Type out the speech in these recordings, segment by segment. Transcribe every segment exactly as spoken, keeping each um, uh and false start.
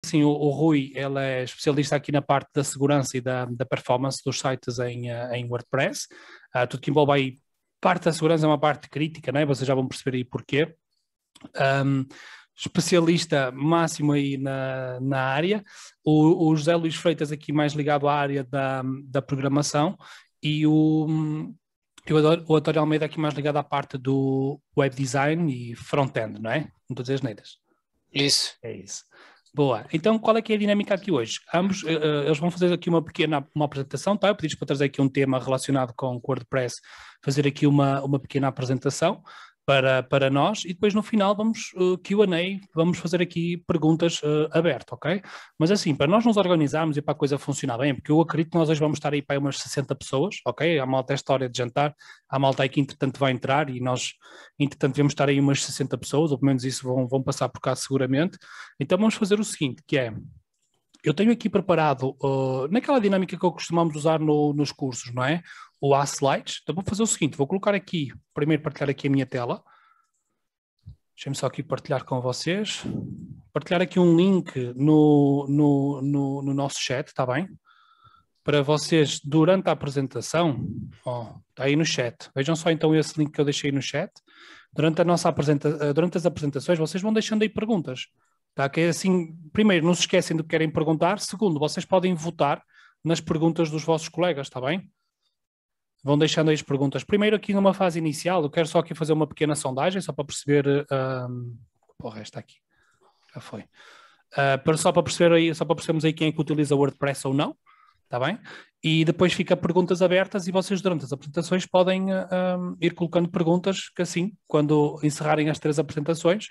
assim, o, o Rui, ele é especialista aqui na parte da segurança e da, da performance dos sites em, uh, em WordPress. Uh, tudo que envolve aí, parte da segurança é uma parte crítica, né? Vocês já vão perceber aí porquê. Um, especialista máximo aí na, na área. O, o José Luís Freitas aqui mais ligado à área da, da programação e o... Eu adoro, o António Almeida aqui mais ligado à parte do web design e front-end, não é? Não estou a dizer as neiras. Isso. É isso. Boa. Então, qual é que é a dinâmica aqui hoje? Ambos, uh, eles vão fazer aqui uma pequena uma apresentação, tá? Eu pedi-vos para trazer aqui um tema relacionado com o WordPress, fazer aqui uma, uma pequena apresentação para, para nós e depois no final vamos uh, Q and A, vamos fazer aqui perguntas uh, abertas, ok? Mas assim, para nós nos organizarmos e para a coisa funcionar bem, porque eu acredito que nós hoje vamos estar aí para aí umas sessenta pessoas, ok? A malta é história de jantar, a malta aí que entretanto vai entrar e nós entretanto devemos estar aí umas sessenta pessoas, ou pelo menos isso vão, vão passar por cá seguramente. Então vamos fazer o seguinte, que é, eu tenho aqui preparado, uh, naquela dinâmica que eu costumamos usar no, nos cursos, não é? O A Slides. Então vou fazer o seguinte, vou colocar aqui, primeiro partilhar aqui a minha tela. Deixem-me só aqui partilhar com vocês. Partilhar aqui um link no, no, no, no nosso chat, está bem? Para vocês, durante a apresentação, ó, está aí no chat. Vejam só então esse link que eu deixei no chat. Durante, a nossa apresenta durante as apresentações, vocês vão deixando aí perguntas. Tá? Que é assim, primeiro, não se esquecem do que querem perguntar. Segundo, vocês podem votar nas perguntas dos vossos colegas, está bem? Vão deixando aí as perguntas. Primeiro, aqui numa fase inicial, eu quero só aqui fazer uma pequena sondagem, só para perceber... Um... Porra, esta aqui. Já foi. Uh, para, só para perceber aí, só para percebermos aí quem é que utiliza WordPress ou não. Está bem? E depois fica perguntas abertas e vocês durante as apresentações podem uh, um, ir colocando perguntas que assim, quando encerrarem as três apresentações,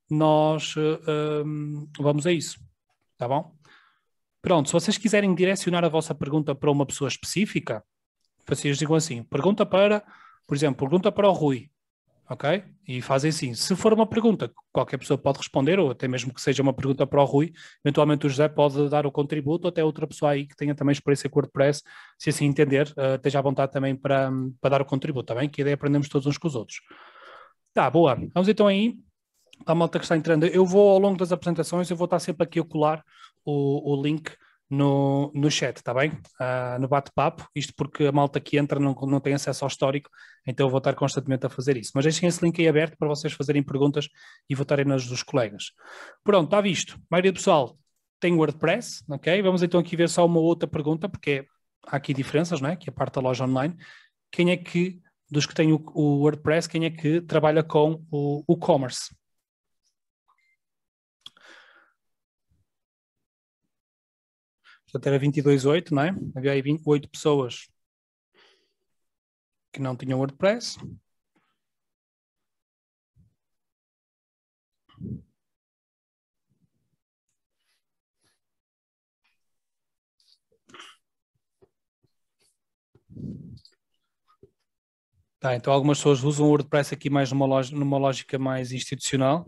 nós uh, um, vamos a isso. Está bom? Pronto, se vocês quiserem direcionar a vossa pergunta para uma pessoa específica, vocês digam assim, pergunta para, por exemplo, pergunta para o Rui, ok? E fazem assim, se for uma pergunta que qualquer pessoa pode responder, ou até mesmo que seja uma pergunta para o Rui, eventualmente o José pode dar o contributo, ou até outra pessoa aí que tenha também experiência com WordPress, se assim entender, uh, esteja à vontade também para, para dar o contributo, está bem? Que a ideia é aprendemos todos uns com os outros. Tá, boa. Vamos então aí, a malta que está entrando. Eu vou, ao longo das apresentações, eu vou estar sempre aqui a colar o, o link no, no chat, está bem? Uh, no bate-papo, isto porque a malta que entra não, não tem acesso ao histórico, então eu vou estar constantemente a fazer isso. Mas deixem esse link aí aberto para vocês fazerem perguntas e votarem nas dos colegas. Pronto, está visto. A maioria do pessoal tem WordPress, ok? Vamos então aqui ver só uma outra pergunta, porque há aqui diferenças, não é? Que é a parte da loja online. Quem é que, dos que têm o, o WordPress, quem é que trabalha com o, o commerce? Portanto, era vinte e dois vírgula oito, não é? Havia aí vinte e oito pessoas que não tinham WordPress. Tá, então algumas pessoas usam o WordPress aqui mais numa, loja, numa lógica mais institucional.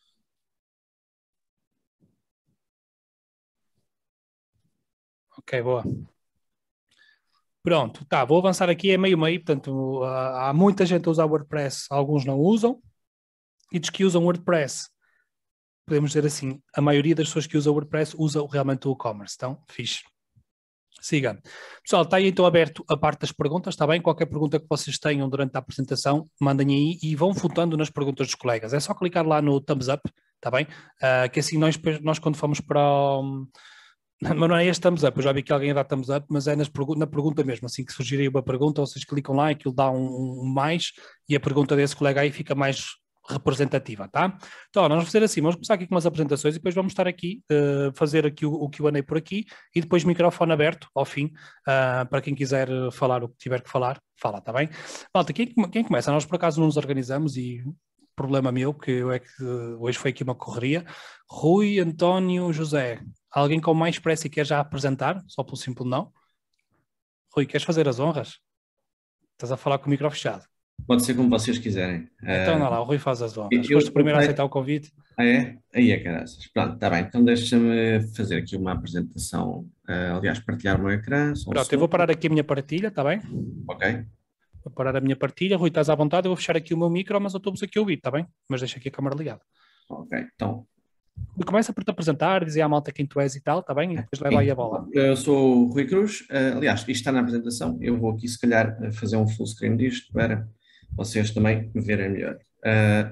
Ok, boa. Pronto, tá, vou avançar aqui, é meio-meio, portanto, há muita gente a usar WordPress, alguns não usam, e dos que usam WordPress, podemos dizer assim, a maioria das pessoas que usam WordPress usa realmente o e-commerce, então, fixe. Siga. Pessoal, está aí então aberto a parte das perguntas, está bem? Qualquer pergunta que vocês tenham durante a apresentação, mandem aí e vão votando nas perguntas dos colegas. É só clicar lá no thumbs up, está bem? Uh, que assim nós, nós quando fomos para o... Mas não é este thumbs up, eu já vi que alguém ia dar thumbs up, mas é nas pergu na pergunta mesmo, assim que surgir aí uma pergunta, vocês clicam lá e aquilo dá um, um mais e a pergunta desse colega aí fica mais representativa, tá? Então, nós vamos fazer assim, vamos começar aqui com umas apresentações e depois vamos estar aqui, uh, fazer aqui o, o Q and A por aqui e depois microfone aberto ao fim, uh, para quem quiser falar o que tiver que falar, fala, tá bem? Malta, quem, quem começa? Nós por acaso não nos organizamos e problema meu, que eu é que uh, hoje foi aqui uma correria. Rui, António, José, alguém com mais pressa e quer já apresentar, só pelo simples não? Rui, queres fazer as honras? Estás a falar com o micro fechado. Pode ser como vocês quiserem. Então, Uh, não lá, o Rui faz as honras. eu, Foste o primeiro eu, a aceitar o convite. Ah, é? Aí é caraças. Pronto, está bem. Então deixa-me fazer aqui uma apresentação. Uh, aliás, partilhar o meu ecrã. Só um Pronto, eu vou parar aqui a minha partilha, está bem? Ok. Vou parar a minha partilha. Rui, estás à vontade. Eu vou fechar aqui o meu micro, mas eu estou-vos aqui a ouvir, está bem? Mas deixa aqui a câmara ligada. Ok. Então, Começa por te apresentar, dizer à malta quem tu és e tal, está bem? E depois leva aí Sim, a bola. eu sou o Rui Cruz. Uh, aliás, isto está na apresentação. Eu vou aqui, se calhar, fazer um full screen disto para vocês também verem melhor. Uh,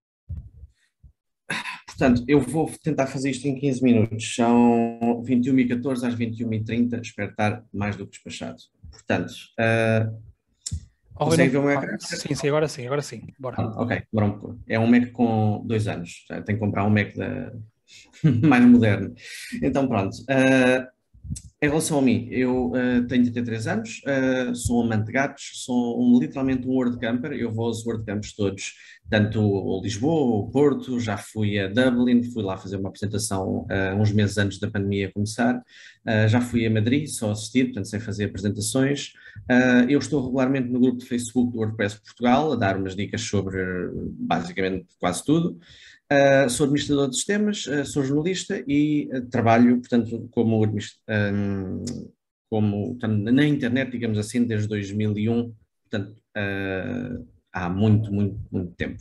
portanto, eu vou tentar fazer isto em quinze minutos. São vinte e uma e catorze às vinte e uma e trinta. Espero estar mais do que despachado. Portanto, uh, Oh, Rui, conseguem ver não... o meu ah, ecrã? sim, sim, agora sim, agora sim. Bora. Ah, ok, demora um pouco. É um Mac com dois anos. Já tenho que comprar um Mac da... mais moderno. Então, pronto. Uh, Em relação a mim, eu uh, tenho trinta e três anos, uh, sou um amante de gatos, sou um, literalmente um world camper. Eu vou aos world camps todos, tanto o Lisboa, o Porto, já fui a Dublin, fui lá fazer uma apresentação uh, uns meses antes da pandemia começar, uh, já fui a Madrid, só assistir, portanto sem fazer apresentações. Uh, eu estou regularmente no grupo de Facebook do WordPress Portugal, a dar umas dicas sobre basicamente quase tudo. Uh, sou administrador de sistemas, uh, sou jornalista e uh, trabalho, portanto, como, um, como portanto, na internet, digamos assim, desde dois mil e um, portanto, uh, há muito, muito, muito tempo.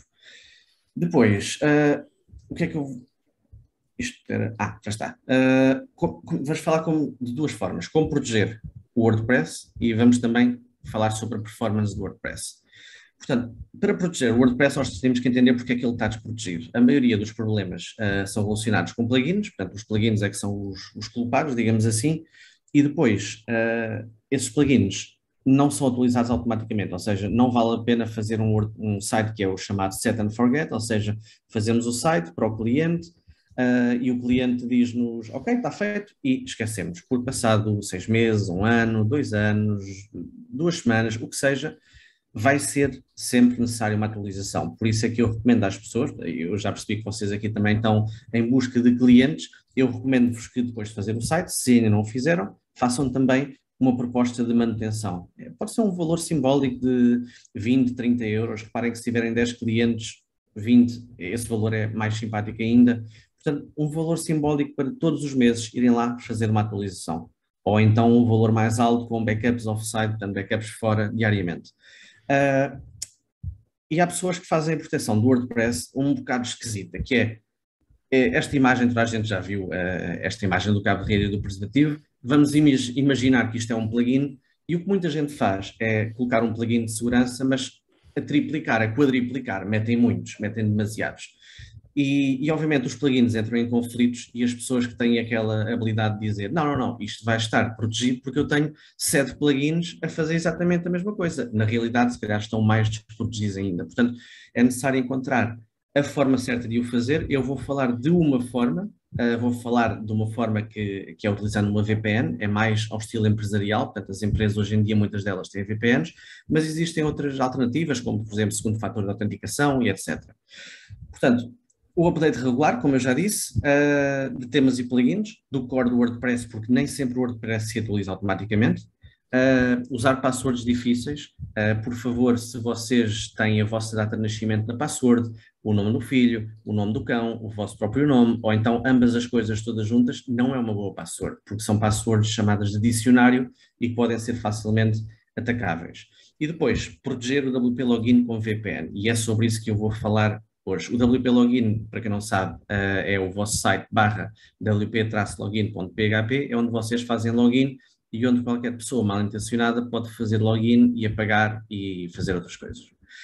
Depois, uh, o que é que eu... Isto era... Ah, já está. Uh, com, com, vamos falar com, de duas formas. Como proteger o WordPress e vamos também falar sobre a performance do WordPress. Portanto, para proteger o WordPress, nós temos que entender porque é que ele está desprotegido. A maioria dos problemas uh, são relacionados com plugins, portanto, os plugins é que são os, os culpados, digamos assim, e depois uh, esses plugins não são atualizados automaticamente, ou seja, não vale a pena fazer um, um site que é o chamado set and forget, ou seja, fazemos o site para o cliente uh, e o cliente diz-nos, ok, está feito, e esquecemos. Por passado seis meses, um ano, dois anos, duas semanas, o que seja, vai ser sempre necessária uma atualização. Por isso é que eu recomendo às pessoas, eu já percebi que vocês aqui também estão em busca de clientes, eu recomendo-vos que depois de fazer o site, se ainda não o fizeram, façam também uma proposta de manutenção. Pode ser um valor simbólico de vinte, trinta euros, reparem que se tiverem dez clientes, vinte, esse valor é mais simpático ainda. Portanto, um valor simbólico para todos os meses irem lá fazer uma atualização. Ou então um valor mais alto com backups off-site, portanto backups fora diariamente. Uh, e há pessoas que fazem a proteção do WordPress um bocado esquisita, que é, é esta imagem, toda a gente já viu uh, esta imagem do cabo de rede e do preservativo. Vamos im imaginar que isto é um plugin e o que muita gente faz é colocar um plugin de segurança, mas a triplicar, a quadriplicar, metem muitos, metem demasiados. E, e, obviamente, os plugins entram em conflitos e as pessoas que têm aquela habilidade de dizer não, não, não, isto vai estar protegido porque eu tenho sete plugins a fazer exatamente a mesma coisa. Na realidade, se calhar estão mais desprotegidos ainda. Portanto, é necessário encontrar a forma certa de o fazer. Eu vou falar de uma forma, uh, vou falar de uma forma que, que é utilizando uma V P N, é mais ao estilo empresarial, portanto, as empresas hoje em dia, muitas delas têm V P Ns, mas existem outras alternativas, como, por exemplo, segundo fator de autenticação e etcétera. Portanto, o update regular, como eu já disse, uh, de temas e plugins, do core do WordPress, porque nem sempre o WordPress se atualiza automaticamente. Uh, usar passwords difíceis. Uh, por favor, se vocês têm a vossa data de nascimento na password, o nome do filho, o nome do cão, o vosso próprio nome, ou então ambas as coisas todas juntas, não é uma boa password, porque são passwords chamadas de dicionário e que podem ser facilmente atacáveis. E depois, proteger o W P Login com V P N. E é sobre isso que eu vou falar hoje. O W P Login, para quem não sabe, é o vosso site barra w p login ponto p h p, é onde vocês fazem login e onde qualquer pessoa mal intencionada pode fazer login e apagar e fazer outras coisas.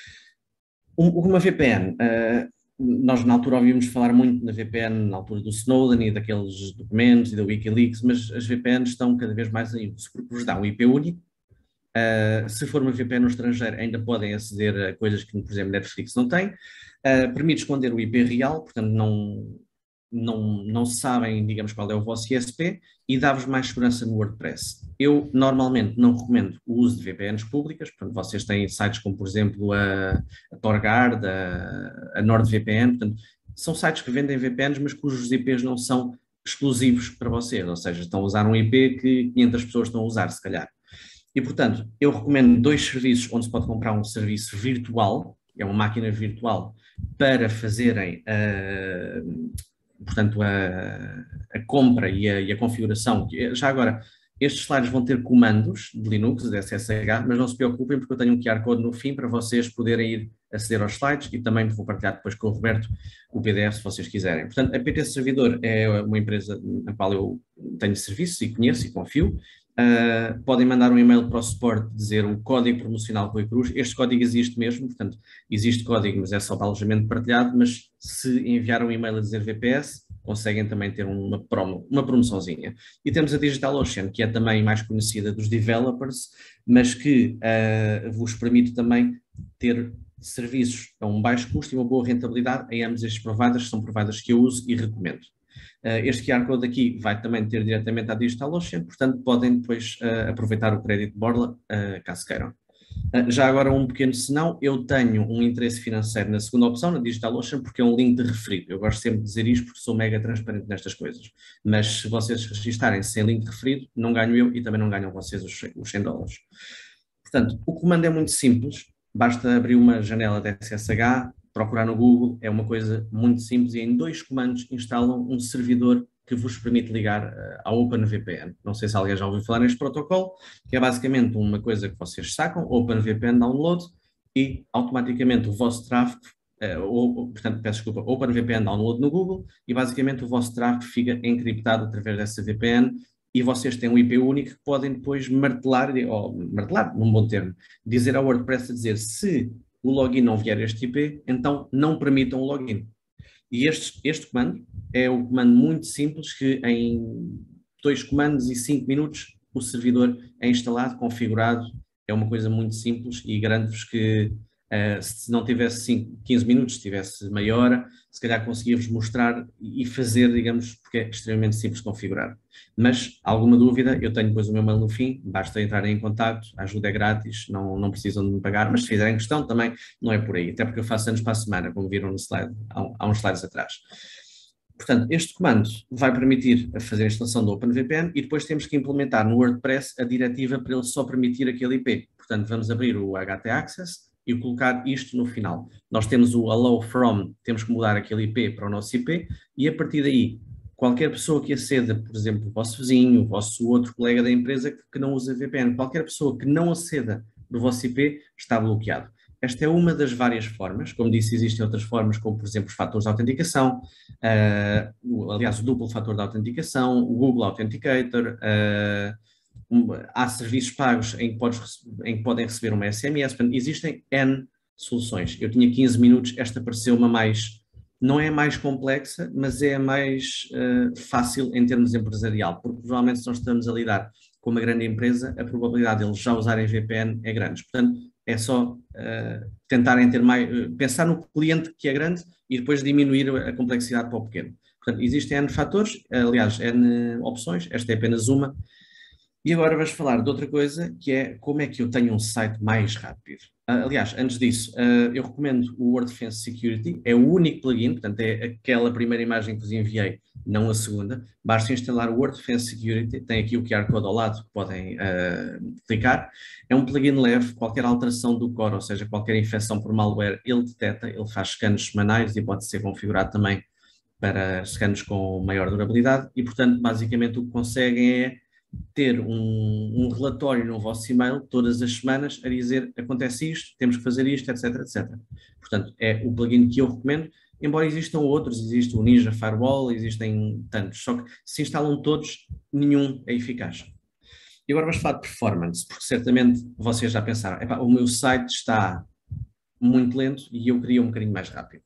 Uma V P N, nós na altura ouvimos falar muito na V P N, na altura do Snowden e daqueles documentos e da Wikileaks, mas as V P Ns estão cada vez mais aí, porque vos dá um I P único. Uh, se for uma V P N no estrangeiro, ainda podem aceder a coisas que, por exemplo, Netflix não tem. Uh, permite esconder o I P real, portanto, não, não, não sabem, digamos, qual é o vosso I S P e dá-vos mais segurança no WordPress. Eu, normalmente, não recomendo o uso de V P Ns públicas, portanto, vocês têm sites como, por exemplo, a, a Torguard, a, a NordVPN, portanto, são sites que vendem V P Ns, mas cujos I Ps não são exclusivos para vocês, ou seja, estão a usar um I P que quinhentas pessoas estão a usar, se calhar. E, portanto, eu recomendo dois serviços onde se pode comprar um serviço virtual, é uma máquina virtual, para fazerem, uh, portanto, a, a compra e a, e a configuração. Já agora, Estes slides vão ter comandos de Linux, de S S H, mas não se preocupem porque eu tenho um Q R Code no fim para vocês poderem ir aceder aos slides e também vou partilhar depois com o Roberto o P D F se vocês quiserem. Portanto, a P T Servidor é uma empresa na qual eu tenho serviços e conheço e confio. Uh, podem mandar um e-mail para o suporte dizer o código promocional Rui Cruz. Este código existe mesmo, portanto, existe código, mas é só para alojamento partilhado, mas se enviar um e-mail a dizer V P S, conseguem também ter uma, promo, uma promoçãozinha. E temos a DigitalOcean, que é também mais conhecida dos developers, mas que uh, vos permite também ter serviços a um baixo custo e uma boa rentabilidade em ambos estes providers, que são providers que eu uso e recomendo. Uh, este Q R Code aqui vai também ter diretamente à DigitalOcean, portanto podem depois uh, aproveitar o crédito de borla, uh, caso queiram. Uh, já agora um pequeno senão, eu tenho um interesse financeiro na segunda opção, na DigitalOcean, porque é um link de referido. Eu gosto sempre de dizer isto porque sou mega transparente nestas coisas. Mas se vocês registarem sem link de referido, não ganho eu e também não ganham vocês os, os cem dólares. Portanto, o comando é muito simples, basta abrir uma janela de S S H, procurar no Google, é uma coisa muito simples e em dois comandos instalam um servidor que vos permite ligar uh, ao OpenVPN. Não sei se alguém já ouviu falar neste protocolo, que é basicamente uma coisa que vocês sacam, OpenVPN Download, e automaticamente o vosso tráfego, uh, ou, portanto, peço desculpa, OpenVPN Download no Google, e basicamente o vosso tráfego fica encriptado através dessa V P N, e vocês têm um I P único que podem depois martelar, ou martelar, num bom termo, dizer ao WordPress a dizer se o login não vier este I P, então não permitam o login. E este, este comando é um comando muito simples que em dois comandos e cinco minutos o servidor é instalado, configurado, é uma coisa muito simples e garanto-vos que uh, se não tivesse cinco, quinze minutos, se tivesse meia hora, se calhar conseguia-vos mostrar e fazer, digamos, porque é extremamente simples de configurar. Mas, alguma dúvida, eu tenho depois o meu mail no fim, basta entrarem em contato, a ajuda é grátis, não, não precisam de me pagar, mas se fizerem questão também não é por aí, até porque eu faço anos para a semana, como viram no slide, há, há uns slides atrás. Portanto, este comando vai permitir fazer a instalação do OpenVPN e depois temos que implementar no WordPress a diretiva para ele só permitir aquele I P. Portanto, vamos abrir o H T Access e colocar isto no final. Nós temos o allow from, temos que mudar aquele I P para o nosso I P e a partir daí, qualquer pessoa que aceda, por exemplo, o vosso vizinho, o vosso outro colega da empresa que, que não usa V P N, qualquer pessoa que não aceda do vosso I P está bloqueado. Esta é uma das várias formas, como disse, existem outras formas, como por exemplo os fatores de autenticação, uh, aliás o duplo fator de autenticação, o Google Authenticator, uh, um, há serviços pagos em que, podes, em que podem receber uma S M S, portanto, existem N soluções. Eu tinha quinze minutos, esta pareceu-me mais, não é a mais complexa, mas é a mais uh, fácil em termos empresarial, porque provavelmente se nós estamos a lidar com uma grande empresa, a probabilidade de eles já usarem V P N é grande. Portanto, é só uh, tentarem ter mais, uh, pensar no cliente que é grande e depois diminuir a complexidade para o pequeno. Portanto, existem N fatores, aliás, N opções, esta é apenas uma. E agora vamos falar de outra coisa, que é como é que eu tenho um site mais rápido. Uh, aliás, antes disso, uh, eu recomendo o WordFence Security, é o único plugin, portanto é aquela primeira imagem que vos enviei, não a segunda. Basta instalar o WordFence Security, tem aqui o Q R Code ao lado que podem uh, clicar. É um plugin leve, qualquer alteração do core, ou seja, qualquer infecção por malware, ele detecta, ele faz scans semanais e pode ser configurado também para scans com maior durabilidade e, portanto, basicamente o que conseguem é ter um, um relatório no vosso e-mail todas as semanas a dizer acontece isto, temos que fazer isto, etc, etcétera. Portanto, é o plugin que eu recomendo, embora existam outros, existe o Ninja Firewall, existem tantos, só que se instalam todos, nenhum é eficaz. E agora vamos falar de performance, porque certamente vocês já pensaram, epá, o meu site está muito lento e eu queria um bocadinho mais rápido.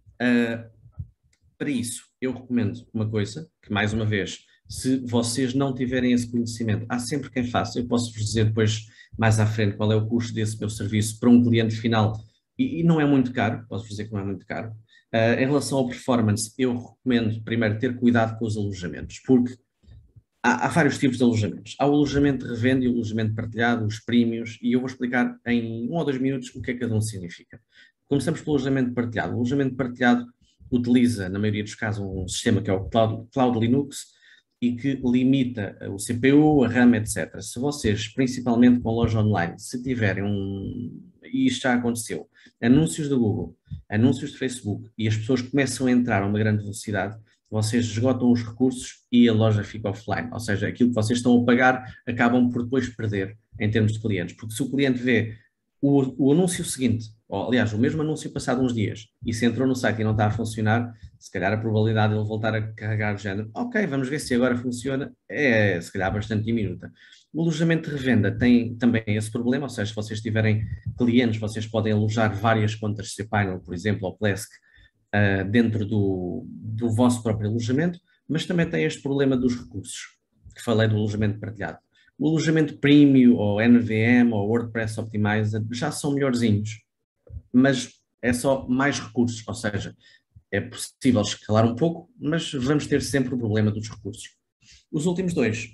Uh, para isso, eu recomendo uma coisa, que mais uma vez, se vocês não tiverem esse conhecimento, há sempre quem faça, eu posso vos dizer depois, mais à frente, qual é o custo desse meu serviço para um cliente final, e, e não é muito caro, posso dizer que não é muito caro. Uh, em relação ao performance, eu recomendo primeiro ter cuidado com os alojamentos, porque há, há vários tipos de alojamentos. Há o alojamento de revenda e o alojamento partilhado, os premiums, e eu vou explicar em um ou dois minutos o que é que cada um significa. Começamos pelo alojamento partilhado. O alojamento partilhado utiliza, na maioria dos casos, um sistema que é o Cloud, Cloud Linux, e que limita o C P U, a RAM, etcétera. Se vocês, principalmente com loja online, se tiverem um, e isto já aconteceu, anúncios do Google, anúncios do Facebook, e as pessoas começam a entrar a uma grande velocidade, vocês esgotam os recursos e a loja fica offline. Ou seja, aquilo que vocês estão a pagar acabam por depois perder em termos de clientes. Porque se o cliente vê o, o anúncio seguinte, ou aliás, o mesmo anúncio passado uns dias, e se entrou no site e não está a funcionar, se calhar a probabilidade de ele voltar a carregar o género, ok, vamos ver se agora funciona, é se calhar bastante diminuta. O alojamento de revenda tem também esse problema, ou seja, se vocês tiverem clientes, vocês podem alojar várias contas cPanel, por exemplo, ou Plesk, uh, dentro do, do vosso próprio alojamento, mas também tem este problema dos recursos, que falei do alojamento partilhado. O alojamento Premium, ou N V M, ou WordPress Optimizer, já são melhorzinhos, mas é só mais recursos, ou seja, é possível escalar um pouco, mas vamos ter sempre o problema dos recursos. Os últimos dois.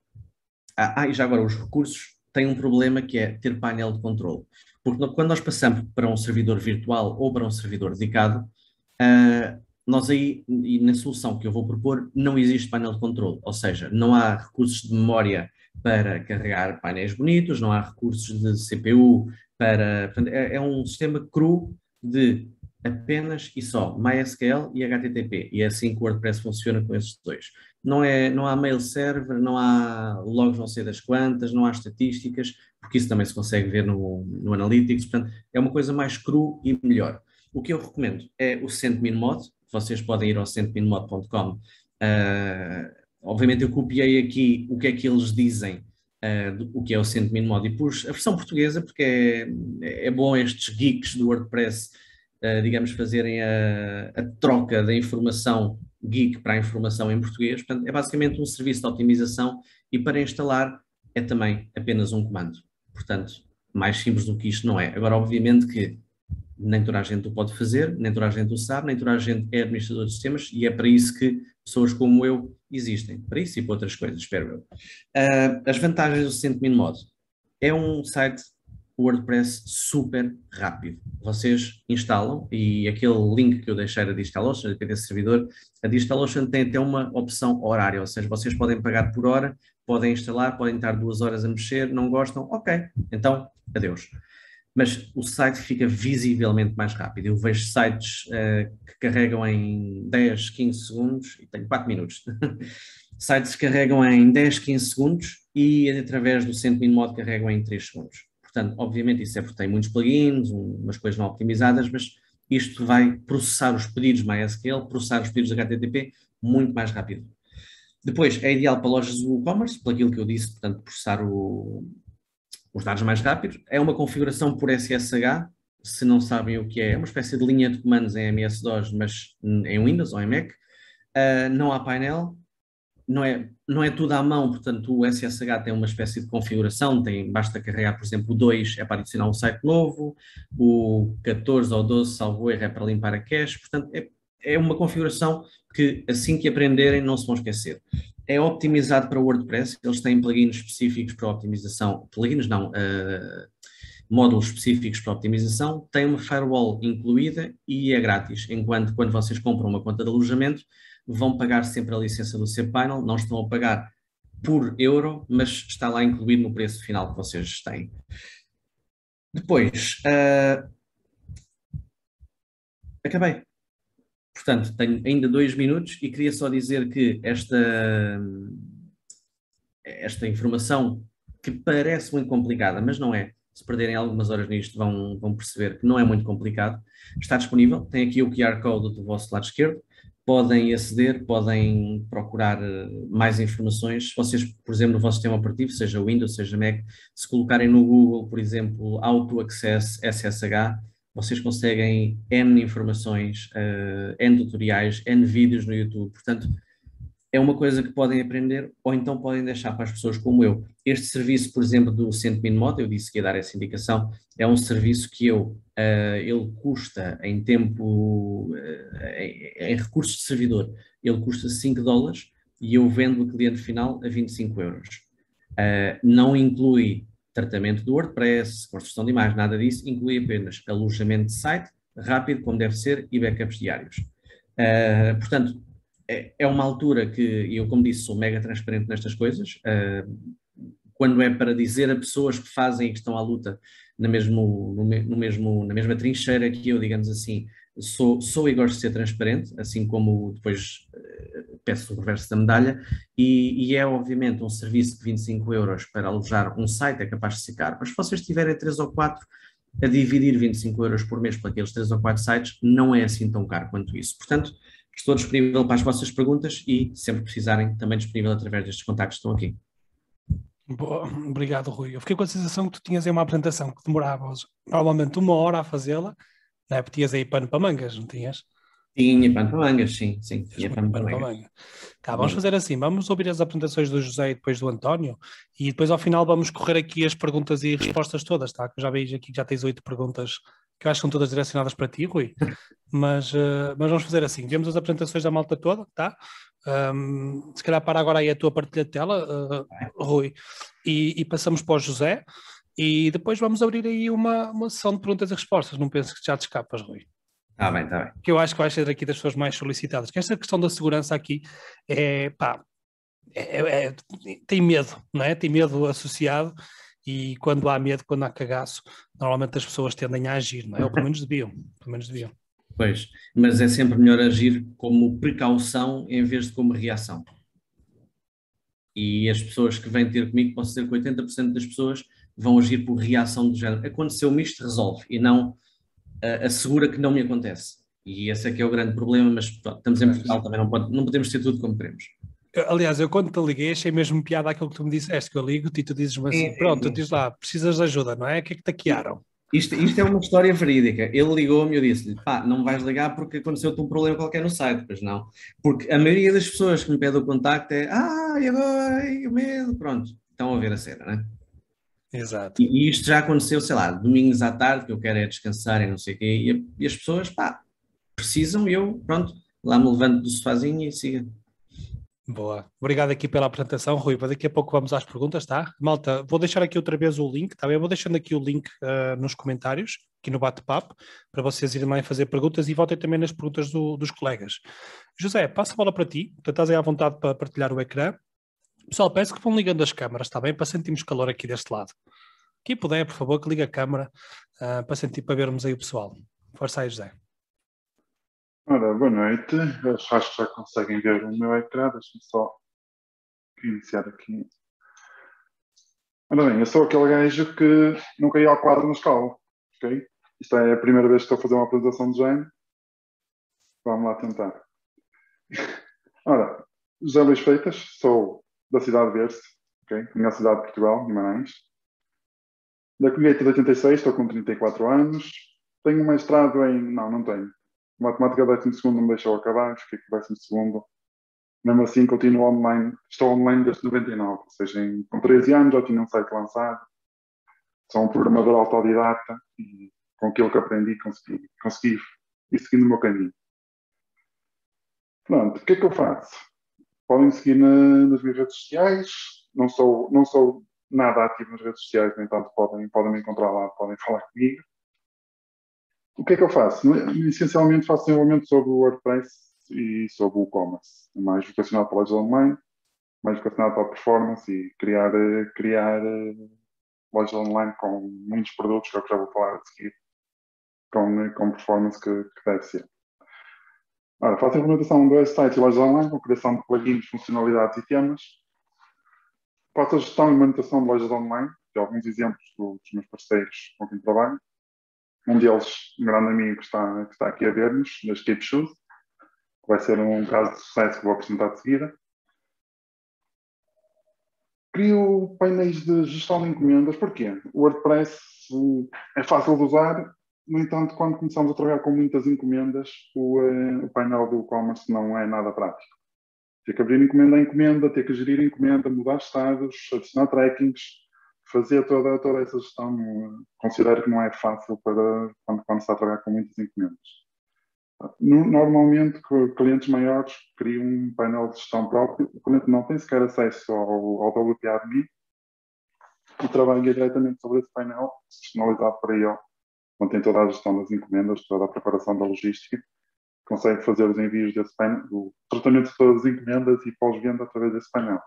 Ah, ah, e já agora, os recursos têm um problema que é ter painel de controle. Porque quando nós passamos para um servidor virtual ou para um servidor dedicado, uh, nós aí, e na solução que eu vou propor, não existe painel de controle. Ou seja, não há recursos de memória para carregar painéis bonitos, não há recursos de C P U para... É, é um sistema cru de apenas e só MySQL e H T T P. E é assim que o WordPress funciona com esses dois. Não, é, não há mail server, não há logs não sei das quantas, não há estatísticas, porque isso também se consegue ver no, no Analytics. Portanto, é uma coisa mais cru e melhor. O que eu recomendo é o SendMinMod. Vocês podem ir ao send min mod ponto com. Uh, obviamente eu copiei aqui o que é que eles dizem, uh, do, o que é o SendMinMod, e pus a versão portuguesa, porque é, é bom estes geeks do WordPress, uh, digamos, fazerem a, a troca da informação geek para a informação em português. Portanto, é basicamente um serviço de optimização e para instalar é também apenas um comando. Portanto, mais simples do que isto não é. Agora, obviamente que nem toda a gente o pode fazer, nem toda a gente o sabe, nem toda a gente é administrador de sistemas, e é para isso que pessoas como eu existem. Para isso e para outras coisas, espero eu. Uh, as vantagens do SendMinMod. É um site WordPress super rápido. Vocês instalam, e aquele link que eu deixei da DigitalOcean, desse servidor, a DigitalOcean tem até uma opção horária, ou seja, vocês podem pagar por hora, podem instalar, podem estar duas horas a mexer, não gostam, ok, então adeus. Mas o site fica visivelmente mais rápido. Eu vejo sites uh, que carregam em dez, quinze segundos, e tenho quatro minutos. Sites que carregam em dez, quinze segundos e através do SendMinMod carregam em três segundos. Portanto, obviamente isso é porque tem muitos plugins, umas coisas não optimizadas, mas isto vai processar os pedidos MySQL, processar os pedidos H T T P muito mais rápido. Depois, é ideal para lojas de WooCommerce, por aquilo que eu disse, portanto, processar o, os dados mais rápidos. É uma configuração por S S H, se não sabem o que é, é uma espécie de linha de comandos em M S DOS, mas em Windows ou em Mac. Uh, não há painel. Não é, não é tudo à mão, portanto o S S H tem uma espécie de configuração, tem, basta carregar, por exemplo, o dois é para adicionar um site novo, o catorze ou doze, salvo erro, é para limpar a cache, portanto é, é uma configuração que assim que aprenderem não se vão esquecer. É optimizado para o WordPress, eles têm plugins específicos para optimização, plugins não, uh, módulos específicos para optimização, tem uma firewall incluída e é grátis, enquanto quando vocês compram uma conta de alojamento, vão pagar sempre a licença do cPanel, não estão a pagar por euro, mas está lá incluído no preço final que vocês têm. Depois, uh, acabei. Portanto, tenho ainda dois minutos e queria só dizer que esta, esta informação, que parece muito complicada, mas não é. Se perderem algumas horas nisto, vão, vão perceber que não é muito complicado. Está disponível, tem aqui o Q R Code do vosso lado esquerdo. Podem aceder, podem procurar mais informações. Se vocês, por exemplo, no vosso sistema operativo, seja Windows, seja Mac, se colocarem no Google, por exemplo, Auto Access S S H, vocês conseguem N informações, uh, N tutoriais, N vídeos no YouTube. Portanto, é uma coisa que podem aprender ou então podem deixar para as pessoas como eu. Este serviço, por exemplo, do SendMinMod, eu disse que ia dar essa indicação, é um serviço que eu, uh, ele custa em tempo, uh, em, em recursos de servidor, ele custa cinco dólares e eu vendo o cliente final a vinte e cinco euros. Uh, não inclui tratamento do WordPress, construção de imagem, nada disso, inclui apenas alojamento de site, rápido, como deve ser, e backups diários. Uh, portanto, é uma altura que, e eu como disse, sou mega transparente nestas coisas, uh, quando é para dizer a pessoas que fazem e que estão à luta na, mesmo, no, no mesmo, na mesma trincheira que eu, digamos assim, sou, sou e gosto de ser transparente, assim como depois peço o reverso da medalha, e, e é obviamente um serviço de vinte e cinco euros para alojar um site, é capaz de ficar, mas se vocês tiverem três ou quatro, a dividir vinte e cinco euros por mês para aqueles três ou quatro sites, não é assim tão caro quanto isso. Portanto, estou disponível para as vossas perguntas e, sempre precisarem, também disponível através destes contactos que estão aqui. Boa, obrigado, Rui. Eu fiquei com a sensação que tu tinhas aí uma apresentação que demorava normalmente uma hora a fazê-la, não é? Porque tinhas aí pano para mangas, não tinhas? Tinha pano para mangas, sim, sim, Tinhas tinha muito pano para pano para mangas. manga. Tá, vamos fazer assim, vamos ouvir as apresentações do José e depois do António, e depois ao final vamos correr aqui as perguntas e respostas todas, tá? Que eu já vejo aqui que já tens oito perguntas, que eu acho que são todas direcionadas para ti, Rui. Mas, uh, mas vamos fazer assim, vemos as apresentações da malta toda, tá? Um, se calhar para agora aí a tua partilha de tela, uh, Rui, e, e passamos para o José, e depois vamos abrir aí uma, uma sessão de perguntas e respostas, não penso que já te escapas, Rui. Está bem, está bem. Que eu acho que vai ser aqui das pessoas mais solicitadas, que esta questão da segurança aqui é, pá, é, é, é, tem medo, não é? Tem medo associado, e quando há medo, quando há cagaço, normalmente as pessoas tendem a agir, não é? Ou pelo menos deviam, pelo menos deviam. Pois, mas é sempre melhor agir como precaução em vez de como reação. E as pessoas que vêm ter comigo, posso dizer que oitenta por cento das pessoas vão agir por reação do género. Aconteceu-me isto, resolve, e não uh, assegura que não me acontece. E esse é que é o grande problema, mas pronto, estamos em Portugal, também não, pode, não podemos ter tudo como queremos. Aliás, eu quando te liguei achei mesmo piada aquilo que tu me disseste, que eu ligo-te e tu dizes-me assim, Sim, sim, pronto, tu sim. dizes lá, precisas de ajuda, não é? O que é que te hackearam? Isto, isto é uma história verídica. Ele ligou-me e eu disse-lhe, pá, não me vais ligar porque aconteceu-te um problema qualquer no site, pois não. Porque a maioria das pessoas que me pedem o contacto é, ah, e agora, ai, o medo, pronto. Estão a ver a cena, né? Exato. E, e isto já aconteceu, sei lá, domingos à tarde, que eu quero é descansar e não sei o quê, e, a- e as pessoas, pá, precisam e eu, pronto, lá me levanto do sofazinho e siga. Boa. Obrigado aqui pela apresentação, Rui. Daqui a pouco vamos às perguntas, tá? Malta, vou deixar aqui outra vez o link, tá bem? Eu vou deixando aqui o link uh, nos comentários, aqui no bate-papo, para vocês irem lá e fazer perguntas, e voltem também nas perguntas do, dos colegas. José, passa a bola para ti. Tu estás aí à vontade para partilhar o ecrã. Pessoal, peço que vão ligando as câmaras, está bem? Para sentirmos calor aqui deste lado. Quem puder, por favor, que ligue a câmara uh, para sentir, para vermos aí o pessoal. Força aí, José. Ora, boa noite. Eu acho que já conseguem ver o meu ecrã. Deixa-me só iniciar aqui. Ora bem, eu sou aquele gajo que nunca ia ao quadro na escola. Ok? Isto é a primeira vez que estou a fazer uma apresentação de género. Vamos lá tentar. Ora, José Luís Freitas, sou da cidade de Berce, ok? Minha cidade de Portugal, Guimarães. Da colheita de oitenta e seis, estou com trinta e quatro anos. Tenho um mestrado em... Não, não tenho. Matemática décimo segundo não me deixou acabar, fiquei com décimo segundo. Mesmo assim, continuo online. Estou online desde noventa e nove, ou seja, em, com treze anos já tinha um site lançado. Sou um programador autodidata e com aquilo que aprendi consegui, consegui ir seguindo o meu caminho. Pronto, o que é que eu faço? Podem me seguir na, nas minhas redes sociais. Não sou, não sou nada ativo nas redes sociais, no entanto podem, podem me encontrar lá, podem falar comigo. O que é que eu faço? Essencialmente faço desenvolvimento sobre o WordPress e sobre o e-commerce. Mais vocacionado para lojas online, mais vocacionado para a performance e criar, criar lojas online com muitos produtos, que é o que já vou falar a seguir, com, com performance que, que deve ser. Ora, faço a implementação de websites e lojas online, com criação de plugins, funcionalidades e temas. Faço a gestão e manutenção de lojas online, de alguns exemplos dos meus parceiros com quem trabalho. Um deles, um grande amigo que está, que está aqui a ver-nos, da Escape Shoes, que vai ser um caso de sucesso que vou apresentar de seguida. Crio painéis de gestão de encomendas. Porquê? O WordPress é fácil de usar, no entanto, quando começamos a trabalhar com muitas encomendas, o, o painel do e-commerce não é nada prático. Ter que abrir encomenda a encomenda, ter que gerir a encomenda, mudar estados, adicionar trackings, fazer toda, toda essa gestão. Considero que não é fácil para quando, quando se está a trabalhar com muitas encomendas. Normalmente, clientes maiores criam um painel de gestão próprio. O cliente não tem sequer acesso ao, ao W P Admin e trabalha diretamente sobre esse painel, personalizado para ele. Mantém toda a gestão das encomendas, toda a preparação da logística. Consegue fazer os envios desse painel, o tratamento de todas as encomendas e pós-venda através desse painel.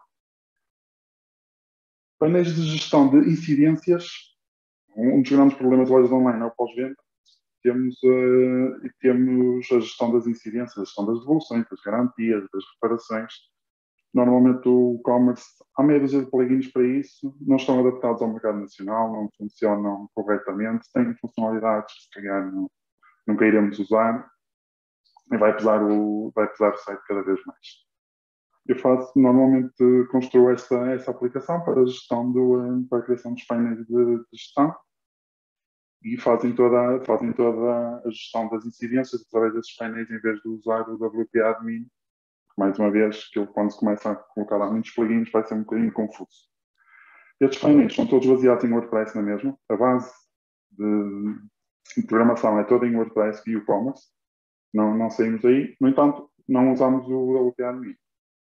Painéis de gestão de incidências. Um dos grandes problemas de lojas online é o pós-venda. temos, uh, e temos a gestão das incidências, a gestão das devoluções, das garantias, das reparações. Normalmente o e-commerce, há meia dúzia de plugins para isso, não estão adaptados ao mercado nacional, não funcionam corretamente, têm funcionalidades que se calhar não, nunca iremos usar e vai pesar o, vai pesar o site cada vez mais. Eu faço, normalmente construo essa, essa aplicação para a gestão do, para a criação dos painéis de, de gestão e fazem toda, fazem toda a gestão das incidências através desses painéis em vez de usar o W P Admin. Mais uma vez, que quando se começa a colocar lá muitos plugins vai ser um bocadinho confuso. Estes painéis são todos baseados em WordPress na mesma. A base de, de programação é toda em WordPress e e-commerce. Não, não saímos daí. No entanto, não usamos o W P Admin.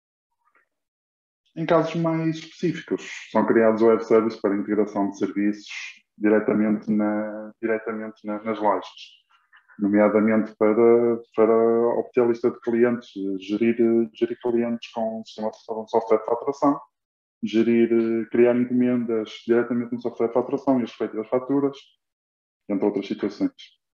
Em casos mais específicos, são criados web services para integração de serviços diretamente, na, diretamente na, nas lojas, nomeadamente para, para obter a lista de clientes, gerir, gerir clientes com um sistema de software de faturação, gerir, criar encomendas diretamente no software de faturação e as respectivas faturas, entre outras situações.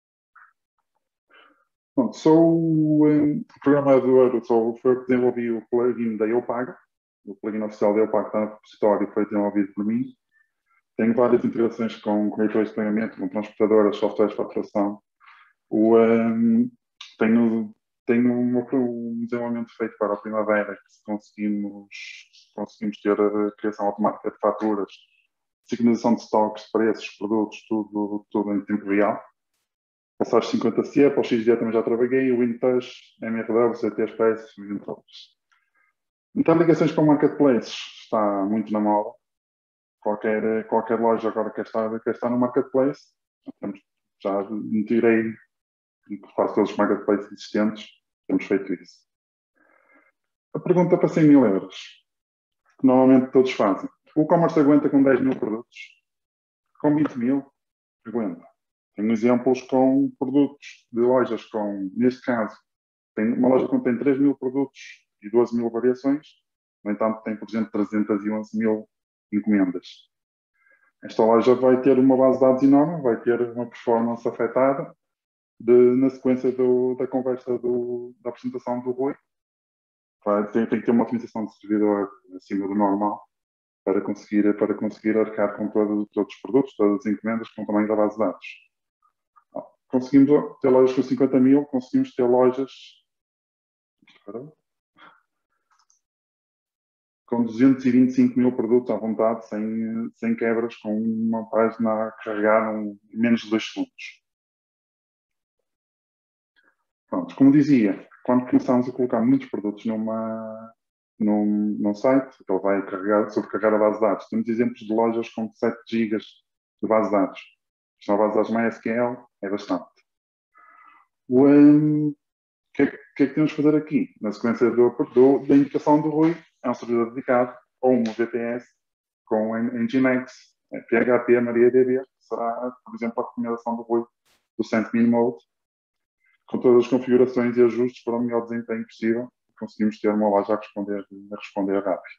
Bom, sou um, programador, sou, foi eu que desenvolvi o plugin da EuPaga. O plugin oficial da EuPaga está no repositório e foi desenvolvido por mim. Tenho várias integrações com corretores de pagamento, com transportadoras, softwares de faturação. O, um, tenho tenho um, um desenvolvimento feito para a primavera, que conseguimos, conseguimos ter a criação automática de faturas, sincronização de estoques, de preços, produtos, tudo, tudo em tempo real. Passagem cinquenta C, para o X D também já trabalhei, o Intouch, M R W, C T Express, entre outros. Então, ligações com marketplaces está muito na moda. Qualquer, qualquer loja agora quer estar, quer estar no marketplace. Já integrei e faço todos os marketplaces existentes. Temos feito isso. A pergunta para cem mil euros, que normalmente todos fazem. O e-commerce aguenta com dez mil produtos? Com vinte mil? Aguenta. Tenho exemplos com produtos de lojas com, neste caso, tem uma loja que contém três mil produtos e doze mil variações, no entanto tem, por exemplo, trezentas e onze mil encomendas. Esta loja vai ter uma base de dados enorme, vai ter uma performance afetada de, na sequência do, da conversa do, da apresentação do Rui. Vai, tem, tem que ter uma otimização de servidor acima do normal para conseguir, para conseguir arcar com todo, todos os produtos, todas as encomendas, com o tamanho da base de dados. Conseguimos ter lojas com cinquenta mil, conseguimos ter lojas com duzentos e vinte e cinco mil produtos à vontade, sem, sem quebras, com uma página a carregar em menos de dois segundos. Pronto, como dizia, quando começamos a colocar muitos produtos numa, num, num site, ele vai carregar, sobrecarregar a base de dados. Temos exemplos de lojas com sete gigas de base de dados. Isto é uma base de dados MySQL, é bastante. O um, que, é, que é que temos que fazer aqui? Na sequência do, do, da indicação do Rui, é um servidor dedicado, ou um V P S, com Nginx, P H P, MariaDB, que será, por exemplo, a recomendação do Rui do SendMe Mode, com todas as configurações e ajustes para o melhor desempenho possível, conseguimos ter uma loja a responder, a responder rápido.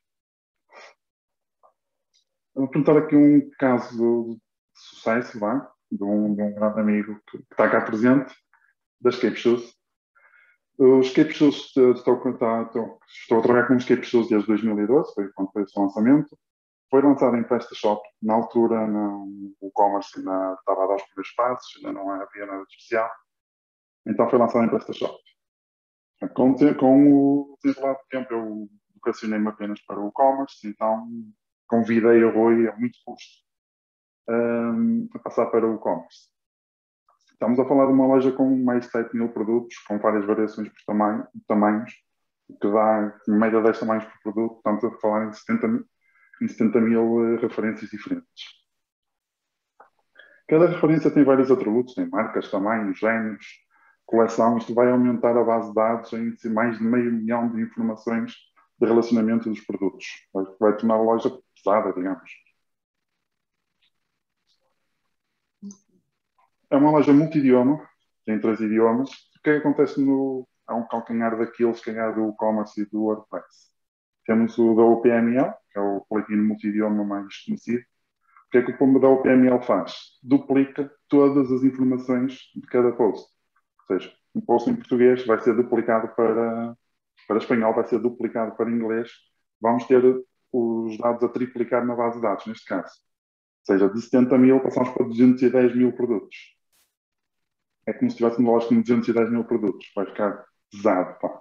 Vou perguntar aqui um caso de sucesso, lá, de, um, de um grande amigo que, que está cá presente, da Escape Shoes. Os Escape Shoes, estou, estou, estou a trabalhar com os Escape Shoes desde dois mil e doze, foi quando foi o seu lançamento. Foi lançado em PrestaShop. Na altura, não, o e-commerce ainda estava a dar os primeiros passos, ainda não havia nada de especial. Então foi lançado em PrestaShop. Com, com o desenrolar do tempo, eu vocacionei-me apenas para o e-commerce, então convidei o Rui a muito custo um, a passar para o e-commerce. Estamos a falar de uma loja com mais de sete mil produtos, com várias variações por tamanho, tamanhos, que dá em média dez tamanhos por produto, estamos a falar em setenta mil, em setenta mil uh, referências diferentes. Cada referência tem vários atributos, tem marcas, tamanhos, géneros, coleção. Isto vai aumentar a base de dados em mais de meio milhão de informações de relacionamento dos produtos. Vai, vai tornar a loja pesada, digamos. É uma loja multi-idioma, tem três idiomas. O que é que acontece no... Há um calcanhar daqueles, se calhar, do e-commerce e do WordPress. Temos o da O P M L, que é o plugin multi-idioma mais conhecido. que é que o da O P M L faz? Duplica todas as informações de cada post. Ou seja, um post em português vai ser duplicado para, para espanhol, vai ser duplicado para inglês. Vamos ter os dados a triplicar na base de dados, neste caso. Ou seja, de setenta mil passamos para duzentos e dez mil produtos. É como se estivéssemos lógico de duzentos e dez mil produtos. Vai ficar pesado, pá.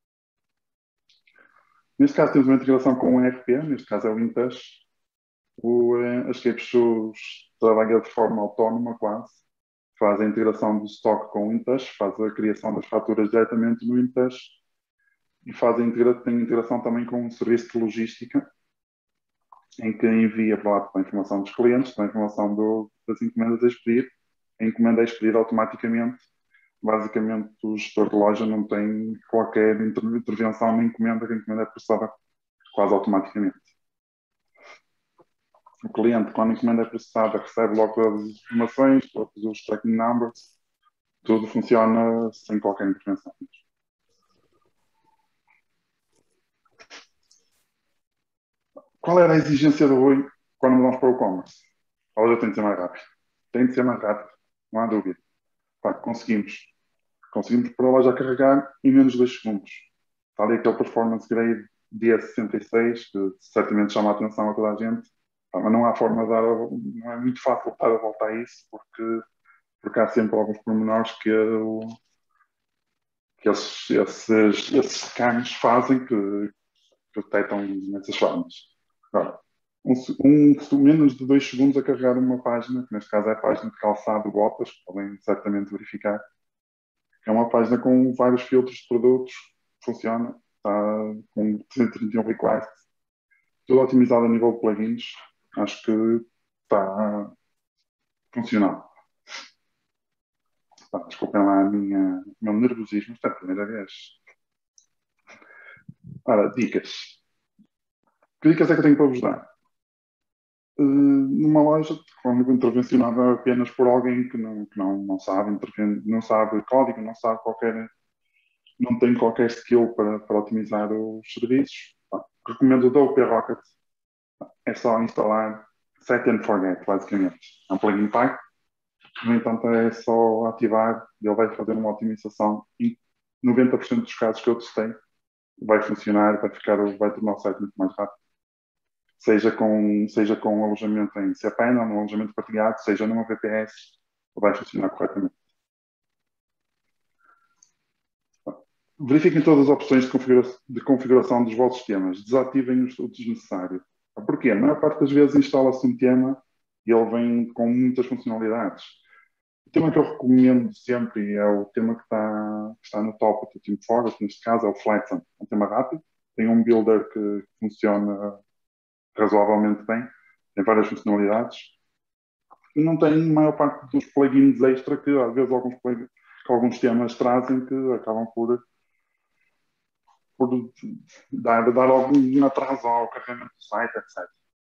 Neste caso temos uma integração com o E R P, neste caso é o Intouch. O, eh, as Capeshoes trabalha de forma autónoma quase. Faz a integração do stock com o Intouch, faz a criação das faturas diretamente no Intouch e faz a integra tem integração também com um serviço de logística em que envia para lá toda a informação dos clientes, toda a informação do, das encomendas a expedir. A encomenda é expedida automaticamente. Basicamente, o gestor de loja não tem qualquer intervenção na encomenda, que a encomenda é processada quase automaticamente. O cliente, quando a encomenda é processada, recebe logo todas as informações, todos os tracking numbers, tudo funciona sem qualquer intervenção. Qual era a exigência do Rui quando vamos para o e-commerce? A loja tem de ser mais rápido. Tem de ser mais rápido, não há dúvida. Pá, conseguimos. Conseguimos pôr a loja a carregar em menos de dois segundos. Está ali aquele performance grade D S sessenta e seis, que certamente chama a atenção a toda a gente. Pá, mas não há forma de dar, a, não é muito fácil dar a volta a isso, porque, porque há sempre alguns pormenores que, eu, que esses, esses, esses scans fazem que, que detectam nessas formas. Agora, um, um, menos de dois segundos a carregar uma página, que neste caso é a página de calçado botas, que podem certamente verificar. É uma página com vários filtros de produtos, funciona, está com trezentos e trinta e um requests, tudo otimizado a nível de plugins, acho que está funcional. Tá, desculpem lá a minha, o meu nervosismo, esta é a primeira vez. Ora, dicas. Que dicas é que eu tenho para vos dar? Uh, numa loja, quando intervencionada apenas por alguém que não, que não, não sabe, não sabe código, não sabe qualquer, não tem qualquer skill para, para otimizar os serviços, tá, recomendo o Dope Rocket. É só instalar set and forget, basicamente. É um plugin pago, no entanto é só ativar e ele vai fazer uma otimização e noventa por cento dos casos que eu testei vai funcionar, vai, ficar, vai tornar o site muito mais rápido. Seja com, seja com alojamento em C P N ou no alojamento partilhado, seja numa V P S, vai funcionar corretamente. Verifiquem todas as opções de, configura de configuração dos vossos temas. Desativem o desnecessário. Porquê? A maior parte das vezes instala-se um tema e ele vem com muitas funcionalidades. O tema que eu recomendo sempre é o tema que está, que está no top do Team Forest, neste caso é o Flatten. É um tema rápido, tem um builder que funciona razoavelmente bem, tem várias funcionalidades e não tem a maior parte dos plugins extra que às vezes alguns, plugins, que alguns temas trazem que acabam por, por dar, dar algum atraso ao carregamento do site, etcétera.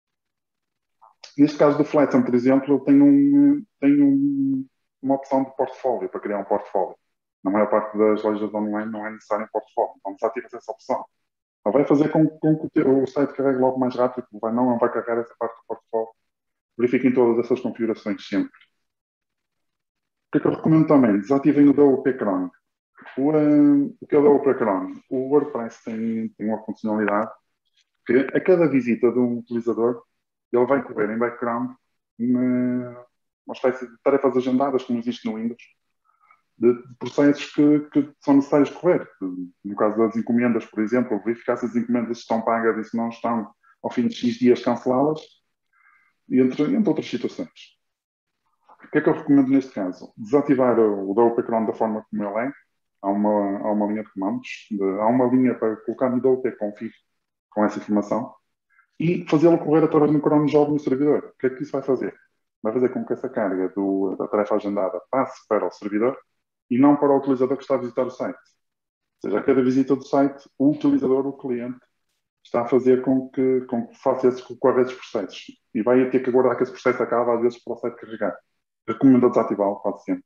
Neste caso do Flatten, por exemplo, eu tenho, um, tenho um, uma opção de portfólio para criar um portfólio. Na maior parte das lojas online não é necessário um portfólio, então desativas essa opção. Ela vai fazer com, com que o site carregue logo mais rápido, vai, não, não vai carregar essa parte do portfólio. Verifiquem todas essas configurações sempre. O que é que eu recomendo também? Desativem o D O P Cron. O, uh, o que é o D O P Cron? O WordPress tem, tem uma funcionalidade que a cada visita de um utilizador ele vai correr em background uma, uma espécie de tarefas agendadas, como existe no Windows, de, de processos que, que são necessários correr. No caso das encomendas, por exemplo, verificar se as encomendas estão pagas e se não estão, ao fim de X dias, cancelá-las, entre, entre outras situações. O que é que eu recomendo neste caso? Desativar o D O P Cron da forma como ele é. Há uma, há uma linha de comandos, de, há uma linha para colocar no D O P config com essa informação e fazê-lo correr através do cron job no servidor. O que é que isso vai fazer? Vai fazer com que essa carga do, da tarefa agendada passe para o servidor e não para o utilizador que está a visitar o site. Ou seja, a cada visita do site, o utilizador, o cliente, está a fazer com que, com que faça esses, corra esses processos. E vai ter que aguardar que esse processo acabe, às vezes, para o site carregar. Recomendo desativá-lo quase sempre.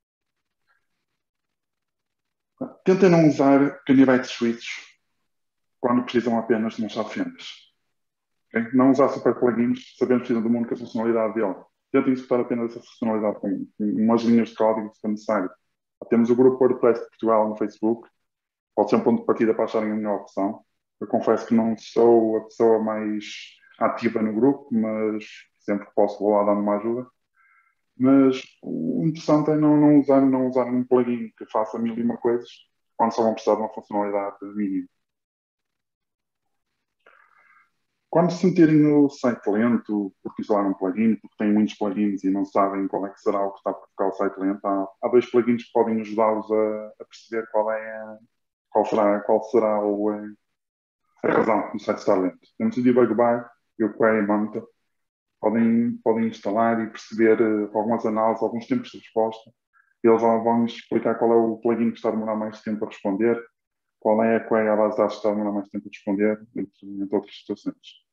Tentem não usar candidate switch quando precisam apenas de uma chave de fendas. Okay? Não usar super plugins, sabendo que precisam de uma única funcionalidade dele. Tentem executar apenas essa funcionalidade com umas linhas de código se for necessário. Temos o grupo WordPress de Portugal no Facebook, pode ser um ponto de partida para acharem a melhor opção. Eu confesso que não sou a pessoa mais ativa no grupo, mas sempre que posso vou lá dar-me uma ajuda. Mas o interessante é não, não, usar, não usar um plugin que faça mil e uma coisas quando só vão precisar de uma funcionalidade mínima. Quando se sentirem no site lento, porque instalaram um plugin, porque têm muitos plugins e não sabem qual é que será o que está a provocar o site lento, há, há dois plugins que podem ajudá-los a, a perceber qual, é, qual será, qual será o, a razão do site estar lento. Temos o Debug Bar e o Query Monitor. Podem, podem instalar e perceber uh, algumas análises, alguns tempos de resposta. Eles vão explicar qual é o plugin que está a demorar mais tempo a responder, qual é a query à base de dados que está a demorar mais tempo a responder, entre, entre outras situações.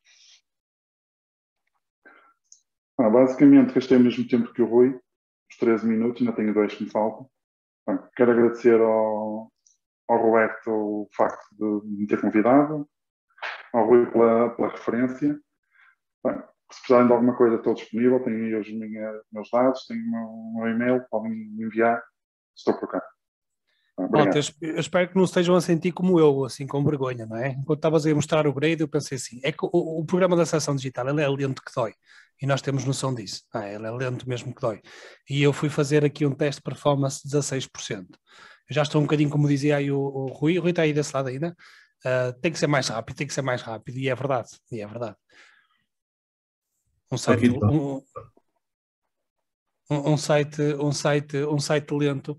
Ah, basicamente, gastei o mesmo tempo que o Rui, os treze minutos, ainda tenho dois que me faltam. Bem, quero agradecer ao, ao Roberto o facto de me ter convidado, ao Rui pela, pela referência. Bem, se precisarem de alguma coisa, estou disponível, tenho aí os minha, meus dados, tenho o meu, meu e-mail, podem me enviar, estou por cá. Malta, eu espero que não estejam a sentir como eu, assim, com vergonha, não é? Enquanto estavas a mostrar o grade, eu pensei assim, é que o, o programa da sessão digital, ele é lento que dói, e nós temos noção disso, ah, ele é lento mesmo que dói. E eu fui fazer aqui um teste de performance de dezasseis por cento. Eu já estou um bocadinho, como dizia aí o, o Rui, o Rui está aí desse lado ainda, uh, tem que ser mais rápido, tem que ser mais rápido, e é verdade, e é verdade. Um site, um, um, um site, um site, um site lento.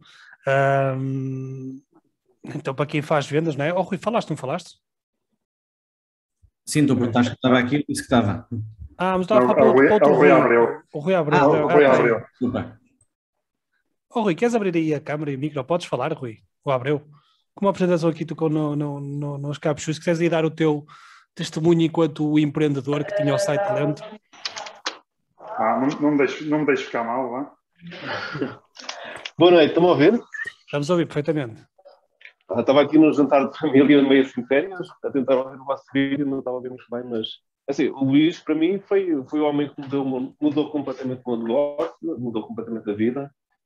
Um, então, para quem faz vendas, não é? Oh, Rui, falaste, não falaste? Sim, tu perguntaste que estava aqui, disse que estava. Ah, mas estava a falar para o outro Rui. O Rui Abreu. Ah, o Rui Abreu. Desculpa. Oh, Rui, queres abrir aí a câmera e o micro? Podes falar, Rui? O Abreu. Como apresentação aqui, tu no, no, no, nos cabos, se quiseres aí dar o teu testemunho enquanto o empreendedor que tinha o site lento. Ah, não, não, me deixe, não me deixe ficar mal, lá. Boa noite, estão a ouvir? Estamos a ouvir perfeitamente. Ah, estava aqui no jantar de família meio assim férias, a tentar ouvir o vosso vídeo, não estava a ouvir muito bem, mas assim, o Luís para mim foi, foi o homem que mudou, mudou completamente o meu negócio, mudou completamente a vida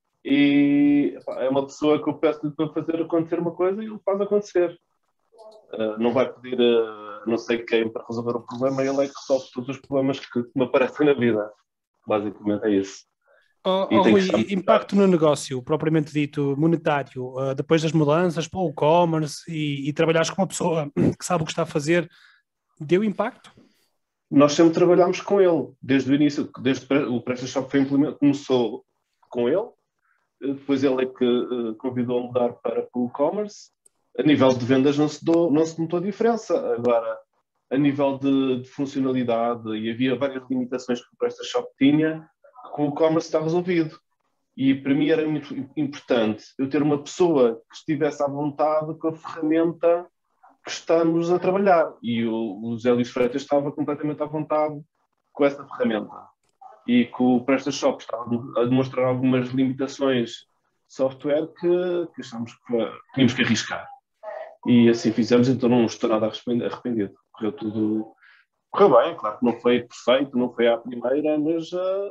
e epá, é uma pessoa que eu peço-lhe para fazer acontecer uma coisa e ele faz acontecer. Uh, não vai pedir a não sei quem para resolver o problema, ele é que resolve todos os problemas que me aparecem na vida. Basicamente é isso. Oh, oh, Rui, impacto no negócio, propriamente dito, monetário, uh, depois das mudanças para o e-commerce e, e trabalhares com uma pessoa que sabe o que está a fazer, deu impacto? Nós sempre trabalhámos com ele, desde o início, desde o PrestaShop foi implementado, começou com ele, depois ele é que uh, convidou a mudar para o e-commerce. A nível de vendas não se, do, não se notou a diferença. Agora, a nível de, de funcionalidade, e havia várias limitações que o PrestaShop tinha, com o e-commerce está resolvido. E para mim era muito importante eu ter uma pessoa que estivesse à vontade com a ferramenta que estamos a trabalhar. E o, o Zé Luís Freitas estava completamente à vontade com essa ferramenta. E que o PrestaShop estava a demonstrar algumas limitações de software que, que achamos que tínhamos que arriscar. E assim fizemos, então não estou nada arrependido. Correu tudo... Correu bem, claro que não foi perfeito, não foi à primeira, mas... Uh,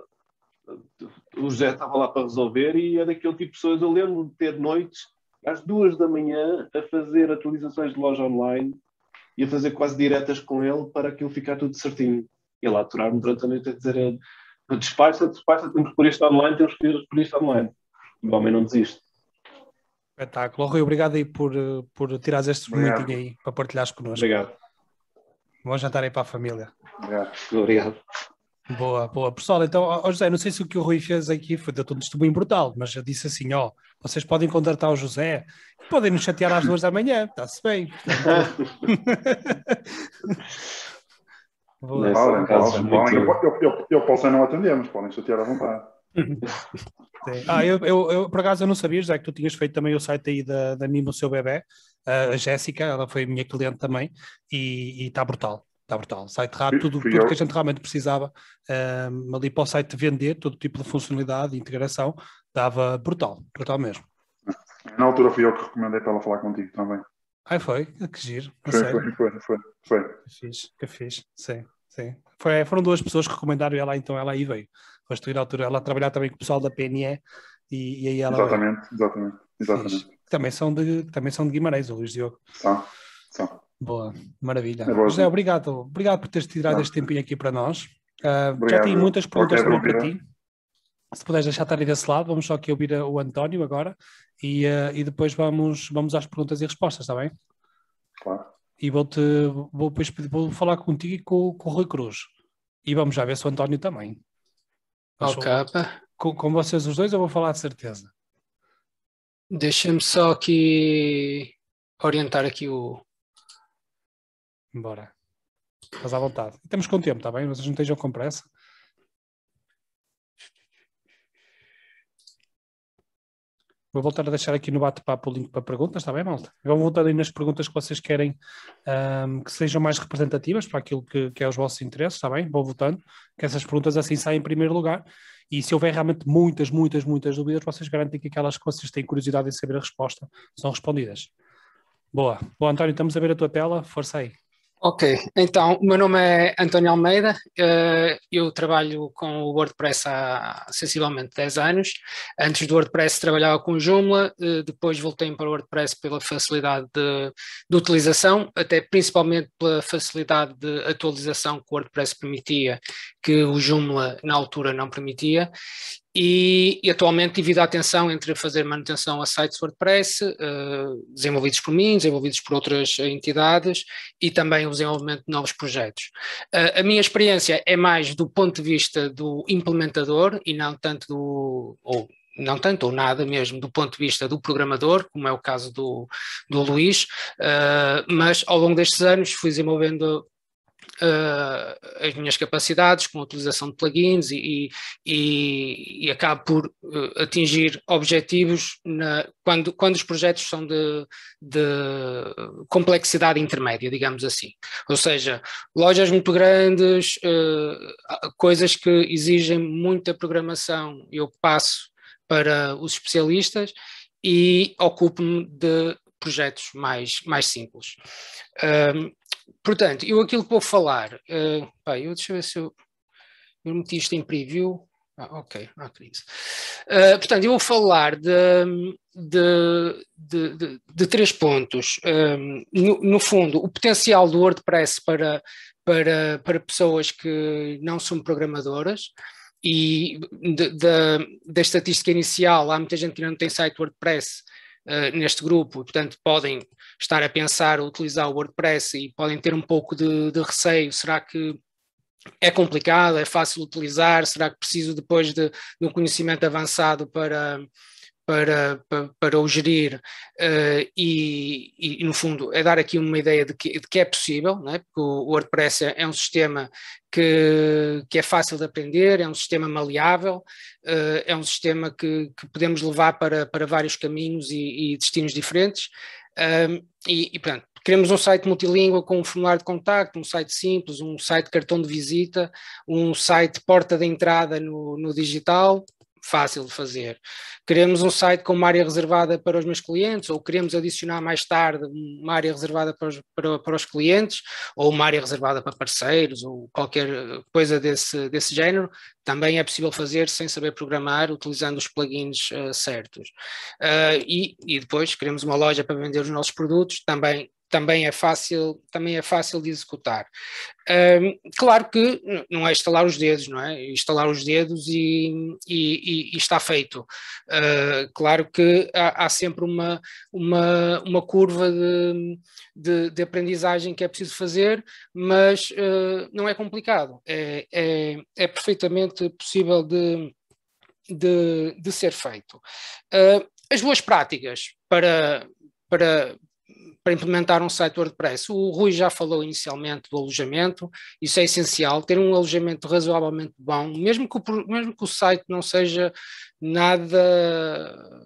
o José estava lá para resolver e é daquele tipo de pessoas. Eu lembro de ter noites às duas da manhã a fazer atualizações de loja online e a fazer quase diretas com ele para aquilo ficar tudo certinho. E lá aturar-me durante a noite a dizer despacha, despacha, temos que pôr isto online, temos que pôr isto online. E o homem não desiste. Espetáculo. Rui, obrigado aí por, por tirares este momentinho aí para partilhares connosco. Obrigado. Bom jantar aí para a família. Obrigado. Obrigado. Boa, boa. Pessoal, então, ó José, não sei se o que o Rui fez aqui foi deu-te um testemunho brutal, mas eu disse assim, ó, vocês podem contratar o José e podem nos chatear às duas da manhã, está-se bem. Boa. Podem, podem, podem. Eu, eu, eu, eu posso não atender, mas podem chatear à vontade. ah, eu, eu, eu, por acaso, eu não sabia, José, que tu tinhas feito também o site aí da, da Mimo Seu Bebé, a Jéssica, ela foi minha cliente também, e está brutal. Está brutal, site rápido, tudo, tudo que a gente realmente precisava um, ali para o site vender, todo tipo de funcionalidade, integração, dava brutal, brutal mesmo. Na altura fui eu que recomendei para ela falar contigo também. Ai foi? Que giro. Foi, foi, foi, foi, foi. Que fixe, que fixe, sim, sim. Foi, foram duas pessoas que recomendaram ela, então ela aí veio. Foste ir à altura, ela a trabalhar também com o pessoal da P N E e, e aí ela Exatamente, veio. exatamente, exatamente. Fixe. Também são de, também são de Guimarães, o Luís Diogo. São, são. Boa, maravilha. É boa, José, sim. obrigado. Obrigado por teres tirado Não. este tempinho aqui para nós. Uh, já Obrigado. tenho muitas perguntas Ok, também para Bruno. ti. Se puderes deixar estar aí desse lado, vamos só aqui ouvir o António agora e, uh, e depois vamos, vamos às perguntas e respostas, está bem? Claro. E vou-te, vou, depois, vou falar contigo e com, com o Rui Cruz. E vamos já ver se o António também. Mas Ok, pá. com, com vocês os dois eu vou falar de certeza. Deixa-me só aqui orientar aqui o... Bora. Estás à vontade. Estamos com tempo, está bem? Vocês não estejam com pressa. Vou voltar a deixar aqui no bate-papo o link para perguntas, está bem, malta? Eu vou voltar aí nas perguntas que vocês querem um, que sejam mais representativas para aquilo que, que é os vossos interesses, está bem? Vou votando, que essas perguntas assim saem em primeiro lugar. E se houver realmente muitas, muitas, muitas dúvidas, vocês garantem que aquelas que vocês têm curiosidade em saber a resposta são respondidas. Boa. Boa, António, estamos a ver a tua tela. Força aí. Ok, então, o meu nome é António Almeida, uh, eu trabalho com o WordPress há sensivelmente dez anos. Antes do WordPress trabalhava com o Joomla, uh, depois voltei para o WordPress pela facilidade de, de utilização, até principalmente pela facilidade de atualização que o WordPress permitia, que o Joomla na altura não permitia. E, e atualmente divido a atenção entre fazer manutenção a sites WordPress, uh, desenvolvidos por mim, desenvolvidos por outras entidades, e também o desenvolvimento de novos projetos. Uh, a minha experiência é mais do ponto de vista do implementador e não tanto do... Ou, não tanto ou nada mesmo do ponto de vista do programador, como é o caso do, do Luís, uh, mas ao longo destes anos fui desenvolvendo Uh, as minhas capacidades com a utilização de plugins e, e, e acabo por uh, atingir objetivos na, quando, quando os projetos são de, de complexidade intermédia, digamos assim. Ou seja, lojas muito grandes, uh, coisas que exigem muita programação, eu passo para os especialistas e ocupo-me de projetos mais, mais simples. Um, Portanto, eu aquilo que vou falar, uh, pá, eu, deixa eu ver se eu, eu meti isto em preview, ah, ok, não há crise. Uh, portanto, eu vou falar de, de, de, de, de três pontos. Um, no, no fundo, o potencial do WordPress para, para, para pessoas que não são programadoras. E de, de, da estatística inicial, há muita gente que não tem site WordPress uh, neste grupo, portanto podem estar a pensar utilizar o WordPress e podem ter um pouco de, de receio. Será que é complicado, é fácil de utilizar? Será que preciso depois de, de um conhecimento avançado para... Para, para, para o gerir uh, e, e, no fundo, é dar aqui uma ideia de que, de que é possível, não é? Porque o WordPress é, é um sistema que, que é fácil de aprender, é um sistema maleável, uh, é um sistema que, que podemos levar para, para vários caminhos e, e destinos diferentes. Um, e, e, portanto, queremos um site multilíngua com um formulário de contacto, um site simples, um site cartão de visita, um site porta de entrada no, no digital, fácil de fazer. Queremos um site com uma área reservada para os meus clientes, ou queremos adicionar mais tarde uma área reservada para os, para, para os clientes, ou uma área reservada para parceiros, ou qualquer coisa desse, desse género, também é possível fazer sem saber programar, utilizando os plugins uh, certos. Uh, e, e depois queremos uma loja para vender os nossos produtos, também também é fácil, também é fácil de executar. Um, claro que não é instalar os dedos, não é? Instalar os dedos e, e, e está feito. Uh, claro que há, há sempre uma, uma, uma curva de, de, de aprendizagem que é preciso fazer, mas uh, não é complicado. É, é, é perfeitamente possível de, de, de ser feito. Uh, as boas práticas para... para para implementar um site WordPress. O Rui já falou inicialmente do alojamento, isso é essencial, ter um alojamento razoavelmente bom, mesmo que o, mesmo que o site não seja nada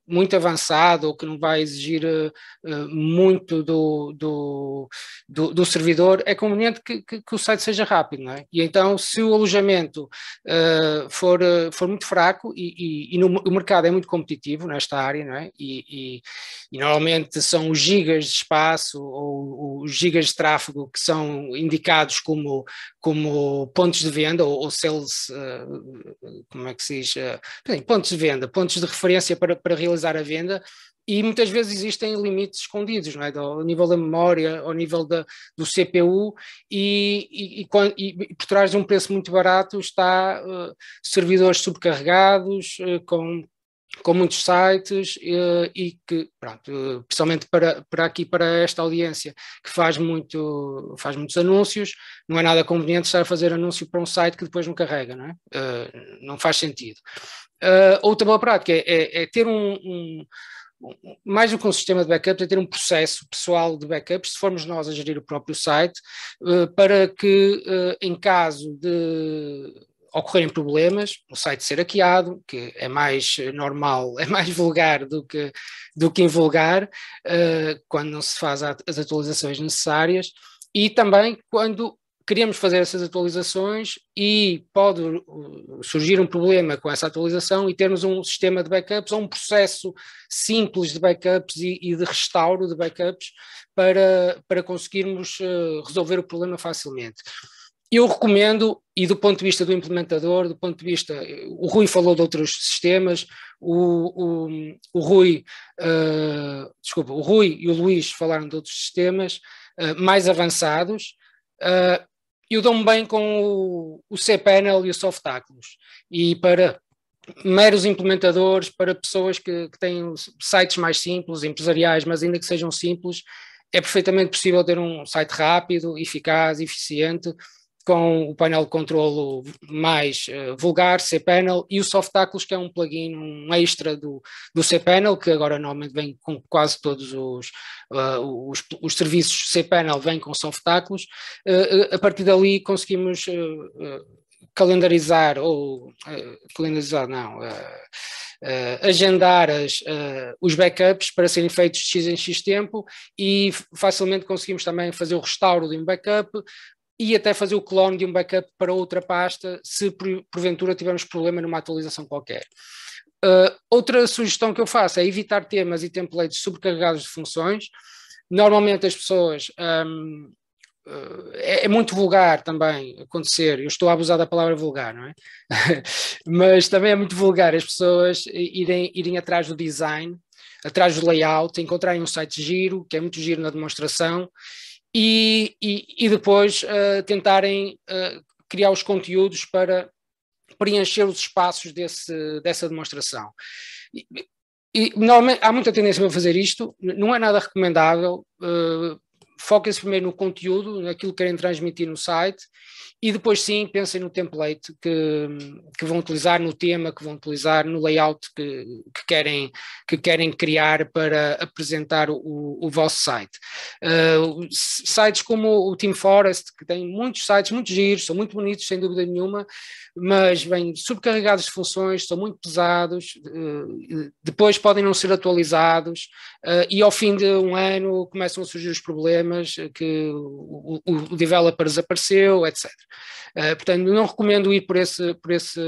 muito avançado ou que não vai exigir uh, muito do, do, do, do servidor, é conveniente que, que, que o site seja rápido, não é? E então, se o alojamento uh, for, uh, for muito fraco, e, e, e no, o mercado é muito competitivo nesta área, não é? E, e, e normalmente são os gigas de espaço ou os gigas de tráfego que são indicados como, como pontos de venda ou, ou sales, uh, como é que se diz? Uh, pontos de venda, pontos de referência para, para realizar a venda, e muitas vezes existem limites escondidos, não é? Ao nível da memória, ao nível da, do C P U, e, e, e, e por trás de um preço muito barato está uh, servidores subcarregados, uh, com, com muitos sites, uh, e que, pronto, uh, principalmente para, para aqui, para esta audiência, que faz, muito, faz muitos anúncios, não é nada conveniente estar a fazer anúncio para um site que depois não carrega, não é? Uh, não faz sentido. Uh, outra boa prática é, é, é ter um, um, um, mais do que um sistema de backups, é ter um processo pessoal de backups, se formos nós a gerir o próprio site, uh, para que uh, em caso de ocorrerem problemas, o site ser hackeado, que é mais normal, é mais vulgar do que, do que invulgar, uh, quando não se faz as atualizações necessárias, e também quando queremos fazer essas atualizações e pode surgir um problema com essa atualização e termos um sistema de backups ou um processo simples de backups e, e de restauro de backups para, para conseguirmos uh, resolver o problema facilmente. Eu recomendo, e do ponto de vista do implementador, do ponto de vista, o Rui falou de outros sistemas, o, o, o Rui, uh, desculpa, o Rui e o Luís falaram de outros sistemas uh, mais avançados. Uh, eu dou-me bem com o, o cPanel e o Softaculous, e para meros implementadores, para pessoas que, que têm sites mais simples, empresariais, mas ainda que sejam simples, é perfeitamente possível ter um site rápido, eficaz, eficiente, com o painel de controlo mais uh, vulgar, cPanel, e o Softaculous, que é um plugin, um extra do, do cPanel, que agora normalmente vem com quase todos os, uh, os, os serviços cPanel, vem com Softaculous. Uh, a partir dali conseguimos uh, uh, calendarizar, ou uh, calendarizar não, uh, Uh, agendar as, uh, os backups para serem feitos de X em X tempo, e facilmente conseguimos também fazer o restauro de um backup e até fazer o clone de um backup para outra pasta, se por, porventura tivermos problema numa atualização qualquer. Uh, outra sugestão que eu faço é evitar temas e templates sobrecarregados de funções. Normalmente as pessoas... Um, É, é muito vulgar também acontecer, eu estou a abusar da palavra vulgar, não é? Mas também é muito vulgar as pessoas irem, irem atrás do design, atrás do layout, encontrarem um site giro, que é muito giro na demonstração, e, e, e depois uh, tentarem uh, criar os conteúdos para preencher os espaços desse, dessa demonstração. E, e normalmente há muita tendência para fazer isto, não é nada recomendável. uh, Foquem-se primeiro no conteúdo, naquilo que querem transmitir no site, e depois sim pensem no template que, que vão utilizar, no tema que vão utilizar, no layout que, que, querem, que querem criar para apresentar o, o vosso site. Uh, sites como o Team Forest, que tem muitos sites muito giros, são muito bonitos sem dúvida nenhuma, mas vêm subcarregados de funções, são muito pesados, uh, depois podem não ser atualizados, uh, e ao fim de um ano começam a surgir os problemas que o, o, o developer desapareceu, etcétera. Uh, portanto, não recomendo ir por, esse, por, esse,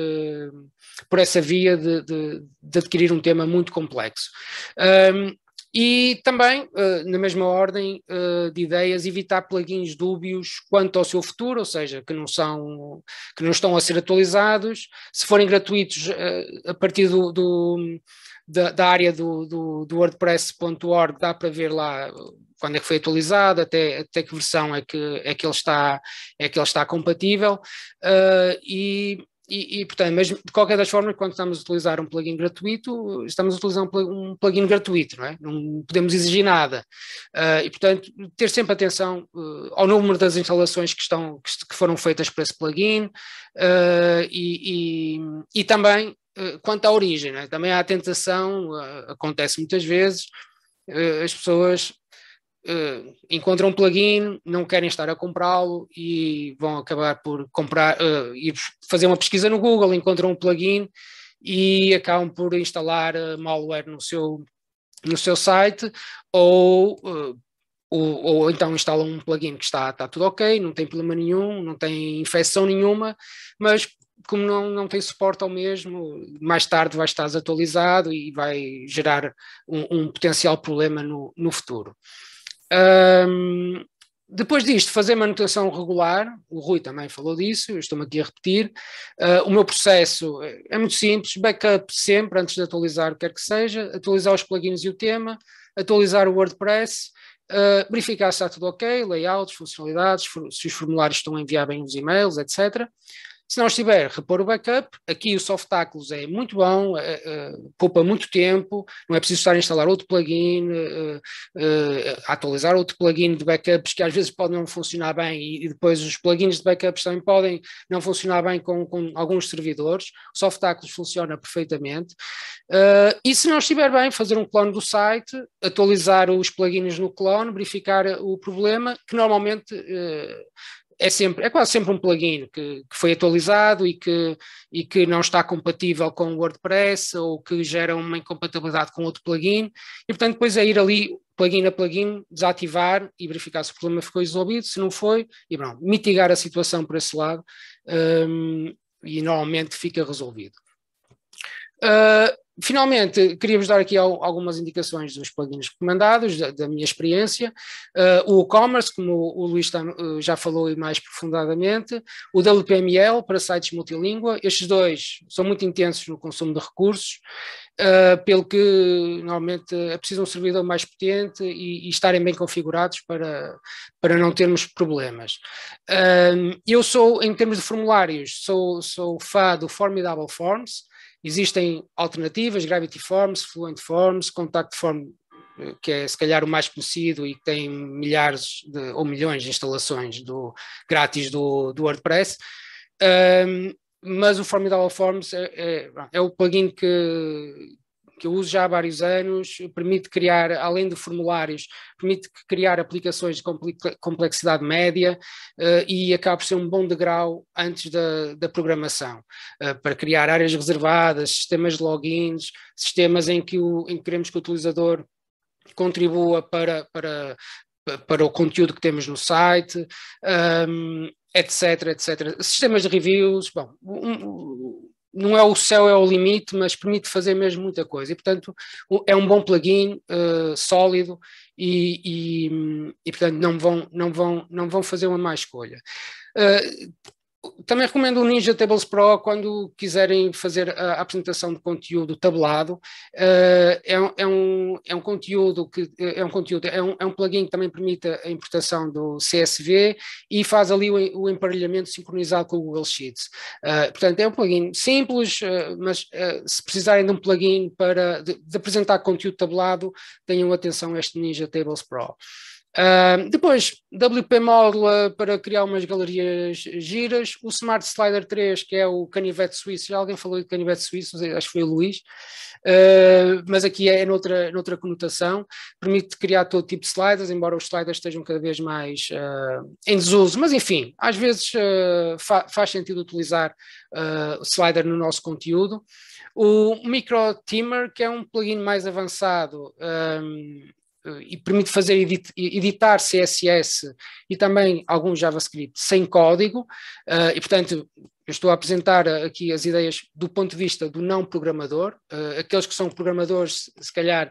por essa via de, de, de adquirir um tema muito complexo. Um, E também, uh, na mesma ordem uh, de ideias, evitar plugins dúbios quanto ao seu futuro, ou seja, que não, são, que não estão a ser atualizados. Se forem gratuitos, uh, a partir do, do, da, da área do, do, do WordPress ponto org, dá para ver lá quando é que foi atualizado, até, até que versão é que, é que, ele, está, é que ele está compatível. Uh, e E, e, portanto, mas de qualquer das formas, quando estamos a utilizar um plugin gratuito, estamos a utilizar um plugin, um plugin gratuito, não é? Não podemos exigir nada. Uh, e, portanto, ter sempre atenção uh, ao número das instalações que, estão, que, que foram feitas para esse plugin, uh, e, e, e também uh, quanto à origem, não é? Também há a tentação, uh, acontece muitas vezes, uh, as pessoas Uh, encontram um plugin, não querem estar a comprá-lo e vão acabar por comprar, uh, ir fazer uma pesquisa no Google, encontram um plugin e acabam por instalar uh, malware no seu, no seu site, ou, uh, ou, ou então instalam um plugin que está, está tudo ok, não tem problema nenhum, não tem infecção nenhuma, mas como não, não tem suporte ao mesmo, mais tarde vai estar desatualizado e vai gerar um, um potencial problema no, no futuro. Um, depois disto, fazer manutenção regular, o Rui também falou disso, eu estou-me aqui a repetir. Uh, o meu processo é muito simples, backup sempre, antes de atualizar o que quer que seja, atualizar os plugins e o tema, atualizar o WordPress, uh, verificar se está tudo ok, layouts, funcionalidades, se os formulários estão a enviar bem os e-mails, etcétera. Se não estiver, repor o backup. Aqui o Softaculous é muito bom, é, é, poupa muito tempo, não é preciso estar a instalar outro plugin, é, é, atualizar outro plugin de backups que às vezes podem não funcionar bem e, e depois os plugins de backups também podem não funcionar bem com, com alguns servidores. O Softaculous funciona perfeitamente. Uh, e se não estiver bem, fazer um clone do site, atualizar os plugins no clone, verificar o problema, que normalmente... Uh, É, sempre, é quase sempre um plugin que, que foi atualizado e que, e que não está compatível com o WordPress ou que gera uma incompatibilidade com outro plugin e, portanto, depois é ir ali plugin a plugin, desativar e verificar se o problema ficou resolvido, se não foi, e pronto, mitigar a situação por esse lado um, e normalmente fica resolvido. Uh, Finalmente, queria-vos dar aqui algumas indicações dos plugins recomendados, da, da minha experiência. Uh, o WooCommerce, como o, o Luís tam, uh, já falou mais profundamente. O W P M L, para sites multilíngua. Estes dois são muito intensos no consumo de recursos, uh, pelo que normalmente é preciso um servidor mais potente e, e estarem bem configurados para, para não termos problemas. Uh, eu sou, em termos de formulários, sou, sou fã do Formidable Forms. Existem alternativas, Gravity Forms, Fluent Forms, Contact Form, que é se calhar o mais conhecido e que tem milhares de, ou milhões de instalações do, grátis do, do WordPress, um, mas o Formidable Forms é, é, é o plugin que, que eu uso já há vários anos, permite criar, além de formulários, permite criar aplicações de complexidade média uh, e acaba por ser um bom degrau antes da, da programação, uh, para criar áreas reservadas, sistemas de logins, sistemas em que, o, em que queremos que o utilizador contribua para, para, para o conteúdo que temos no site, um, etc, etcétera. Sistemas de reviews, bom, um, não é o céu é o limite, mas permite fazer mesmo muita coisa. E, portanto, é um bom plugin, uh, sólido, e, e, e, portanto, não vão, não, vão, não vão fazer uma má escolha. Uh, Também recomendo o Ninja Tables Pro quando quiserem fazer a apresentação de conteúdo tabelado. Uh, é, um, é, um, é um conteúdo que é um conteúdo, é um, é um plugin que também permite a importação do C S V e faz ali o, o emparelhamento sincronizado com o Google Sheets. Uh, portanto, é um plugin simples, uh, mas uh, se precisarem de um plugin para de, de apresentar conteúdo tabelado, tenham atenção a este Ninja Tables Pro. Uh, depois, W P Modular para criar umas galerias giras, o Smart Slider três, que é o canivete suíço. Já alguém falou de canivete suíço, acho que foi o Luís, uh, mas aqui é noutra, noutra conotação, permite criar todo tipo de sliders, embora os sliders estejam cada vez mais uh, em desuso, mas enfim, às vezes uh, fa faz sentido utilizar uh, o slider no nosso conteúdo. O Micro Themer, que é um plugin mais avançado, um, e permite fazer edit, editar C S S e também algum JavaScript sem código, uh, e portanto eu estou a apresentar aqui as ideias do ponto de vista do não programador. Uh, aqueles que são programadores se calhar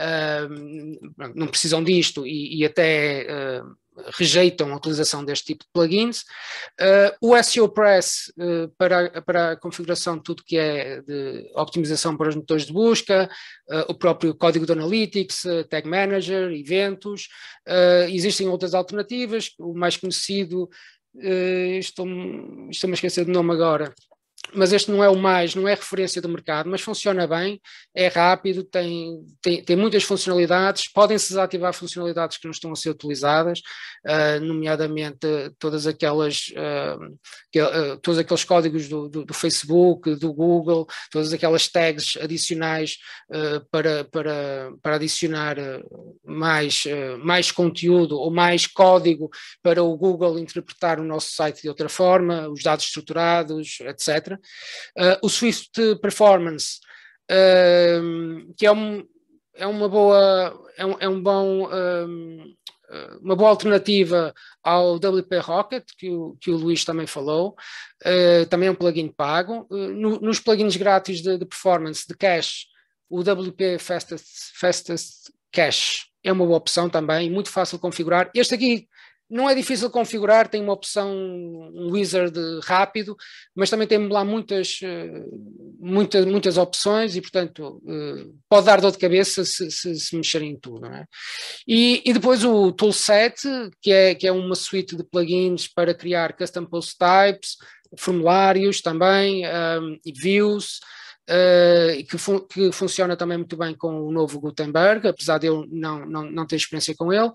uh, não precisam disto e, e até uh, rejeitam a utilização deste tipo de plugins. Uh, o S E O Press uh, para, para a configuração de tudo que é de optimização para os motores de busca, uh, o próprio código de Analytics, uh, Tag Manager, eventos. Uh, existem outras alternativas, o mais conhecido, uh, estou-me estou a esquecer do nome agora, mas este não é o mais, não é referência do mercado, mas funciona bem, é rápido, tem, tem, tem muitas funcionalidades, podem-se desativar funcionalidades que não estão a ser utilizadas, uh, nomeadamente todas aquelas, uh, que, uh, todos aqueles códigos do, do, do Facebook, do Google, todas aquelas tags adicionais uh, para, para, para adicionar mais, uh, mais conteúdo ou mais código para o Google interpretar o nosso site de outra forma, os dados estruturados, etcétera. Uh, o Swift Performance, uh, que é, um, é uma boa, é um, é um bom, um, uma boa alternativa ao W P Rocket, que o, que o Luís também falou, uh, também é um plugin pago. Uh, no, nos plugins grátis de, de performance, de cache, o W P Fastest, Fastest Cache é uma boa opção também, muito fácil de configurar. Este aqui não é difícil de configurar, tem uma opção, um wizard rápido, mas também tem lá muitas, muitas, muitas opções e, portanto, pode dar dor de cabeça se, se, se mexerem em tudo. Não é? e, e depois o Toolset, que é, que é uma suite de plugins para criar custom post types, formulários também, um, e views, Uh, que, fun que funciona também muito bem com o novo Gutenberg, apesar de eu não, não, não ter experiência com ele.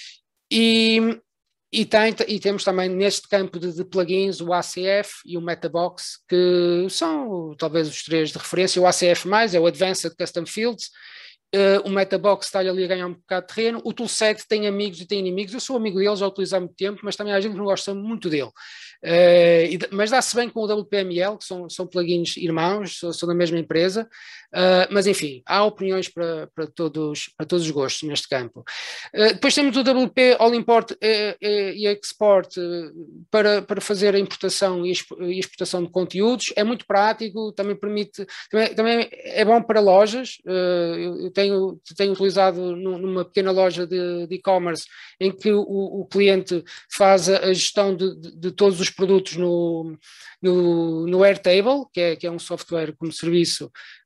E, e, tem, e temos também neste campo de, de plugins o A C F e o Metabox, que são talvez os três de referência. O A C F mais é o Advanced Custom Fields, uh, o Metabox está ali a ganhar um bocado de terreno, o Toolset tem amigos e tem inimigos. Eu sou amigo dele, já o utilizo há muito tempo, mas também há gente que não gosta muito dele. Uh, e, mas dá-se bem com o W P M L, que são, são plugins irmãos, são, são da mesma empresa, uh, mas enfim, há opiniões para, para, todos, para todos os gostos neste campo. Uh, depois temos o W P All Import e, e Export uh, para, para fazer a importação e exportação de conteúdos, é muito prático, também permite, também, também é bom para lojas. Uh, eu, eu tenho, tenho utilizado numa pequena loja de e-commerce em que o, o cliente faz a, a gestão de, de, de todos os produtos no, no, no Airtable, que é, que é um software como serviço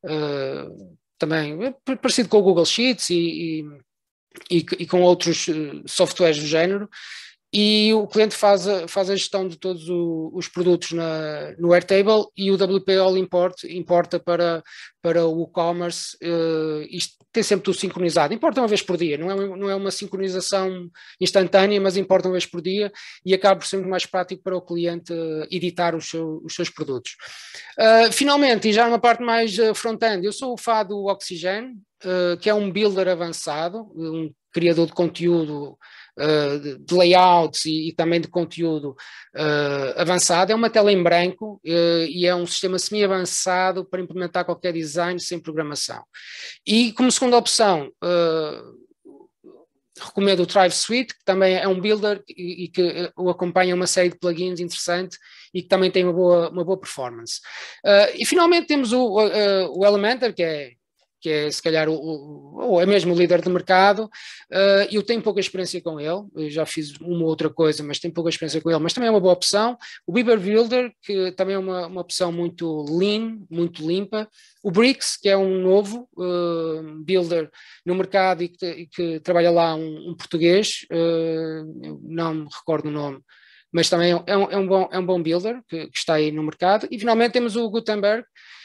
uh, também parecido com o Google Sheets e, e, e com outros softwares do género, e o cliente faz a, faz a gestão de todos o, os produtos na, no Airtable, e o W P All Import importa para, para o e-commerce. Uh, isto tem sempre tudo sincronizado, importa uma vez por dia, não é, não é uma sincronização instantânea, mas importa uma vez por dia e acaba por ser muito mais prático para o cliente uh, editar os, seu, os seus produtos. Uh, finalmente, e já numa parte mais uh, front-end, eu sou o fã do Oxygen, uh, que é um builder avançado, um criador de conteúdo, Uh, de, de layouts e, e também de conteúdo uh, avançado. É uma tela em branco uh, e é um sistema semi-avançado para implementar qualquer design sem programação. E como segunda opção, uh, recomendo o Thrive Suite, que também é um builder e, e que o acompanha uma série de plugins interessante e que também tem uma boa, uma boa performance. Uh, e finalmente temos o, uh, o Elementor, que é que é se calhar o, o, ou é mesmo o líder de mercado. Uh, eu tenho pouca experiência com ele, eu já fiz uma ou outra coisa, mas tenho pouca experiência com ele, mas também é uma boa opção. O Beaver Builder, que também é uma, uma opção muito lean, muito limpa. O Bricks, que é um novo uh, builder no mercado e que, e que trabalha lá um, um português, uh, não me recordo o nome, mas também é um, é um, bom, é um bom builder que, que está aí no mercado. E finalmente temos o Gutenberg,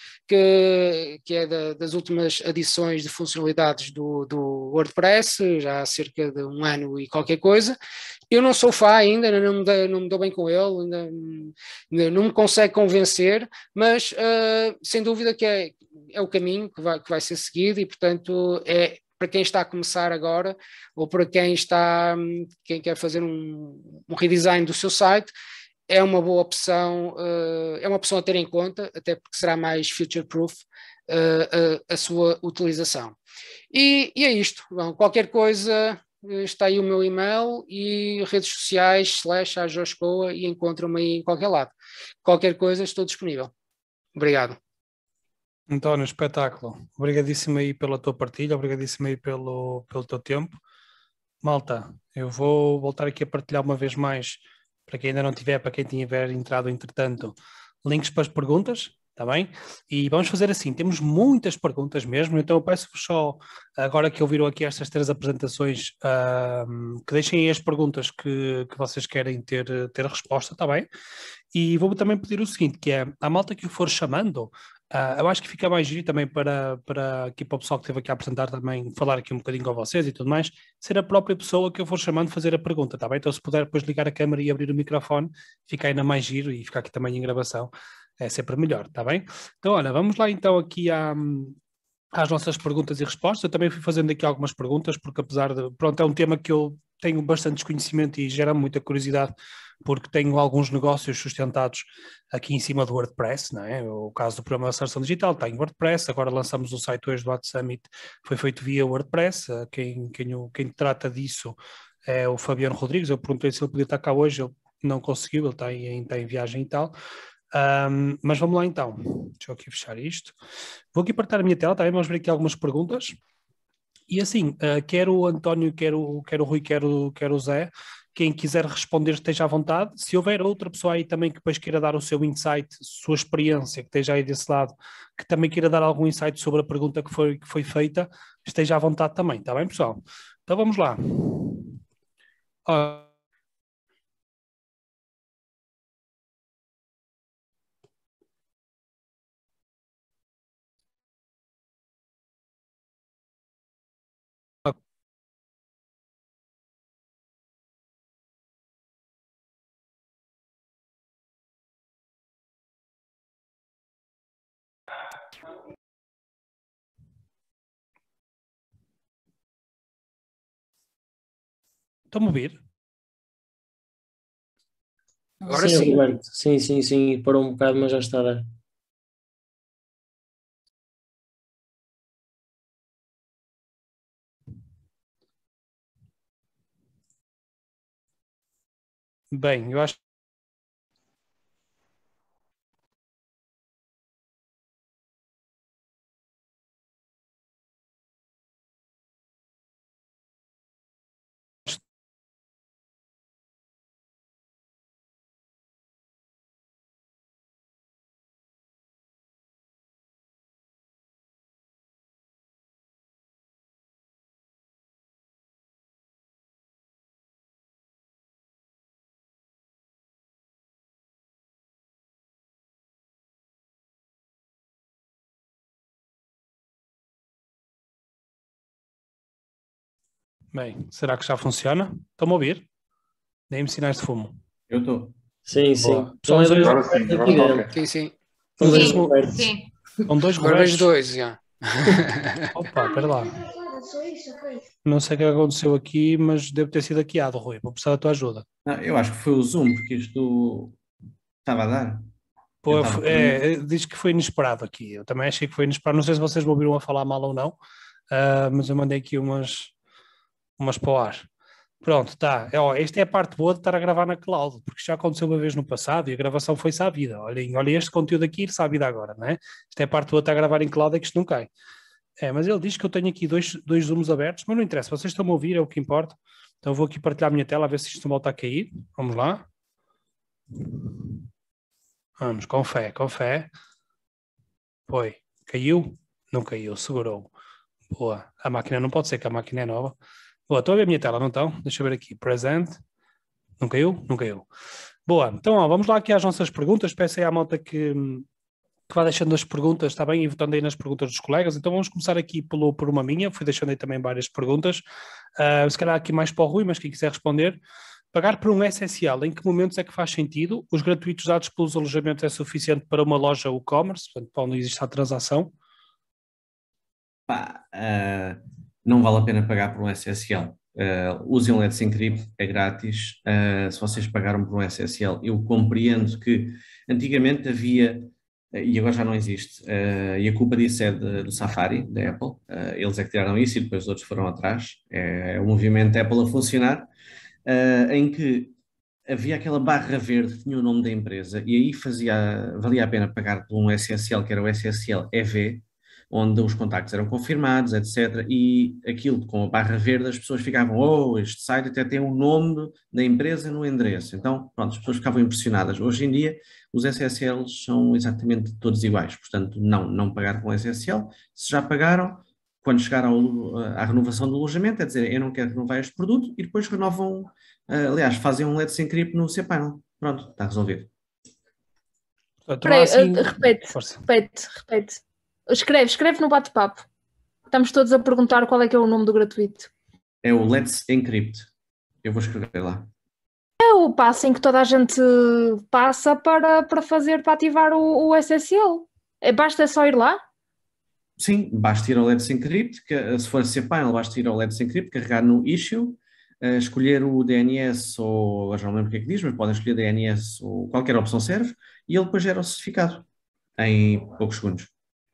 Que, que é da, das últimas adições de funcionalidades do, do WordPress, já há cerca de um ano e qualquer coisa. Eu não sou fã ainda, não me, dou, não me dou bem com ele, ainda, ainda não me consegue convencer, mas uh, sem dúvida que é, é o caminho que vai, que vai ser seguido e, portanto, é para quem está a começar agora ou para quem, está, quem quer fazer um, um redesign do seu site, é uma boa opção, uh, é uma opção a ter em conta, até porque será mais future-proof uh, uh, a sua utilização. E, e é isto. Bom, qualquer coisa, está aí o meu e-mail e redes sociais, slash a Joscoa, e encontram-me aí em qualquer lado. Qualquer coisa, estou disponível. Obrigado. António, espetáculo. Obrigadíssimo aí pela tua partilha, obrigadíssimo aí pelo, pelo teu tempo. Malta, eu vou voltar aqui a partilhar uma vez mais, para quem ainda não tiver, para quem tiver entrado entretanto, links para as perguntas, está bem? E vamos fazer assim, temos muitas perguntas mesmo, então eu peço-vos só, agora que ouviram aqui estas três apresentações, uh, que deixem aí as perguntas que, que vocês querem ter, ter resposta, está bem? E vou também pedir o seguinte, que é, a malta que o for chamando, Uh, eu acho que fica mais giro também para, para, aqui, para o pessoal que esteve aqui a apresentar também, falar aqui um bocadinho com vocês e tudo mais, ser a própria pessoa que eu for chamando fazer a pergunta, tá bem? Então se puder depois ligar a câmera e abrir o microfone, fica ainda mais giro e fica aqui também em gravação, é sempre melhor, tá bem? Então olha, vamos lá então aqui à, às nossas perguntas e respostas. Eu também fui fazendo aqui algumas perguntas, porque apesar de, pronto, é um tema que eu tenho bastante desconhecimento e gera muita curiosidade, porque tenho alguns negócios sustentados aqui em cima do WordPress, não é? O caso do programa de aceleração digital está em WordPress, agora lançamos o site hoje do Ad Summit, foi feito via WordPress, quem, quem, quem trata disso é o Fabiano Rodrigues, eu perguntei se ele podia estar cá hoje, ele não conseguiu, ele está em, está em viagem e tal. Um, mas vamos lá então, deixa eu aqui fechar isto. Vou aqui partilhar a minha tela, tá bem? Vamos ver aqui algumas perguntas. E assim, uh, quer o António, quer o, quer o Rui, quer o, quer o Zé, quem quiser responder esteja à vontade. Se houver outra pessoa aí também que depois queira dar o seu insight, sua experiência, que esteja aí desse lado, que também queira dar algum insight sobre a pergunta que foi, que foi feita, esteja à vontade também, está bem, pessoal? Então vamos lá. Uh, Estão-me a ouvir? Agora sim, sim. Roberto. Sim, sim, sim. Parou um bocado, mas já está a dar. Bem, eu acho Bem, será que já funciona? Estão-me a ouvir? Deem-me sinais de fumo. Eu estou. Sim, sim. Boa. São São dois Agora sim, Robertos agora aqui está dentro. ok. Sim, sim. São dois Sim, Robertos. Sim. São dois Agora vejo Robertos. dois, já. Opa, espera lá. Não sei o que aconteceu aqui, mas devo ter sido hackeado, Rui. Vou precisar da tua ajuda. Não, eu acho que foi o Zoom, porque isto estava a dar. Pô, Eu estava é, diz que foi inesperado aqui. Eu também achei que foi inesperado. Não sei se vocês me ouviram a falar mal ou não, ah, mas eu mandei aqui umas, umas para o ar. Pronto, tá. É, ó, esta é a parte boa de estar a gravar na cloud, porque já aconteceu uma vez no passado e a gravação foi-se à vida. Olhem, olhem este conteúdo aqui, ir-se à vida agora, não é? Esta é a parte boa de estar a gravar em cloud, é que isto não cai. É, mas ele diz que eu tenho aqui dois, dois zooms abertos, mas não interessa, vocês estão a ouvir, é o que importa. Então vou aqui partilhar a minha tela, a ver se isto não volta a cair. Vamos lá. Vamos, com fé, com fé. Foi. Caiu? Não caiu, segurou. Boa. A máquina não pode ser, que a máquina é nova. Boa, estou a ver a minha tela, não estão? Deixa eu ver aqui. Present. Não caiu? Não caiu. Boa, então ó, vamos lá aqui às nossas perguntas. Peço aí à malta que, que vá deixando as perguntas, está bem? E votando aí nas perguntas dos colegas. Então vamos começar aqui pelo, por uma minha. Fui deixando aí também várias perguntas. Uh, se calhar aqui mais para o Rui, mas quem quiser responder. Pagar por um S S L, em que momentos é que faz sentido? Os gratuitos dados pelos alojamentos é suficiente para uma loja e-commerce? Portanto, para onde existe a transação? Pá, uh, não vale a pena pagar por um S S L. Uh, usem o Let's Encrypt, é grátis. Uh, se vocês pagaram por um S S L, eu compreendo que antigamente havia, uh, e agora já não existe, uh, e a culpa disso é de, do Safari, da Apple. Uh, eles é que tiraram isso e depois os outros foram atrás. É, é o movimento Apple a funcionar, uh, em que havia aquela barra verde que tinha o nome da empresa e aí fazia, valia a pena pagar por um S S L, que era o S S L E V, onde os contactos eram confirmados, etcétera. E aquilo com a barra verde, as pessoas ficavam, oh, este site até tem o nome da empresa no endereço. Então, pronto, as pessoas ficavam impressionadas. Hoje em dia, os S S Ls são exatamente todos iguais. Portanto, não, não pagar com S S L. Se já pagaram, quando chegar ao, à renovação do alojamento, é dizer, eu não quero renovar este produto, e depois renovam, aliás, fazem um Let's Encrypt no cPanel. Pronto, está resolvido. Espera aí, assim... uh, repete, Força. repete, repete. Escreve, escreve no bate-papo. Estamos todos a perguntar qual é que é o nome do gratuito. É o Let's Encrypt. Eu vou escrever lá. É o passo em que toda a gente passa para, para fazer, para ativar o, o S S L. É, basta só ir lá? Sim, basta ir ao Let's Encrypt, que, se for cPanel, basta ir ao Let's Encrypt, carregar no Issue, uh, escolher o D N S ou, já não lembro o que é que diz, mas podem escolher D N S ou qualquer opção serve, e ele depois gera o certificado em poucos segundos.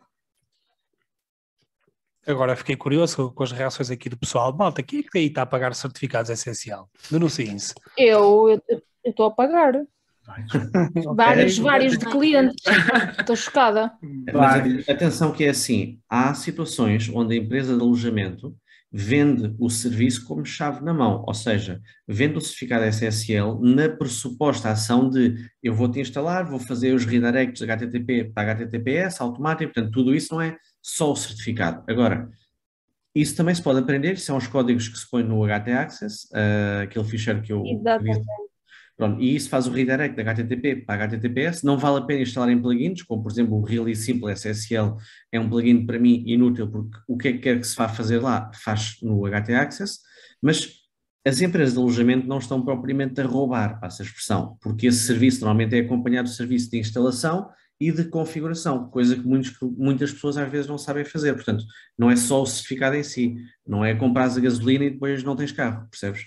Agora fiquei curioso com as reações aqui do pessoal. Malta, quem é que aí está a pagar certificados é essencial? Denunciem-se. Eu estou a pagar. Vários, Ok. vários de clientes. Estou chocada. Mas atenção que é assim, há situações onde a empresa de alojamento vende o serviço como chave na mão, ou seja, vende o certificado S S L na pressuposta ação de eu vou-te instalar, vou fazer os redirects H T T P para H T T P S automático, portanto tudo isso não é só o certificado. Agora, isso também se pode aprender, isso são os códigos que se põem no H T Access, uh, aquele ficheiro que eu... Exatamente. Pronto, e isso faz o redirect da H T T P para H T T P S. Não vale a pena instalar em plugins, como por exemplo o Really Simple S S L é um plugin para mim inútil, porque o que é que quer que se vá fazer lá faz no H T Access, mas as empresas de alojamento não estão propriamente a roubar, passa a expressão, porque esse serviço normalmente é acompanhado do serviço de instalação e de configuração, coisa que muitos, muitas pessoas às vezes não sabem fazer. Portanto, não é só o certificado em si, não é comprares a gasolina e depois não tens carro, percebes?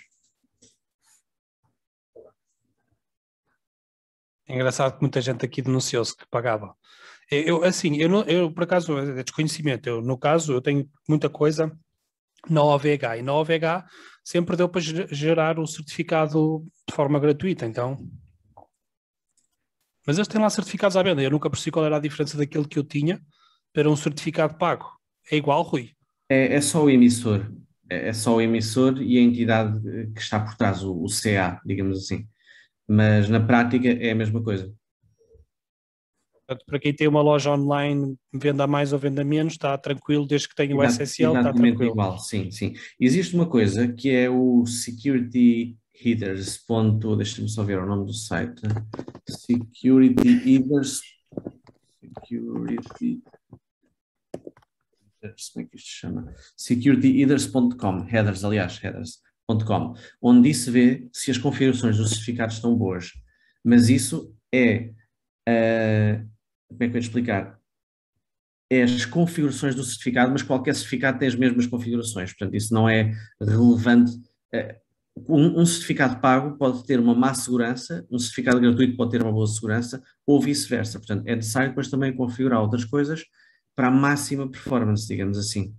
É engraçado que muita gente aqui denunciou-se que pagava. Eu, assim, eu, não, eu por acaso, é desconhecimento, eu, no caso, eu tenho muita coisa na O V H, e na O V H sempre deu para gerar o certificado de forma gratuita, então... Mas eles têm lá certificados à venda, eu nunca percebi qual era a diferença daquilo que eu tinha para um certificado pago. É igual, Rui? É, é só o emissor, é, é só o emissor e a entidade que está por trás, o, o C A, digamos assim. Mas na prática é a mesma coisa. Portanto, para quem tem uma loja online, venda mais ou venda menos, está tranquilo, desde que tenha o S S L, está Exatamente tranquilo. igual, sim, sim. Existe uma coisa que é o Security Headers. Ponto, deixa-me só ver o nome do site. Security Headers. Security Headers, como é que isto se chama? security headers ponto com, headers, aliás, headers. .com, onde isso vê se as configurações dos certificados estão boas. Mas isso é, uh, como é que eu vou explicar? É as configurações do certificado, mas qualquer certificado tem as mesmas configurações, portanto isso não é relevante. Uh, um, um certificado pago pode ter uma má segurança, um certificado gratuito pode ter uma boa segurança, ou vice-versa. Portanto é necessário depois também configurar outras coisas para a máxima performance, digamos assim.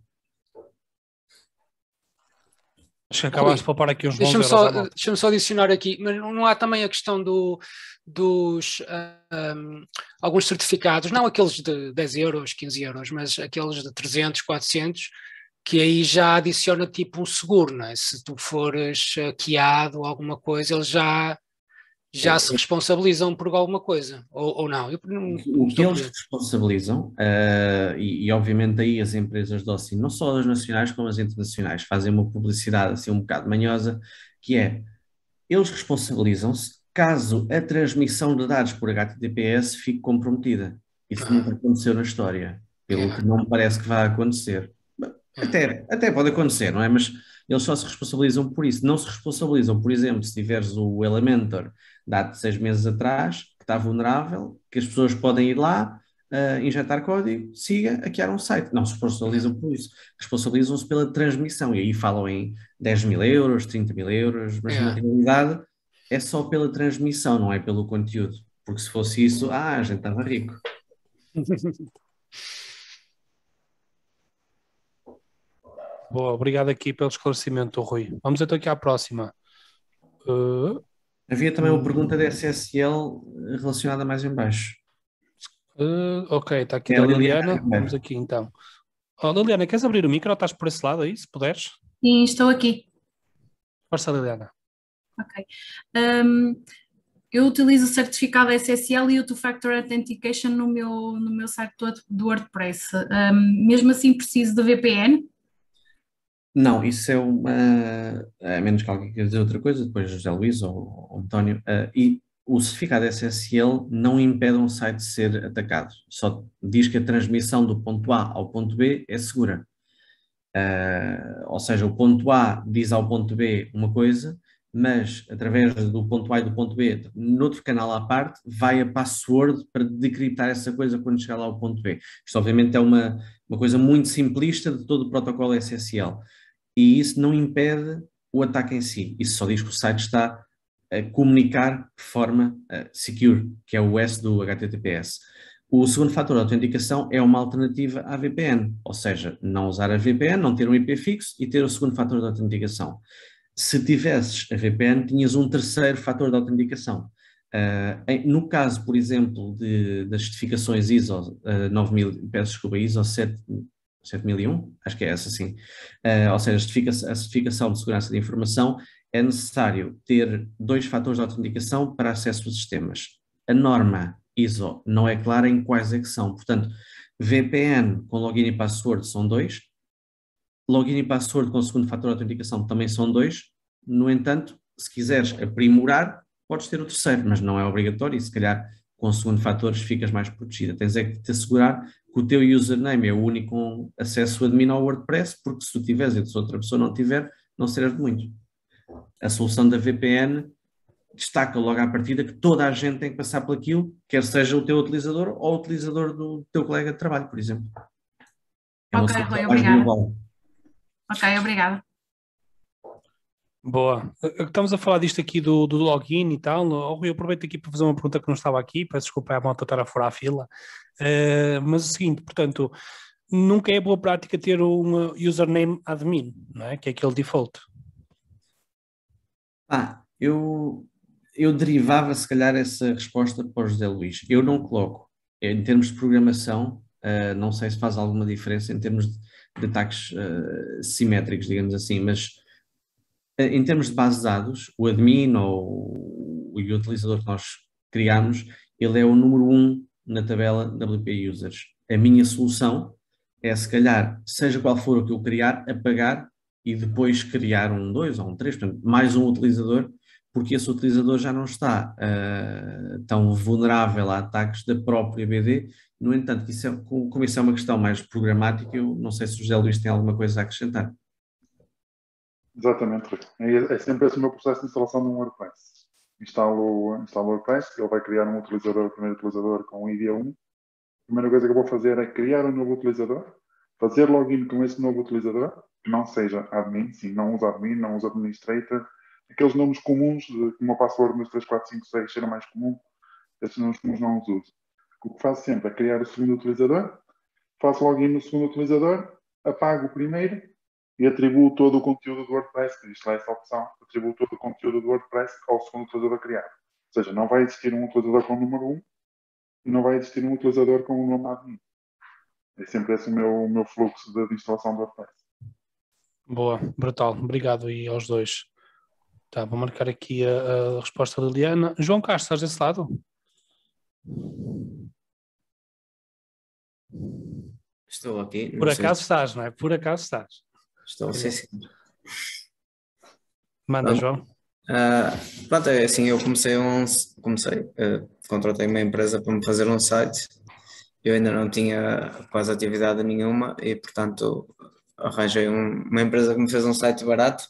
Acho que acabaste de poupar aqui uns bons Deixa-me euros só, à mão. deixa-me só adicionar aqui, mas não há também a questão do, dos um, alguns certificados, não aqueles de dez euros, quinze euros, mas aqueles de trezentos, quatrocentos, que aí já adiciona tipo um seguro, não é? Se tu fores hackeado ou alguma coisa, eles já, já se responsabilizam por alguma coisa, ou, ou não? Eu não, o que eles responsabilizam, uh, e, e obviamente aí as empresas de OSSI, não só as nacionais como as internacionais, fazem uma publicidade assim um bocado manhosa, que é, eles responsabilizam-se caso a transmissão de dados por H T T P S fique comprometida. Isso ah. nunca aconteceu na história, pelo é. que não me parece que vai acontecer. Até, até pode acontecer, não é? Mas eles só se responsabilizam por isso. Não se responsabilizam, por exemplo, se tiveres o Elementor de seis meses atrás, que está vulnerável, que as pessoas podem ir lá, uh, injetar código, siga, hackear um site. Não se responsabilizam por isso. Responsabilizam-se pela transmissão. E aí falam em dez mil euros, trinta mil euros, mas é. na realidade é só pela transmissão, não é pelo conteúdo. Porque se fosse isso, ah, a gente estava rico. Boa, obrigado aqui pelo esclarecimento, Rui. Vamos então aqui à próxima. Uh... Havia também uma pergunta da S S L relacionada mais em baixo. Uh, ok, está aqui é da Liliana. Liliana. Vamos aqui então. Oh, Liliana, queres abrir o micro ou estás por esse lado aí, se puderes? Sim, estou aqui. Força, Liliana. Ok. Um, eu utilizo o certificado S S L e o Two-Factor Authentication no meu, no meu site do, do WordPress. Um, mesmo assim preciso de V P N? Não, isso é uma, a menos que alguém queira dizer outra coisa, depois José Luís ou, ou António, uh, e o certificado S S L não impede um site de ser atacado, só diz que a transmissão do ponto A ao ponto B é segura. Uh, ou seja, o ponto A diz ao ponto B uma coisa, mas através do ponto A e do ponto B, noutro canal à parte, vai a password para decriptar essa coisa quando chegar lá ao ponto B. Isto obviamente é uma, uma coisa muito simplista de todo o protocolo S S L. E isso não impede o ataque em si. Isso só diz que o site está a comunicar de forma uh, secure, que é o S do H T T P S. O segundo fator de autenticação é uma alternativa à V P N, ou seja, não usar a V P N, não ter um I P fixo e ter o segundo fator de autenticação. Se tivesses a V P N, tinhas um terceiro fator de autenticação. Uh, em, no caso, por exemplo, de, das certificações I S O uh, nove mil, peço desculpa, I S O sete mil e um, acho que é essa sim, uh, ou seja, a certificação, a certificação de segurança de informação, é necessário ter dois fatores de autenticação para acesso a sistemas. A norma I S O não é clara em quais é que são, portanto, V P N com login e password são dois, login e password com segundo fator de autenticação também são dois, no entanto, se quiseres aprimorar, podes ter o terceiro, mas não é obrigatório e se calhar com o segundo fator ficas mais protegida. Tens é que te assegurar que o teu username é o único acesso admin ao WordPress, porque se tu tiveres e se outra pessoa não tiver, não serve de muito. A solução da V P N destaca logo à partida que toda a gente tem que passar por aquilo, quer seja o teu utilizador ou o utilizador do teu colega de trabalho, por exemplo. É uma Ok, solução Rui, mais obrigada. global. Ok, obrigada. Boa. Estamos a falar disto aqui do, do login e tal. Oh, Rui, eu aproveito aqui para fazer uma pergunta que não estava aqui, peço desculpa a malta estar a furar a fila, uh, mas é o seguinte, portanto, nunca é boa prática ter um username admin, não é? Que é aquele default. Ah, eu, eu derivava se calhar essa resposta para o José Luís. Eu não coloco. Em termos de programação, uh, não sei se faz alguma diferença em termos de, de ataques uh, simétricos, digamos assim, mas em termos de base de dados, o admin ou o utilizador que nós criamos, ele é o número um na tabela W P Users. A minha solução é, se calhar, seja qual for o que eu criar, apagar e depois criar um dois ou um três, portanto, mais um utilizador, porque esse utilizador já não está uh, tão vulnerável a ataques da própria B D. No entanto, isso é, como isso é uma questão mais programática, eu não sei se o José Luís tem alguma coisa a acrescentar. Exatamente, Rui. É, é sempre esse o meu processo de instalação de um WordPress. Instalo, instalo o WordPress, ele vai criar um utilizador, o primeiro utilizador com o I D um. A primeira coisa que eu vou fazer é criar um novo utilizador, fazer login com esse novo utilizador, que não seja admin, sim, não usa admin, não usa administrator, aqueles nomes comuns, de, como a password nos três, quatro, cinco, seis será mais comum, esses nomes comuns não os uso. O que faço sempre é criar o segundo utilizador, faço login no segundo utilizador, apago o primeiro, e atribuo todo o conteúdo do WordPress, que existe lá essa opção, atribuo todo o conteúdo do WordPress ao segundo utilizador a criar. Ou seja, não vai existir um utilizador com o número um e não vai existir um utilizador com o nome admin. É sempre esse o meu, o meu fluxo de, de instalação do WordPress. Boa, brutal. Obrigado aí aos dois. Tá, vou marcar aqui a, a resposta da Liliana. João Castro, estás desse lado? Estou aqui. Por acaso se... estás, não é? Por acaso estás. Estou, sim, sim. Manda, João. Uh, pronto, é assim, eu comecei, um, comecei uh, contratei uma empresa para me fazer um site, eu ainda não tinha quase atividade nenhuma e, portanto, arranjei um, uma empresa que me fez um site barato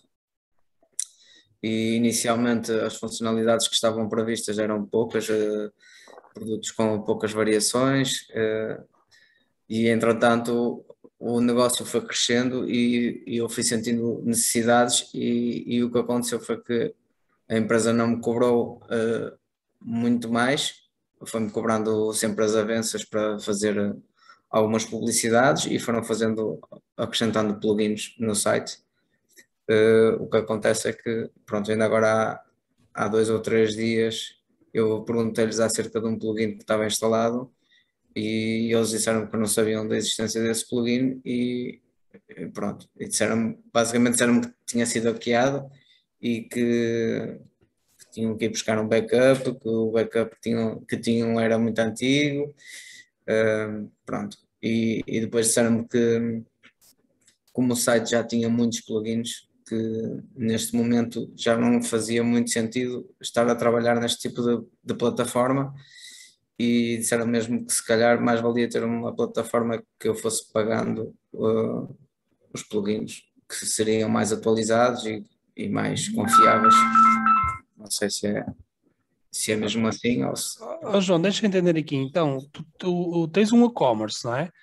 e, inicialmente, as funcionalidades que estavam previstas eram poucas, uh, produtos com poucas variações uh, e, entretanto, o negócio foi crescendo e, e eu fui sentindo necessidades e, e o que aconteceu foi que a empresa não me cobrou uh, muito mais, foi-me cobrando sempre as avanças para fazer algumas publicidades e foram fazendo, acrescentando plugins no site. Uh, o que acontece é que, pronto, ainda agora há, há dois ou três dias eu perguntei-lhes acerca de um plugin que estava instalado e eles disseram que não sabiam da existência desse plugin e pronto, e disseram, basicamente disseram que tinha sido hackeado e que, que tinham que ir buscar um backup, que o backup que tinham, que tinham era muito antigo, uh, pronto, e, e depois disseram-me que como o site já tinha muitos plugins, que neste momento já não fazia muito sentido estar a trabalhar neste tipo de, de plataforma e disseram mesmo que se calhar mais valia ter uma plataforma que eu fosse pagando uh, os plugins, que seriam mais atualizados e, e mais confiáveis. Não sei se é, se é mesmo assim ou se... Oh, João, deixa eu entender aqui, então, tu, tu tens um e-commerce, não é?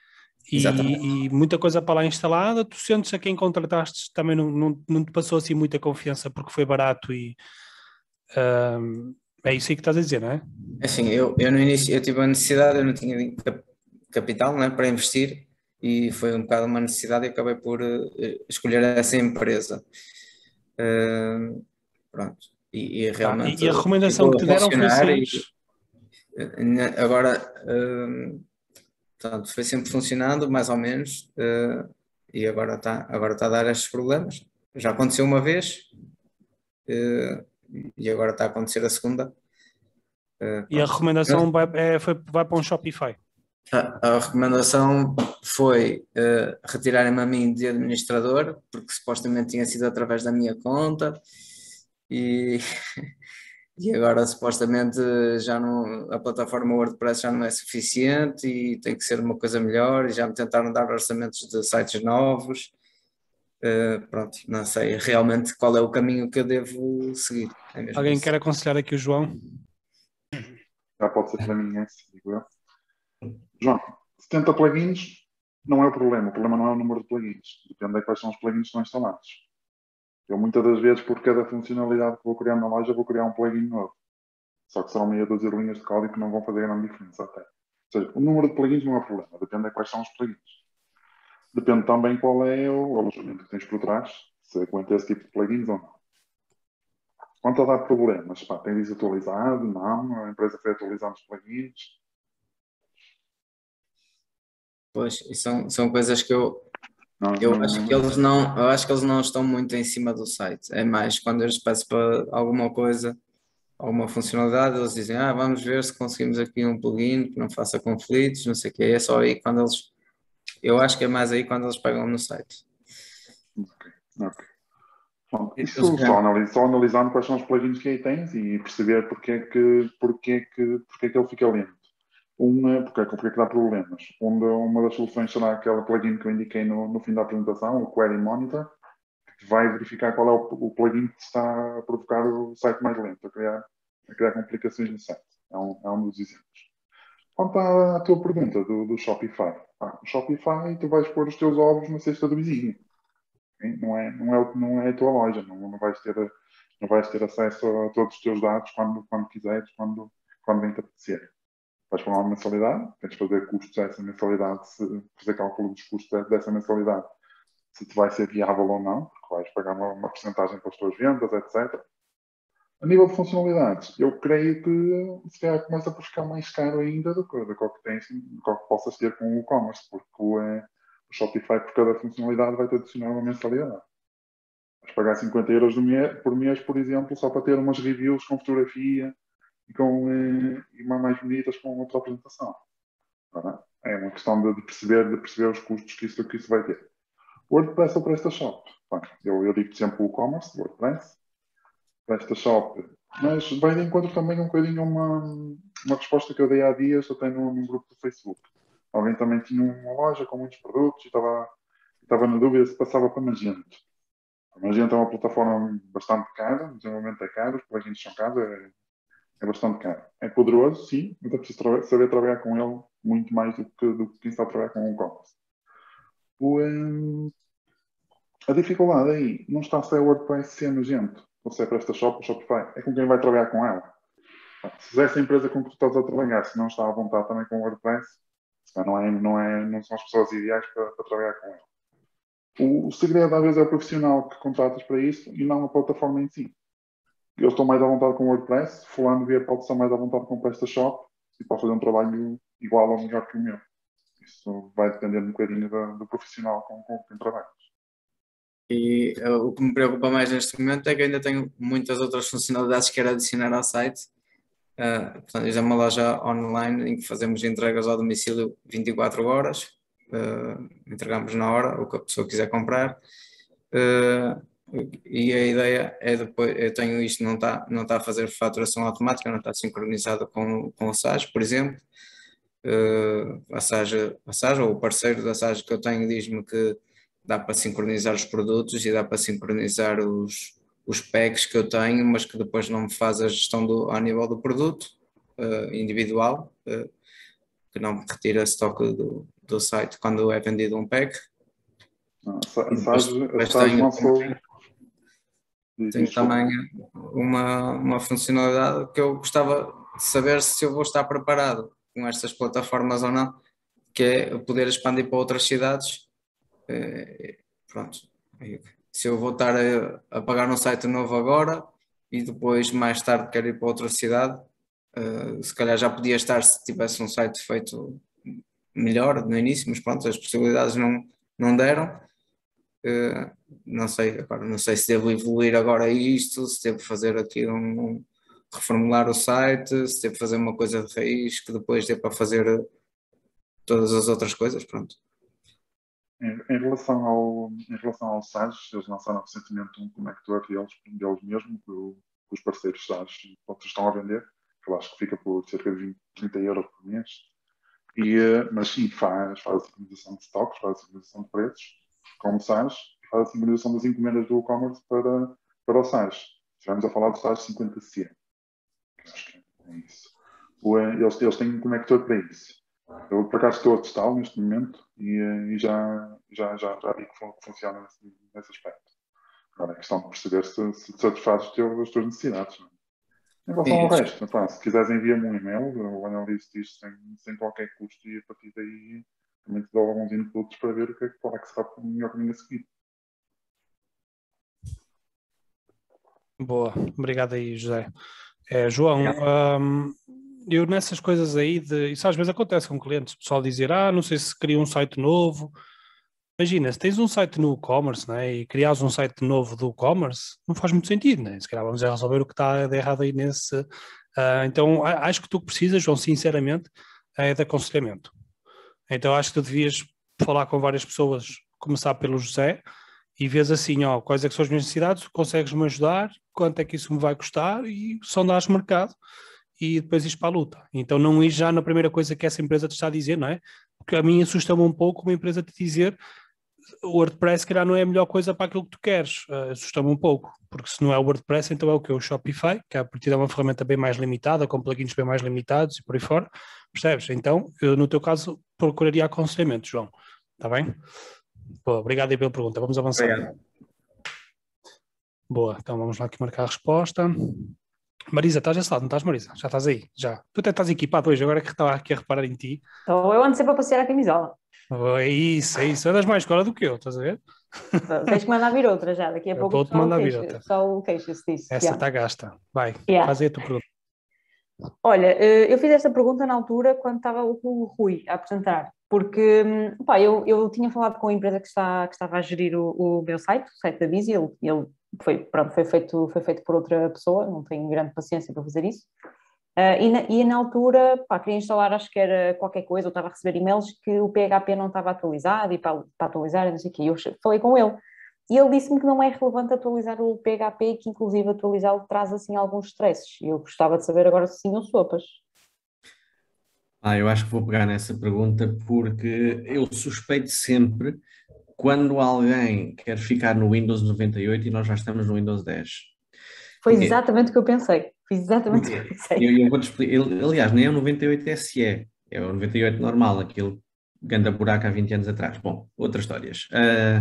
E, e muita coisa para lá instalada. Tu sentes a quem contrataste também não, não, não te passou assim muita confiança porque foi barato e um, é isso aí que estás a dizer, não é? Assim, eu, eu no início eu tive a necessidade, eu não tinha cap- capital, né, para investir e foi um bocado uma necessidade e acabei por uh, escolher essa empresa. Uh, pronto. E, e realmente tá. E, e a recomendação que te deram foi sempre... E, agora, uh, portanto, foi sempre funcionando, mais ou menos, uh, e agora está agora tá a dar estes problemas. Já aconteceu uma vez uh, e agora está a acontecer a segunda. Uh, e a recomendação vai, é, foi, vai para um Shopify? A, a recomendação foi uh, retirarem-me a mim de administrador, porque supostamente tinha sido através da minha conta, e, e agora supostamente já não, a plataforma WordPress já não é suficiente e tem que ser uma coisa melhor, e já me tentaram dar orçamentos de sites novos. Uh, pronto, não sei realmente qual é o caminho que eu devo seguir. É Alguém isso. quer aconselhar aqui o João? Já pode ser para mim, esse, digo eu. João, setenta plugins não é o problema. O problema não é o número de plugins. Depende de quais são os plugins que estão instalados. Eu, muitas das vezes, por cada funcionalidade que vou criar na loja, vou criar um plugin novo. Só que serão meia dúzia de linhas de código que não vão fazer grande diferença até. Ou seja, o número de plugins não é o problema. Depende de quais são os plugins. Depende também qual é o alojamento que tens por trás. Se aguenta esse tipo de plugins ou não. Quanto a dar problemas, pá, tem desatualizado? Não. A empresa foi atualizando os plugins. Pois, e são, são coisas que eu, não, eu, não, acho não, que eles não, eu acho que eles não estão muito em cima do site. É mais quando eu lhes peço para alguma coisa, alguma funcionalidade, eles dizem, ah, vamos ver se conseguimos aqui um plugin que não faça conflitos, não sei o quê. É só aí quando eles, eu acho que é mais aí quando eles pegam no site. Ok, ok. Bom, isso só, analis, só analisando quais são os plugins que aí tens e perceber porque é que, porque é que, porque é que ele fica lento. Um, porque, porque é que dá problemas. Um de, uma das soluções será aquela plugin que eu indiquei no, no fim da apresentação, o Query Monitor, que vai verificar qual é o, o plugin que está a provocar o site mais lento, a criar, a criar complicações no site. É um, é um dos exemplos. Quanto à, à tua pergunta do, do Shopify. Ah, o Shopify, tu vais pôr os teus ovos na cesta do vizinho. Não é, não, é, não é a tua loja, não, não, vais ter, não vais ter acesso a todos os teus dados quando, quando quiseres, quando, quando bem te apetecer. Vais pagar uma mensalidade, tens de fazer custos dessa mensalidade, se, fazer cálculo dos custos dessa mensalidade, se te vai ser viável ou não, porque vais pagar uma, uma porcentagem pelas tuas vendas, etcétera. A nível de funcionalidades, eu creio que se calhar começa por ficar mais caro ainda do que, do que, tens, do que possas ter com o e-commerce, porque o, é, o Shopify, por cada funcionalidade, vai-te adicionar uma mensalidade. Vais pagar cinquenta euros por mês, por exemplo, só para ter umas reviews com fotografia e, com, e mais bonitas com a tua apresentação. É uma questão de, de, perceber, de perceber os custos que isso, que isso vai ter. WordPress ou PrestaShop? Bom, eu, eu digo sempre o e-commerce, WordPress, PrestaShop, mas vai de encontro também um bocadinho uma, uma resposta que eu dei há dias até num, num grupo do Facebook. Alguém também tinha uma loja com muitos produtos e estava, estava na dúvida se passava para Magento. A Magento é uma plataforma bastante cara, o desenvolvimento é caro, os plugins são caros, é, é bastante caro. É poderoso, sim, mas é preciso tra saber trabalhar com ele muito mais do que, do que quem está a trabalhar com o e-commerce. Um, a dificuldade aí não está se é WordPress, se é Magento, ou se é PrestaShop ou Shopify, é com quem vai trabalhar com ela. Se essa empresa com que tu estás a trabalhar, se não está à vontade também com o WordPress, não, é, não, é, não são as pessoas ideais para, para trabalhar com ele. O, o segredo, às vezes, é o profissional que contratas para isso e não a plataforma em si. Eu estou mais à vontade com o WordPress, fulano vê pode estar mais à vontade com o PrestaShop e pode fazer um trabalho igual ou melhor que o meu. Isso vai depender um bocadinho do, do profissional com, com quem trabalhas. E uh, o que me preocupa mais neste momento é que ainda tenho muitas outras funcionalidades que quero adicionar ao site. Uh, portanto, isto é uma loja online em que fazemos entregas ao domicílio vinte e quatro horas, uh, entregamos na hora o que a pessoa quiser comprar, uh, e a ideia é depois, eu tenho isto, não está não tá a fazer faturação automática, não está sincronizado com, com o S A S, por exemplo. Uh, a S A S, a S A S ou o parceiro da S A S que eu tenho diz-me que dá para sincronizar os produtos e dá para sincronizar os os packs que eu tenho, mas que depois não me faz a gestão do, ao nível do produto uh, individual, uh, que não me retira estoque do, do site quando é vendido um pack. Não, a Depois- Sage depois a Sage tenho- não sou. Tem também uma, uma funcionalidade que eu gostava de saber se eu vou estar preparado com estas plataformas ou não, que é poder expandir para outras cidades. Eh, Pronto. Se eu vou estar a, a pagar um site novo agora e depois mais tarde quero ir para outra cidade, eh, se calhar já podia estar se tivesse um site feito melhor no início, mas pronto, as possibilidades não, não deram. Uh, não sei, agora não sei se devo evoluir agora isto, se devo fazer aqui um, um reformular o site, se devo fazer uma coisa de raiz que depois dê para fazer todas as outras coisas, pronto. Em, em relação ao em relação ao Sage, eles lançaram recentemente um conector deles, deles mesmo, que, o, que os parceiros Sage estão a vender, que eu acho que fica por cerca de vinte, trinta euros por mês, e, uh, mas sim, faz, faz a sincronização de stocks, faz a sincronização de preços, como Sage, faz a sincronização das encomendas do e-commerce para, para o Sage. Estivemos a falar do Sage cinquenta C. Acho que é isso. O, eles, eles têm um conector para isso. Eu, por acaso, estou a testá-lo neste momento e, e já, já, já, já vi que funciona nesse, nesse aspecto. Agora é questão de perceber se, se satisfaz as tuas necessidades. Não é? Em relação ao Isso. resto, pá, se quiseres envia-me um e-mail, eu analiso isto sem, sem qualquer custo e a partir daí também te dou alguns inputs para ver o que é que qual é que será o melhor caminho a seguir. Boa, obrigado aí, José. É, João, hum, eu nessas coisas aí, de, isso às vezes acontece com clientes, o pessoal dizer, ah, não sei se cria um site novo. Imagina, se tens um site no e-commerce, né, e criares um site novo do e-commerce, não faz muito sentido, né? Se calhar vamos já resolver o que está de errado aí nesse... Uh, então, acho que tu precisas, João, sinceramente, é de aconselhamento. Então, acho que tu devias falar com várias pessoas, começar pelo José, e vês assim, ó, quais é que são as minhas necessidades, consegues-me ajudar, quanto é que isso me vai custar, e sondares o mercado, e depois ires para a luta. Então, não ir já na primeira coisa que essa empresa te está a dizer, não é? Porque a mim assusta-me um pouco uma empresa te dizer o WordPress, que não é a melhor coisa para aquilo que tu queres. Uh, assusta-me um pouco, porque se não é o WordPress, então é o que? O Shopify, que a partir é uma ferramenta bem mais limitada, com plugins bem mais limitados e por aí fora, percebes? Então, eu no teu caso procuraria aconselhamento, João, está bem? Boa, obrigado aí pela pergunta, vamos avançar. Obrigado. Boa, então vamos lá aqui marcar a resposta. Marisa, estás desse lado, não estás, Marisa? Já estás aí, já. Tu até estás equipado hoje, agora que estava aqui a reparar em ti. Então eu ando sempre a passear a camisola. Oh, é isso, é isso. Andas mais escola do que eu, estás a ver? Tens que mandar vir outra já, daqui a Eu pouco o vou-te pessoal mandar vir queixa- outra. o pessoal queixa-se disso. Essa já. está gasta. Vai, Yeah. faz aí a tua pergunta. Olha, eh, eu fiz esta pergunta na altura quando estava o o Rui a apresentar, porque hum, pá, eu, eu tinha falado com a empresa que, está, que estava a gerir o, o meu site, o site da Bizi, ele, ele foi, pronto, foi, feito, foi feito por outra pessoa, não tenho grande paciência para fazer isso. Uh, e, na, e na altura, pá, queria instalar, acho que era qualquer coisa, eu estava a receber e-mails que o P H P não estava atualizado e para, para atualizar, e não sei o quê. Eu falei com ele e ele disse-me que não é relevante atualizar o P H P, que inclusive atualizá-lo traz assim alguns stresses. E eu gostava de saber agora se sim ou sopas. Ah, eu acho que vou pegar nessa pergunta porque eu suspeito sempre quando alguém quer ficar no Windows noventa e oito e nós já estamos no Windows dez. Foi Porque- exatamente o que eu pensei. Fiz exatamente o que eu pensei. Eu, eu vou-te explicar. Ele- aliás, nem é o noventa e oito S E, é o noventa e oito normal, aquele ganda buraco há vinte anos atrás. Bom, outras histórias. Ah,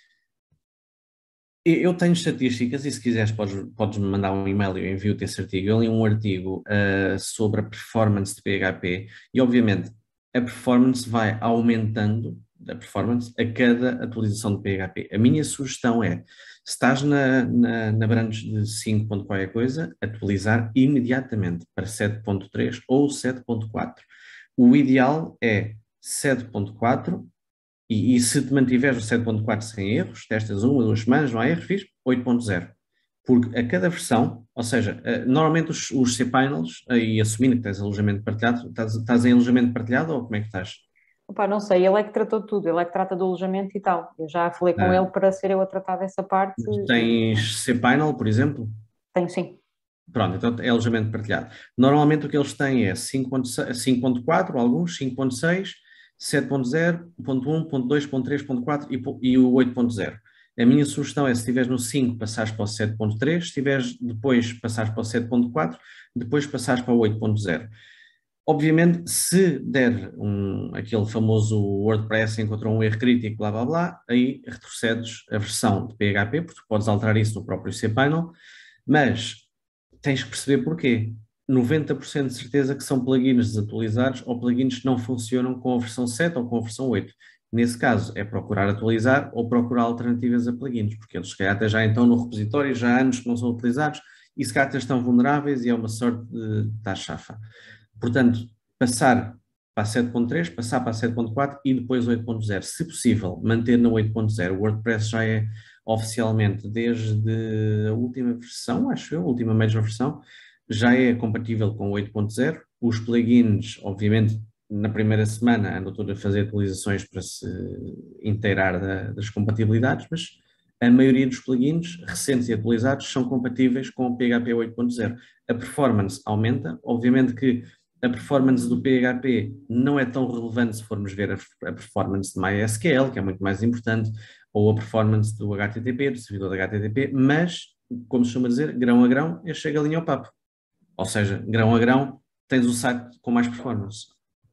eu eu tenho estatísticas e se quiseres podes, podes-me mandar um e-mail e eu envio-te esse artigo. Eu li um artigo ah, sobre a performance de P H P e obviamente a performance vai aumentando, a performance, a cada atualização de P H P. A minha sugestão é, se estás na, na, na branch de cinco ponto qualquer coisa, atualizar imediatamente para sete ponto três ou sete ponto quatro. O ideal é sete ponto quatro e, e se te mantiveres o sete ponto quatro sem erros, testas uma, duas semanas, não há erros, fiz oito ponto zero. Porque a cada versão, ou seja, eh, normalmente os, os cPanels, e assumindo que tens alojamento partilhado, estás, estás em alojamento partilhado ou como é que estás? Opa, não sei, ele é que tratou de tudo, ele é que trata do alojamento e tal. Eu já falei com Ah. ele para ser eu a tratar dessa parte. Tens cPanel, por exemplo? Tenho sim. Pronto, então é alojamento partilhado. Normalmente o que eles têm é cinco ponto quatro, alguns, cinco ponto seis, sete ponto zero, ponto um, ponto dois, ponto três, ponto quatro e, e o oito ponto zero. A minha sugestão é, se estiveres no cinco, passares para o sete ponto três, se estiveres depois, passares para o sete ponto quatro, depois passares para o oito ponto zero. Obviamente, se der um, aquele famoso WordPress encontrou um erro crítico, blá blá blá, aí retrocedes a versão de P H P, porque tu podes alterar isso no próprio cPanel, mas tens que perceber porquê. noventa por cento de certeza que são plugins desatualizados ou plugins que não funcionam com a versão sete ou com a versão oito. Nesse caso, é procurar atualizar ou procurar alternativas a plugins, porque eles se calhar até já estão no repositório, já há anos que não são utilizados, e se calhar até estão vulneráveis e é uma sorte de estar chafa. Portanto, passar para a sete ponto três, passar para a sete ponto quatro e depois oito ponto zero. Se possível, manter na oito ponto zero. O WordPress já é oficialmente, desde a última versão, acho eu, a última major versão, já é compatível com oito ponto zero. Os plugins, obviamente, na primeira semana andam todos a fazer atualizações para se inteirar da, das compatibilidades, mas a maioria dos plugins recentes e atualizados são compatíveis com o P H P oito ponto zero. A performance aumenta, obviamente que a performance do P H P não é tão relevante se formos ver a, a performance de MySQL, que é muito mais importante, ou a performance do H T T P, do servidor de H T T P, mas, como se chama dizer, grão a grão, eu chego a linha ao papo. Ou seja, grão a grão, tens o site com mais performance.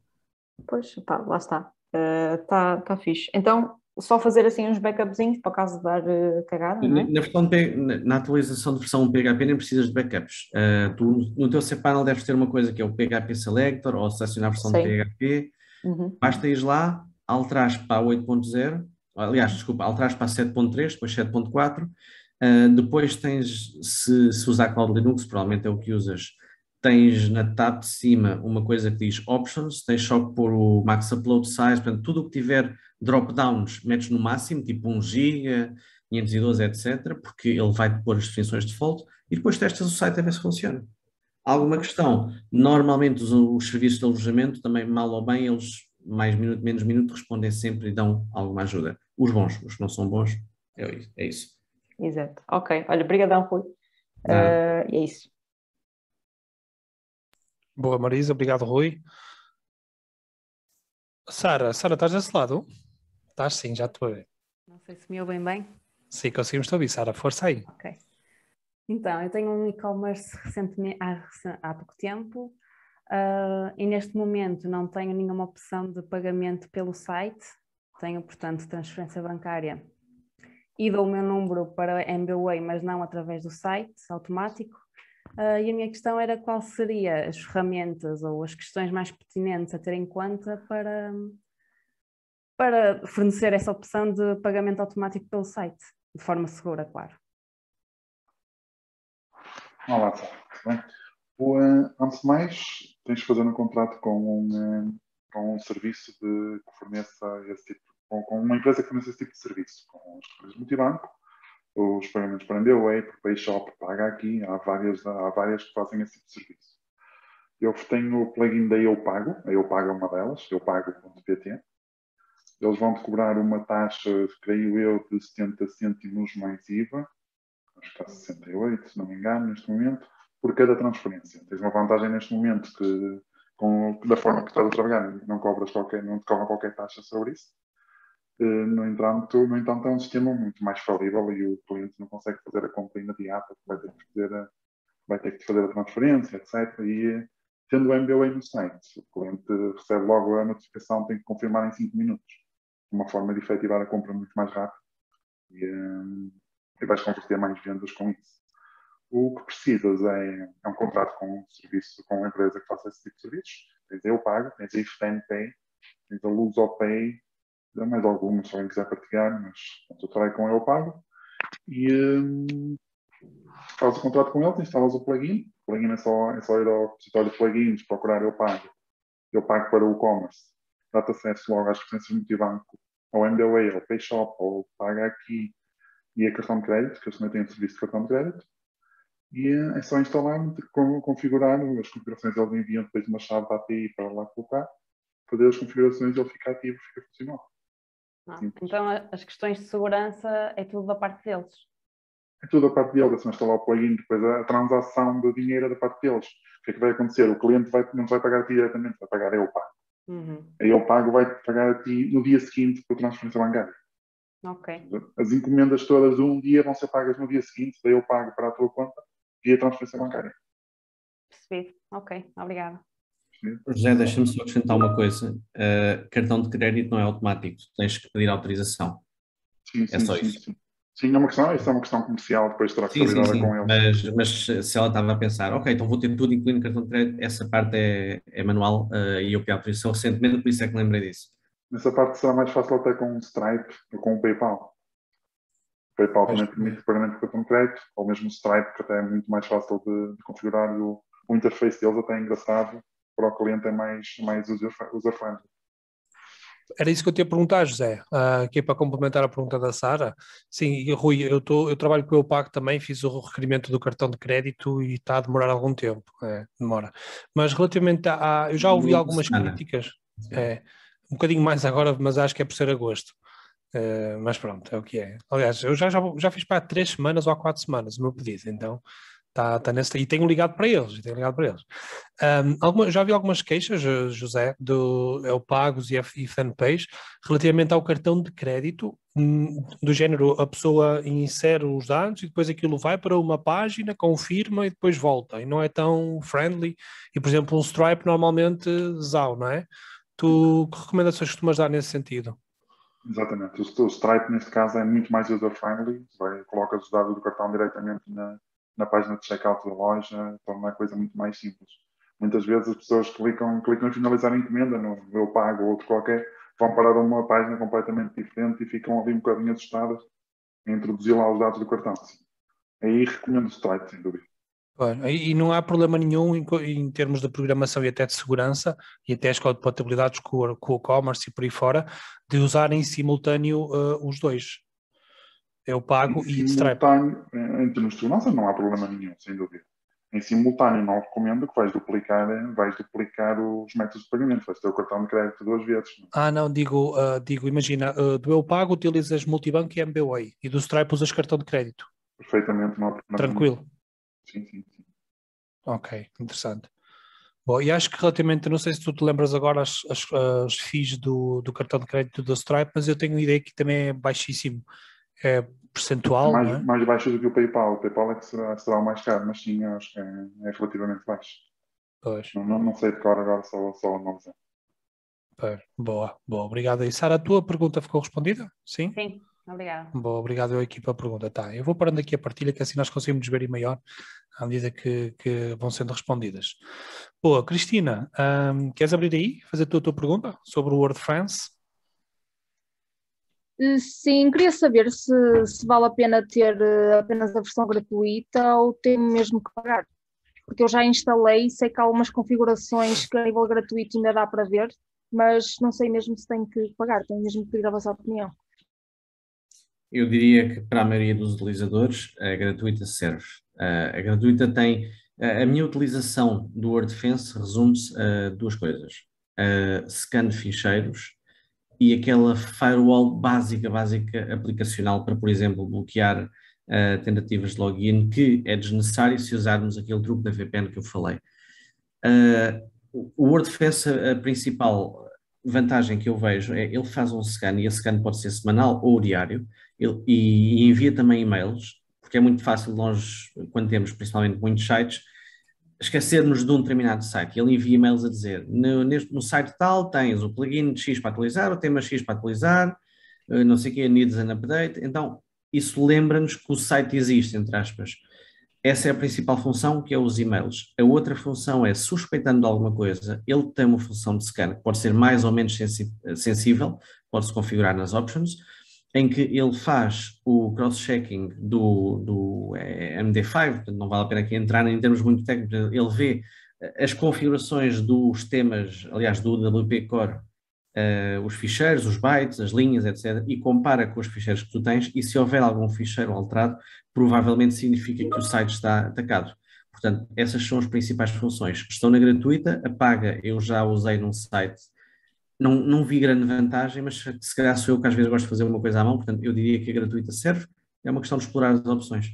Pois, pá, lá está. Está uh, tá fixe. Então, só fazer assim uns backupzinhos para o caso de dar uh, cagada, não é? Na, versão de, na atualização de versão P H P nem precisas de backups. Uh, tu, no teu cPanel deves ter uma coisa que é o P H P Selector ou selecionar a versão Sim. de P H P. Uhum. Basta ir lá, alterares para a oito ponto zero, aliás, desculpa, alterares para a sete ponto três, depois sete ponto quatro. Uh, depois tens, se, se usar Cloud Linux, provavelmente é o que usas, tens na tab de cima uma coisa que diz Options, tens só que pôr o Max Upload Size, portanto, tudo o que tiver drop-downs metes no máximo, tipo um giga, quinhentos e doze, etcétera, porque ele vai pôr as definições de default, e depois testas o site a ver se funciona. Alguma questão? Normalmente os, os serviços de alojamento, também mal ou bem, eles mais minuto, menos minuto, respondem sempre e dão alguma ajuda. Os bons, os que não são bons, é isso. É isso. Exato. Ok. Olha, brigadão, Rui. Uh, é isso. Boa, Marisa. Obrigado, Rui. Sara, Sara, estás desse lado? Estás sim, já estou a ver. Não sei se me ouvem bem. Sim, conseguimos te ouvir, Sara. Força aí. Ok. Então, eu tenho um e-commerce recentemente, há, há pouco tempo uh, e neste momento não tenho nenhuma opção de pagamento pelo site. Tenho, portanto, transferência bancária e dou o meu número para M B W A I, mas não através do site automático. Uh, e a minha questão era qual seria as ferramentas ou as questões mais pertinentes a ter em conta para, para fornecer essa opção de pagamento automático pelo site, de forma segura, claro. Olá, Sara. Bem, o, uh, antes de mais, tens de fazer um contrato com um, uh, com um serviço de, que forneça esse tipo, com, com uma empresa que forneça esse tipo de serviço, com os cartões multibanco, os pagamentos para M B W A I, por PayShop, Paga Aqui, há várias, há várias que fazem esse tipo de serviço. Eu tenho o plugin da Eu Pago, a Eu Pago é uma delas, eu pago ponto pt. Eles vão te cobrar uma taxa, creio eu, de setenta cêntimos mais I V A, acho que está sessenta e oito, se não me engano, neste momento, por cada transferência. Tens uma vantagem neste momento que, com, da forma que estás a trabalhar, não cobras qualquer, não te cobram qualquer taxa sobre isso. No entanto, no entanto, é um sistema muito mais falível e o cliente não consegue fazer a compra imediata, vai ter que fazer a, vai ter que fazer a transferência, etcétera. E tendo o M B W A I no site, o cliente recebe logo a notificação, tem que confirmar em cinco minutos. Uma forma de efetivar a compra muito mais rápido e, um, e vais converter mais vendas com isso. O que precisas é, é um contrato com um serviço, com uma empresa que faça esse tipo de serviços. Tens a Eu Pago, tens a IFTANPay, tens a LusoPay, há mais algumas, se alguém quiser partilhar, mas eu trabalho com Eu Pago. E um, fazes o contrato com ele, instalas o plugin. O plugin é só, é só ir ao repositório de plugins, procurar Eu Pago. Eu Pago para o e-commerce. Dá-te acesso logo às referências multibanco, ao M B W A I, ao PayShop, ao Paga Aqui e a cartão de crédito, que eles também têm um serviço de cartão de crédito. E é só instalar, configurar, as configurações eles enviam depois uma chave da A P I para lá colocar, fazer as configurações, ele fica ativo, fica funcional. Ah, então as questões de segurança é tudo da parte deles? É tudo da parte deles, é só instalar o plugin, depois a transação do dinheiro é da parte deles. O que é que vai acontecer? O cliente vai, não vai pagar a ti diretamente, vai pagar a Eu Pago. Uhum. A Eu Pago vai pagar a ti no dia seguinte por transferência bancária. Ok. As encomendas todas de um dia vão ser pagas no dia seguinte, daí Eu Pago para a tua conta via transferência bancária. Percebido. Ok, obrigada. José, deixa-me só acrescentar uma coisa. Uh, cartão de crédito não é automático, tens que pedir autorização. Sim, é sim, só sim, isso. sim. Sim, é uma questão, isso é uma questão comercial, depois terá que Sim, ser sim, lidada sim. com eles. Mas, mas se ela estava a pensar, ok, então vou ter tudo incluindo cartão de crédito, essa parte é, é manual uh, e eu pedi autorização recentemente, por isso é que me lembrei disso. Nessa parte será mais fácil até com o Stripe ou com o PayPal. O PayPal também permite pagamento de cartão de crédito, ou mesmo o Stripe, que até é muito mais fácil de, de configurar. O, o interface deles até é engraçado, para o cliente é mais, mais user-friendly. Era isso que eu te ia perguntar, José, uh, aqui para complementar a pergunta da Sara. Sim, e, Rui, eu, tô, eu trabalho com o Eupago também, fiz o requerimento do cartão de crédito e está a demorar algum tempo, é, demora. Mas relativamente a, a eu já ouvi algumas críticas, é, um bocadinho mais agora, mas acho que é por ser agosto. Uh, mas pronto, é o que é. Aliás, eu já, já, já fiz para há três semanas ou há quatro semanas o meu pedido, então está tá nesse, e tenho ligado para eles, tenho ligado para eles. Um, alguma, já vi algumas queixas, José, do Eupagos e, e Fanpage, relativamente ao cartão de crédito, um, do género, a pessoa insere os dados e depois aquilo vai para uma página, confirma e depois volta, e não é tão friendly, e por exemplo um Stripe normalmente zau, não é? Tu, que recomendações costumas dar nesse sentido? Exatamente, o, o Stripe neste caso é muito mais user-friendly, coloca os dados do cartão diretamente na na página de checkout da loja, torna a coisa muito mais simples. Muitas vezes as pessoas clicam, clicam em finalizar a encomenda, no Eu Pago ou outro qualquer, vão parar a uma página completamente diferente e ficam ali um bocadinho assustadas em introduzir lá os dados do cartão. Aí recomendo o Stripe, sem dúvida. Bom, e não há problema nenhum em, em termos de programação e até de segurança e até as compatibilidades com o, com o e-commerce e por aí fora, de usarem em simultâneo uh, os dois. Eu pago em e Stripe. Em termos de segurança não há problema nenhum, sem dúvida. Em simultâneo não recomendo que vais duplicar, vais duplicar os métodos de pagamento, vais ter o cartão de crédito duas vezes. Não? Ah não, digo, uh, digo imagina, uh, do Eu Pago utilizas Multibanco e M B W A e do Stripe usas cartão de crédito. Perfeitamente, não há problema. Tranquilo? Nenhum. Sim, sim, sim. Ok, interessante. Bom, e acho que relativamente, não sei se tu te lembras agora as, as, as fees do, do cartão de crédito do Stripe, mas eu tenho uma ideia que também é baixíssimo. É percentual, mais, não é? mais baixo do que o PayPal. O PayPal é que será, será o mais caro, mas sim, acho que é, é relativamente baixo. Pois. Não, não, não sei de cor agora, só, só analisar. Boa, boa, obrigado. E Sara, a tua pergunta ficou respondida? Sim? Sim, obrigada. Boa, obrigado eu aqui pela pergunta. Tá, eu vou parando aqui a partilha, que assim nós conseguimos ver maior à medida que, que vão sendo respondidas. Boa, Cristina, hum, queres abrir aí, fazer a tua, a tua pergunta sobre o WordFence? Sim, queria saber se, se vale a pena ter apenas a versão gratuita ou tenho mesmo que pagar. Porque eu já instalei e sei que há algumas configurações que a nível gratuito ainda dá para ver, mas não sei mesmo se tenho que pagar, tenho mesmo que pedir a vossa opinião. Eu diria que para a maioria dos utilizadores a gratuita serve. Uh, a gratuita tem... Uh, a minha utilização do WordFence resume-se a duas coisas. Uh, scan de ficheiros e aquela firewall básica, básica aplicacional para, por exemplo, bloquear uh, tentativas de login, que é desnecessário se usarmos aquele truque da V P N que eu falei. Uh, o WordFence, a, a principal vantagem que eu vejo é ele faz um scan, e esse scan pode ser semanal ou diário, ele, e, e envia também e-mails, porque é muito fácil nós, quando temos principalmente muitos sites, esquecermos de um determinado site. Ele envia e-mails a dizer, no, neste, no site tal tens o plugin X para atualizar, o tema X para atualizar, não sei o que, needs an update. Então, isso lembra-nos que o site existe, entre aspas. Essa é a principal função, que é os e-mails. A outra função é, suspeitando de alguma coisa, ele tem uma função de scan, que pode ser mais ou menos sensi sensível, pode-se configurar nas options, em que ele faz o cross-checking do, do é, M D cinco, portanto não vale a pena aqui entrar em termos muito técnicos, ele vê as configurações dos temas, aliás, do W P Core, uh, os ficheiros, os bytes, as linhas, etcétera, e compara com os ficheiros que tu tens, e se houver algum ficheiro alterado, provavelmente significa que o site está atacado. Portanto, essas são as principais funções. Estão na gratuita, a paga eu já usei num site. Não, não vi grande vantagem, mas se calhar sou eu que às vezes gosto de fazer uma coisa à mão, portanto eu diria que a gratuita serve, é uma questão de explorar as opções.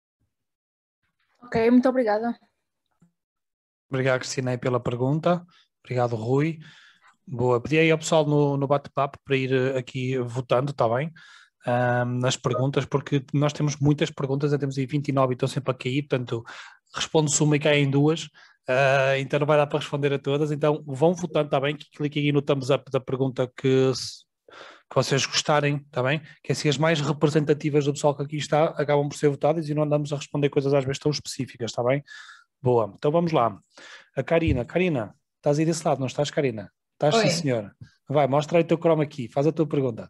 Ok, muito obrigada. Obrigado, Cristina, pela pergunta. Obrigado, Rui. Boa, pedi aí ao pessoal no, no bate-papo para ir aqui votando, está bem? Um, nas perguntas, porque nós temos muitas perguntas, temos aí vinte e nove e estão sempre a cair, portanto responde-se uma e caem duas. Uh, então não vai dar para responder a todas, então vão votando, está bem? Cliquem aí no thumbs up da pergunta que, que vocês gostarem, está bem? Que assim as mais representativas do pessoal que aqui está acabam por ser votadas e não andamos a responder coisas às vezes tão específicas, está bem? Boa, então vamos lá. A Karina, Karina, estás aí desse lado, não estás, Karina? Estás, sim, senhora. Vai, mostra aí o teu chroma aqui, faz a tua pergunta.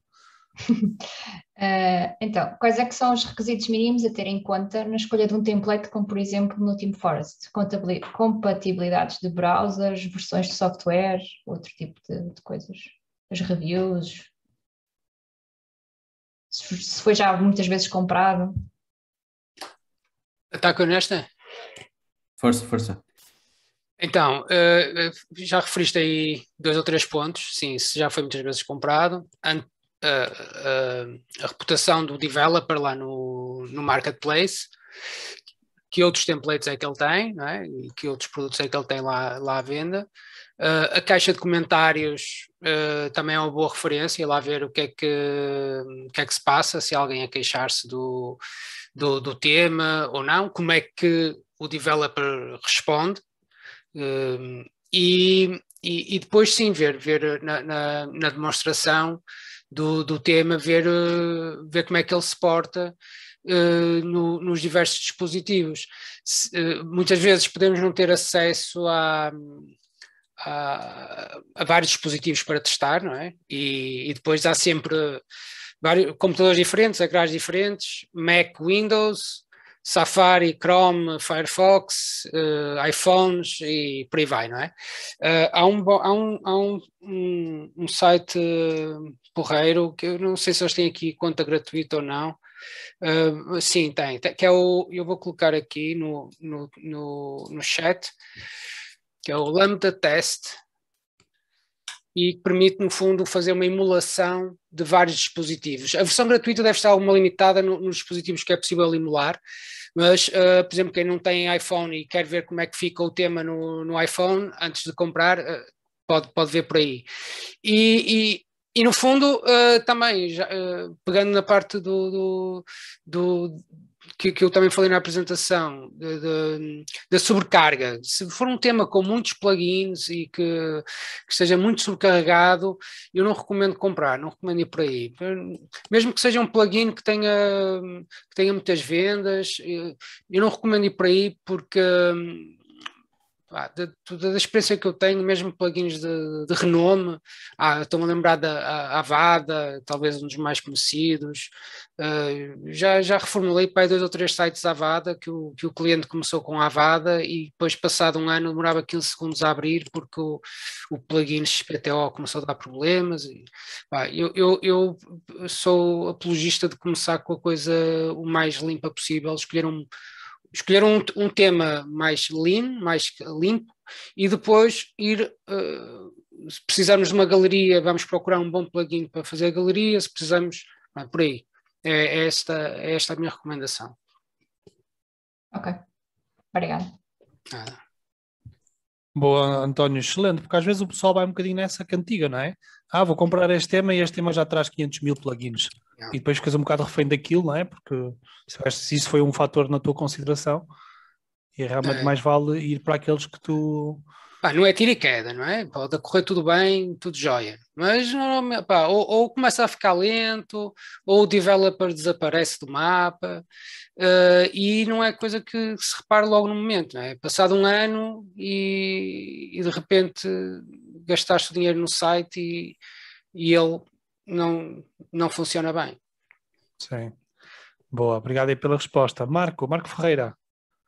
Uh, então, quais é que são os requisitos mínimos a ter em conta na escolha de um template, como por exemplo no Team Forest? Compatibilidades de browsers, versões de software, outro tipo de, de coisas. As reviews. Se, se foi já muitas vezes comprado. Ataque honesta? Força, força. Então, uh, já referiste aí dois ou três pontos. Sim, se já foi muitas vezes comprado. Ant Uh, uh, a reputação do developer lá no, no marketplace, que outros templates é que ele tem, não é? E que outros produtos é que ele tem lá, lá à venda. Uh, a caixa de comentários uh, também é uma boa referência, ir lá ver o que é que, o que, é que se passa, se alguém a queixar-se do, do, do tema ou não, como é que o developer responde. Uh, e, e, e depois sim, ver, ver na, na, na demonstração Do, do tema, ver, uh, ver como é que ele se porta uh, no, nos diversos dispositivos. Se, uh, muitas vezes podemos não ter acesso a, a, a vários dispositivos para testar, não é? E, e depois há sempre vários computadores diferentes, ecrãs diferentes, Mac, Windows, Safari, Chrome, Firefox, uh, iPhones e por aí vai, não é? Uh, há um, há um, há um, um, um site uh, porreiro, que eu não sei se eles têm aqui conta gratuita ou não. Uh, sim, tem, tem, que é o, eu vou colocar aqui no, no, no, no chat, que é o Lambda Test, e que permite, no fundo, fazer uma emulação de vários dispositivos. A versão gratuita deve estar alguma limitada no, nos dispositivos que é possível emular, mas, uh, por exemplo, quem não tem iPhone e quer ver como é que fica o tema no, no iPhone, antes de comprar, uh, pode, pode ver por aí. E, e, e no fundo, uh, também, já, uh, pegando na parte do... do, do Que, que eu também falei na apresentação, da sobrecarga. Se for um tema com muitos plugins e que, que esteja muito sobrecarregado, eu não recomendo comprar, não recomendo ir por aí. Mesmo que seja um plugin que tenha, que tenha muitas vendas, eu não recomendo ir por aí porque... Ah, da, da experiência que eu tenho, mesmo plugins de, de renome, ah, estou-me a lembrar da Avada, talvez um dos mais conhecidos, uh, já, já reformulei para aí dois ou três sites Avada, que o, que o cliente começou com a Avada e depois passado um ano demorava quinze segundos a abrir porque o, o plugin X P T O começou a dar problemas. E, ah, eu, eu, eu sou apologista de começar com a coisa o mais limpa possível, escolher um escolher um, um tema mais lean, mais limpo, e depois ir, uh, se precisarmos de uma galeria, vamos procurar um bom plugin para fazer a galeria, se precisamos, ah, por aí. É, é, esta, é esta a minha recomendação. Ok, obrigada. Ah. Boa, António, excelente, porque às vezes o pessoal vai um bocadinho nessa cantiga, não é? Ah, vou comprar este tema e este tema já traz quinhentos mil plugins. Não. E depois ficas um bocado refém daquilo, não é? Porque se isso foi um fator na tua consideração, e realmente é. mais vale ir para aqueles que tu... Pá, não é tiro e queda, não é? Pode correr tudo bem, tudo jóia. Mas normalmente, pá, ou, ou começa a ficar lento, ou o developer desaparece do mapa, uh, e não é coisa que se repara logo no momento, não é? Passado um ano e, e de repente gastaste o dinheiro no site e, e ele não, não funciona bem. Sim. Boa, obrigado aí pela resposta. Marco, Marco Ferreira.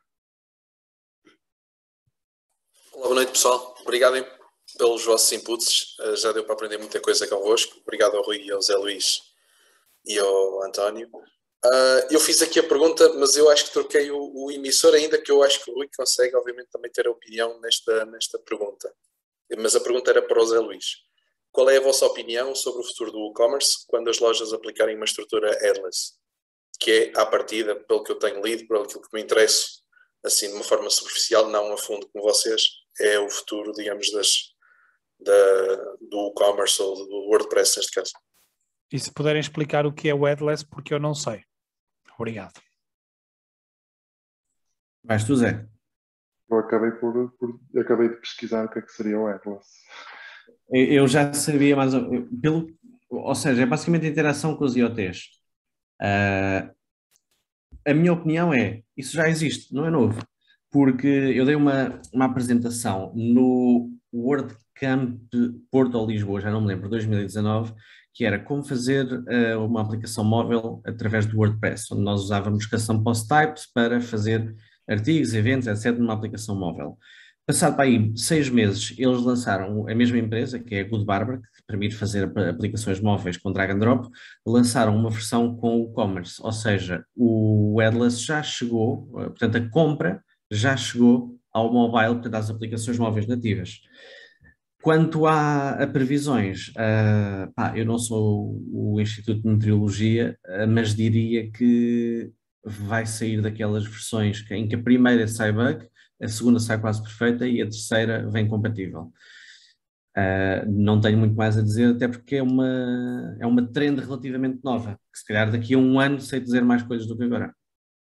Olá, boa noite pessoal, obrigado pelos vossos inputs, uh, já deu para aprender muita coisa convosco, obrigado ao Rui, ao Zé Luís e ao António. Uh, eu fiz aqui a pergunta, mas eu acho que troquei o, o emissor, ainda que eu acho que o Rui consegue obviamente também ter a opinião nesta, nesta pergunta, mas a pergunta era para o Zé Luís. Qual é a vossa opinião sobre o futuro do e-commerce quando as lojas aplicarem uma estrutura headless, que é à partida, pelo que eu tenho lido, pelo que me interesso, assim de uma forma superficial, não a fundo como vocês, é o futuro, digamos, das, da, do e-commerce ou do WordPress neste caso. E se puderem explicar o que é o headless, porque eu não sei. Obrigado. Vais tu, Zé. Eu acabei, por, por, acabei de pesquisar o que é que seria o Atlas. Eu já sabia mais ou menos, pelo, ou seja, é basicamente a interação com os I O Ts. Uh, a minha opinião é, isso já existe, não é novo, porque eu dei uma, uma apresentação no WordCamp Porto ou Lisboa, já não me lembro, dois mil e dezanove, que era como fazer uh, uma aplicação móvel através do WordPress, onde nós usávamos custom post types para fazer artigos, eventos, etcétera, numa aplicação móvel. Passado para aí seis meses, eles lançaram, a mesma empresa, que é a Good Barber, que permite fazer aplicações móveis com drag and drop, lançaram uma versão com o e-commerce, ou seja, o Headless já chegou, portanto a compra já chegou ao mobile, portanto às aplicações móveis nativas. Quanto a, a previsões, uh, pá, eu não sou o Instituto de Meteorologia, uh, mas diria que vai sair daquelas versões que, em que a primeira sai bug, a segunda sai quase perfeita e a terceira vem compatível. Uh, não tenho muito mais a dizer, até porque é uma, é uma trend relativamente nova, que se calhar daqui a um ano sei dizer mais coisas do que agora.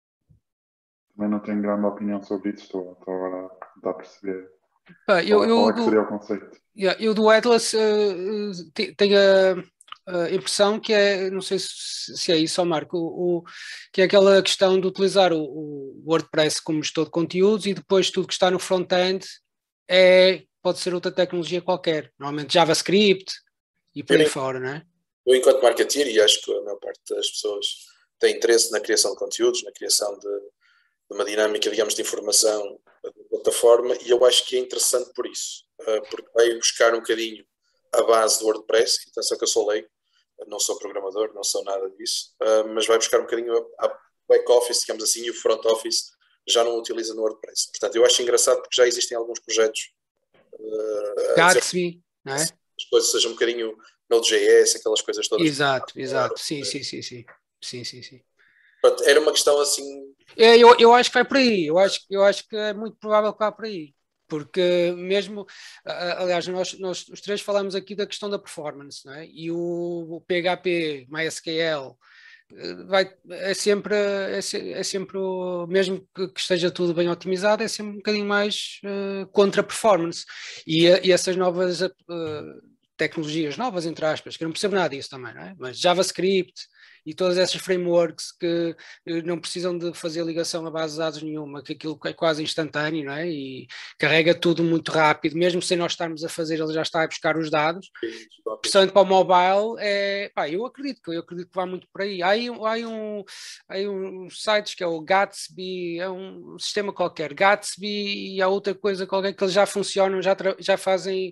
Também não tenho grande opinião sobre isso, estou, estou agora a tentar perceber ah, eu, qual, eu, qual é que do, seria o conceito. Yeah, eu do Atlas uh, tenho a, a impressão que é, não sei se, se é isso, Marco, o, o, que é aquela questão de utilizar o, o WordPress como gestor de conteúdos e depois tudo que está no front-end é, pode ser outra tecnologia qualquer, normalmente JavaScript e por aí eu, fora, não é? Eu, enquanto marketeer, e acho que a maior parte das pessoas tem interesse na criação de conteúdos, na criação de, de uma dinâmica, digamos, de informação da plataforma, e eu acho que é interessante por isso, porque vai buscar um bocadinho a base do WordPress, atenção que eu sou leigo, não sou programador, não sou nada disso, mas vai buscar um bocadinho a back-office, digamos assim, e o front-office já não utiliza no WordPress. Portanto, eu acho engraçado porque já existem alguns projetos uh, Gatsby, não é? As coisas sejam um bocadinho Node.js, aquelas coisas todas. Exato, exato, sim, sim, sim, sim, sim, sim, sim. Pronto, era uma questão assim... É, eu, eu acho que vai por aí, eu acho, eu acho que é muito provável que vá por aí, porque mesmo, aliás, nós, nós os três falamos aqui da questão da performance, não é? E o, o P H P, MySQL, vai, é sempre, é, é sempre o, mesmo que, que esteja tudo bem otimizado, é sempre um bocadinho mais uh, contra a performance, e, e essas novas uh, tecnologias, novas entre aspas, que eu não percebo nada disso também, não é? Mas JavaScript e todas essas frameworks que não precisam de fazer ligação a base de dados nenhuma, que aquilo é quase instantâneo, não é? E carrega tudo muito rápido, mesmo sem nós estarmos a fazer, ele já está a buscar os dados. Principalmente para o mobile, é, pá, eu acredito que eu acredito que vai muito por aí. Há aí, há aí um, há aí um sites que é o Gatsby, é um sistema qualquer, Gatsby, e há outra coisa qualquer que eles já funcionam, já, já fazem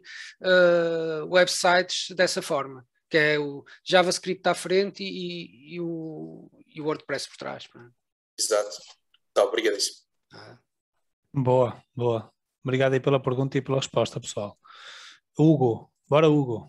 uh, websites dessa forma, que é o JavaScript à frente e, e, o, e o WordPress por trás. Exato. Tá, obrigadíssimo. Ah. Boa, boa. Obrigado aí pela pergunta e pela resposta, pessoal. Hugo, bora Hugo.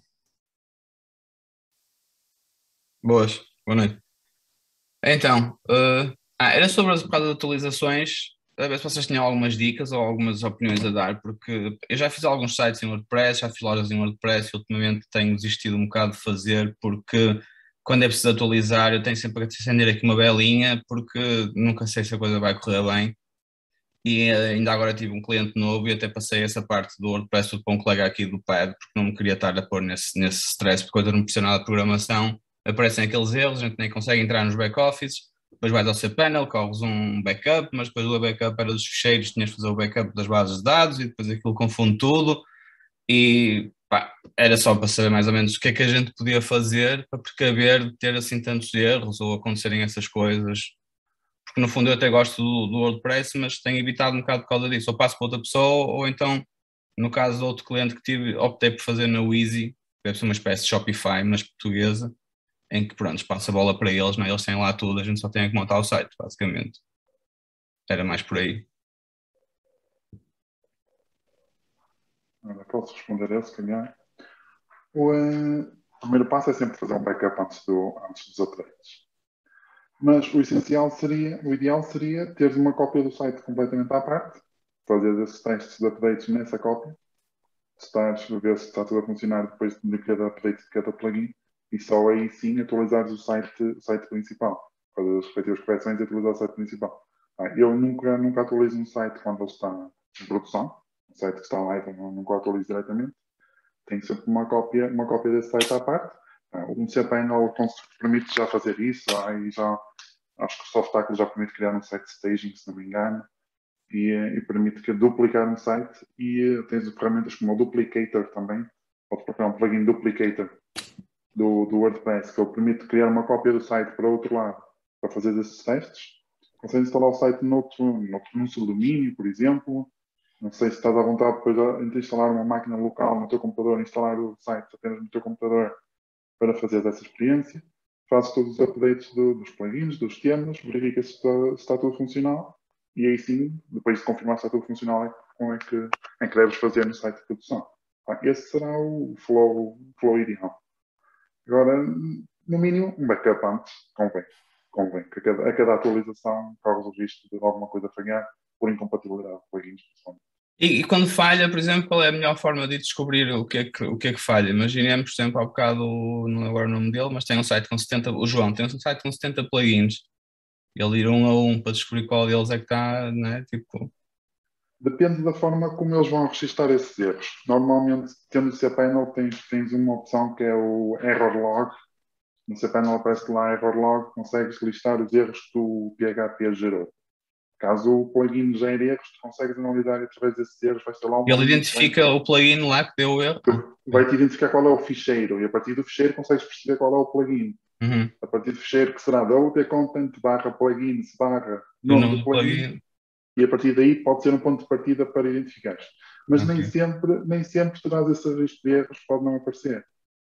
Boas, boa noite. Então, uh, ah, era sobre as bocado de atualizações, a ver se vocês tinham algumas dicas ou algumas opiniões a dar, porque eu já fiz alguns sites em WordPress, já fiz lojas em WordPress e ultimamente tenho desistido um bocado de fazer, porque quando é preciso atualizar eu tenho sempre que acender aqui uma belinha, porque nunca sei se a coisa vai correr bem. E ainda agora tive um cliente novo e até passei essa parte do WordPress tudo para um colega aqui do Pad, porque não me queria estar a pôr nesse, nesse stress, porque quando eu não percebo nada de programação, aparecem aqueles erros, a gente nem consegue entrar nos back-offices. Depois vais ao cPanel, corres um backup, mas depois o backup era dos ficheiros, tinhas de fazer o backup das bases de dados e depois aquilo confunde tudo. E pá, era só para saber mais ou menos o que é que a gente podia fazer para precaver de ter assim tantos erros ou acontecerem essas coisas. Porque no fundo eu até gosto do, do WordPress, mas tenho evitado um bocado por causa disso. Ou passo para outra pessoa, ou então, no caso de outro cliente que tive, optei por fazer na Wheezy, deve ser uma espécie de Shopify, mas portuguesa, em que, pronto, passa a bola para eles, né? Eles têm lá tudo, a gente só tem que montar o site, basicamente. Era mais por aí. Posso responder a esse, se calhar? O uh, primeiro passo é sempre fazer um backup antes, do, antes dos updates. Mas o essencial seria, o ideal seria teres uma cópia do site completamente à parte, fazer esses testes de updates nessa cópia, testares, ver se está tudo a funcionar depois de cada update de cada plugin, e só aí sim atualizares o site, o site principal, fazer as respectivas correções e atualizar o site principal. Eu nunca, nunca atualizo um site quando ele está, em produção, um site que está live, não, nunca o atualizo diretamente, tenho sempre uma cópia, uma cópia desse site à parte. Um cPanel permite já fazer isso, aí já, acho que o Softacle já permite criar um site staging, se não me engano, e, e permite que duplicar um site, e tens ferramentas como o Duplicator também, podes procurar um plugin Duplicator do, do WordPress, que ele permite criar uma cópia do site para outro lado, para fazer esses testes. Consegues instalar o site noutro, noutro, num subdomínio, por exemplo. Não sei se estás à vontade depois de instalar uma máquina local no teu computador, instalar o site apenas no teu computador para fazer essa experiência. Fazes todos os updates do, dos plugins, dos temas, verificas se está, se está tudo funcional, e aí sim, depois de confirmar se está tudo funcional, é como é que, é que deves fazer no site de produção. Esse será o flow, flow ideal. Agora, no mínimo, um backup antes, convém. Convém, que a cada, a cada atualização corres o risco de alguma coisa falhar por incompatibilidade de plugins. E, e quando falha, por exemplo, qual é a melhor forma de descobrir o que é que, o que, é que falha? Imaginemos, por exemplo, há bocado, não lembro agora o nome dele, mas tem um site com setenta, o João tem um site com setenta plugins. Ele ir um a um para descobrir qual deles é que está, né? Tipo... Depende da forma como eles vão registrar esses erros. Normalmente, tendo o cPanel, tens, tens uma opção que é o Error Log. No cPanel aparece lá Error Log, consegues listar os erros que o P H P gerou. Caso o plugin gere erros, tu consegues analisar através desses erros, vai ser lá um... Ele identifica o plugin lá que deu o erro? Vai-te identificar qual é o ficheiro, e a partir do ficheiro consegues perceber qual é o plugin. Uhum. A partir do ficheiro que será W P Content barra plugins barra nome do plugin, plugin, e a partir daí pode ser um ponto de partida para identificar. Mas okay. nem, sempre, nem sempre terás esse risco de erros, pode não aparecer.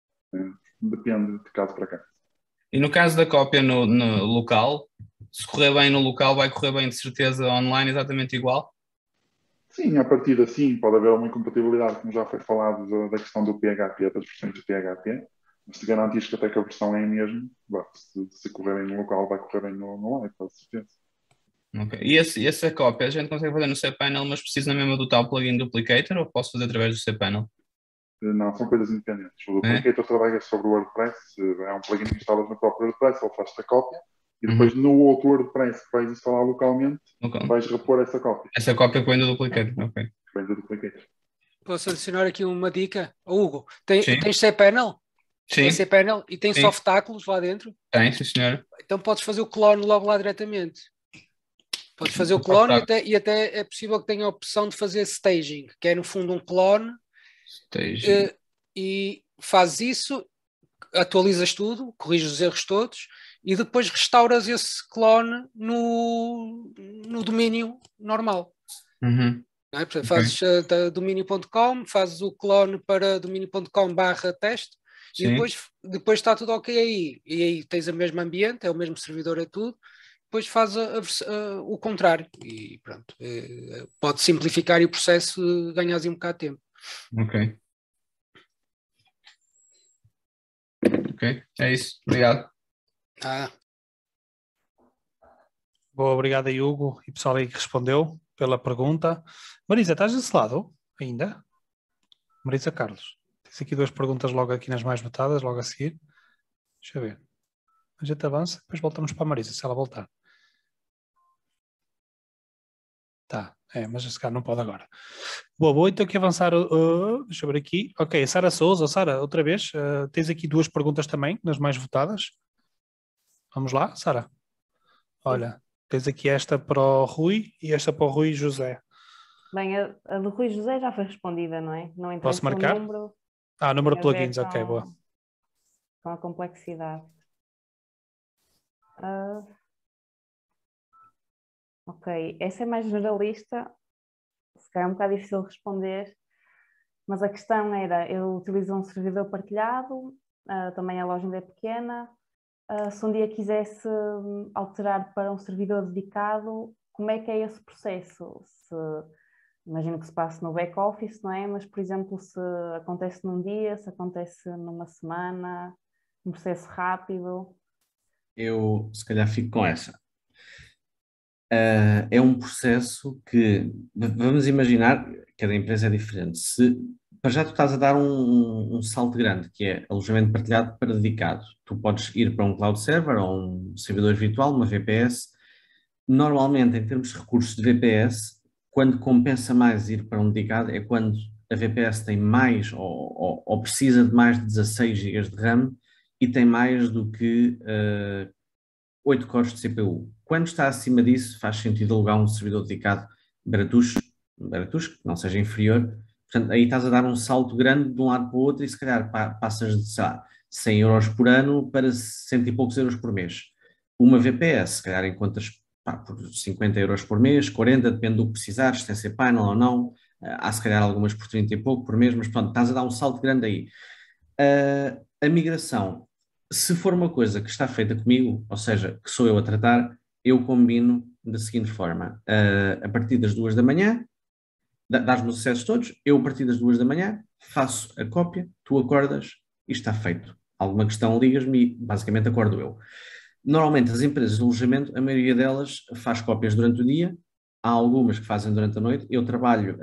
Depende de caso para caso. E no caso da cópia no, no local, se correr bem no local, vai correr bem de certeza online exatamente igual? Sim, a partir daí pode haver uma incompatibilidade, como já foi falado, da questão do P H P, das versões do P H P. Mas se garantir que até que a versão é a mesma, se, se correr bem no local, vai correr bem no, no live, com certeza. Okay. E esse, essa cópia a gente consegue fazer no cPanel, mas precisa mesmo do tal plugin Duplicator, ou posso fazer através do cPanel? Não, são coisas independentes. O Duplicator é? trabalha sobre o WordPress, é um plugin que instalas no próprio WordPress, ele faz-te a cópia, e depois uhum. no outro WordPress que vais instalar localmente, okay. vais repor essa cópia. Essa cópia que vem do Duplicator, ok. Vem do Duplicator. Posso adicionar aqui uma dica? Hugo, tem, tens cPanel? Sim. Tem cPanel e tem sim. Softáculos lá dentro? Tem, sim senhor. Então podes fazer o clone logo lá diretamente. Podes fazer o clone e até, e até é possível que tenha a opção de fazer staging, que é no fundo um clone. Staging. Uh, e fazes isso, atualizas tudo, corriges os erros todos e depois restauras esse clone no, no domínio normal. Uhum. Não é? Portanto, fazes okay. uh, domínio ponto com, fazes o clone para domínio ponto com barra teste e depois, depois está tudo ok aí. E aí tens o mesmo ambiente, é o mesmo servidor, é tudo. Depois faz a, a, a, o contrário e pronto. É, pode simplificar e o processo ganhas um bocado de tempo. Ok. Ok, é isso. Obrigado. Ah. Boa, obrigado aí, Hugo e pessoal aí que respondeu pela pergunta. Marisa, estás desse lado ainda? Marisa Carlos. Tens aqui duas perguntas logo aqui nas mais votadas, logo a seguir. Deixa eu ver. A gente avança, depois voltamos para a Marisa, se ela voltar. Tá, é, mas esse cara não pode agora. Boa, boa, então aqui avançar, uh, deixa eu ver aqui. Ok, Sara Souza, Sara, outra vez, uh, tens aqui duas perguntas também, nas mais votadas. Vamos lá, Sara? Olha, tens aqui esta para o Rui e esta para o Rui José. Bem, a, a do Rui José já foi respondida, não é? Não interessa. Posso marcar? O número. Ah, número de plugins, com, ok, boa. Com a complexidade. Uh, ok, essa é mais generalista, se calhar é um bocado difícil de responder, mas a questão era, eu utilizo um servidor partilhado, uh, também a loja ainda é pequena, uh, se um dia quisesse alterar para um servidor dedicado, como é que é esse processo? Se, imagino que se passe no back-office, não é? Mas, por exemplo, se acontece num dia, se acontece numa semana, um processo rápido... Eu, se calhar, fico com essa. Uh, é um processo que, vamos imaginar, cada empresa é diferente. Se, para já tu estás a dar um, um salto grande, que é alojamento partilhado para dedicado. Tu podes ir para um cloud server ou um servidor virtual, uma V P S. Normalmente, em termos de recursos de V P S, quando compensa mais ir para um dedicado é quando a V P S tem mais ou, ou, ou precisa de mais de dezasseis gigas de RAM e tem mais do que uh, oito cores de C P U. Quando está acima disso, faz sentido alugar um servidor dedicado baratus, baratus, que não seja inferior. Portanto, aí estás a dar um salto grande de um lado para o outro e se calhar passas de, sei lá, cem euros por ano para cento e poucos euros por mês. Uma V P S, se calhar encontras pá, por cinquenta euros por mês, quarenta, depende do que precisares, se tem cPanel ou não. Há se calhar algumas por trinta e pouco por mês, mas pronto, estás a dar um salto grande aí. Uh, a migração, se for uma coisa que está feita comigo, ou seja, que sou eu a tratar, eu combino da seguinte forma. Uh, a partir das duas da manhã, dás-me os acessos todos, eu a partir das duas da manhã faço a cópia, tu acordas e está feito. Alguma questão, ligas-me e basicamente acordo eu. Normalmente as empresas de alojamento, a maioria delas faz cópias durante o dia, há algumas que fazem durante a noite. Eu trabalho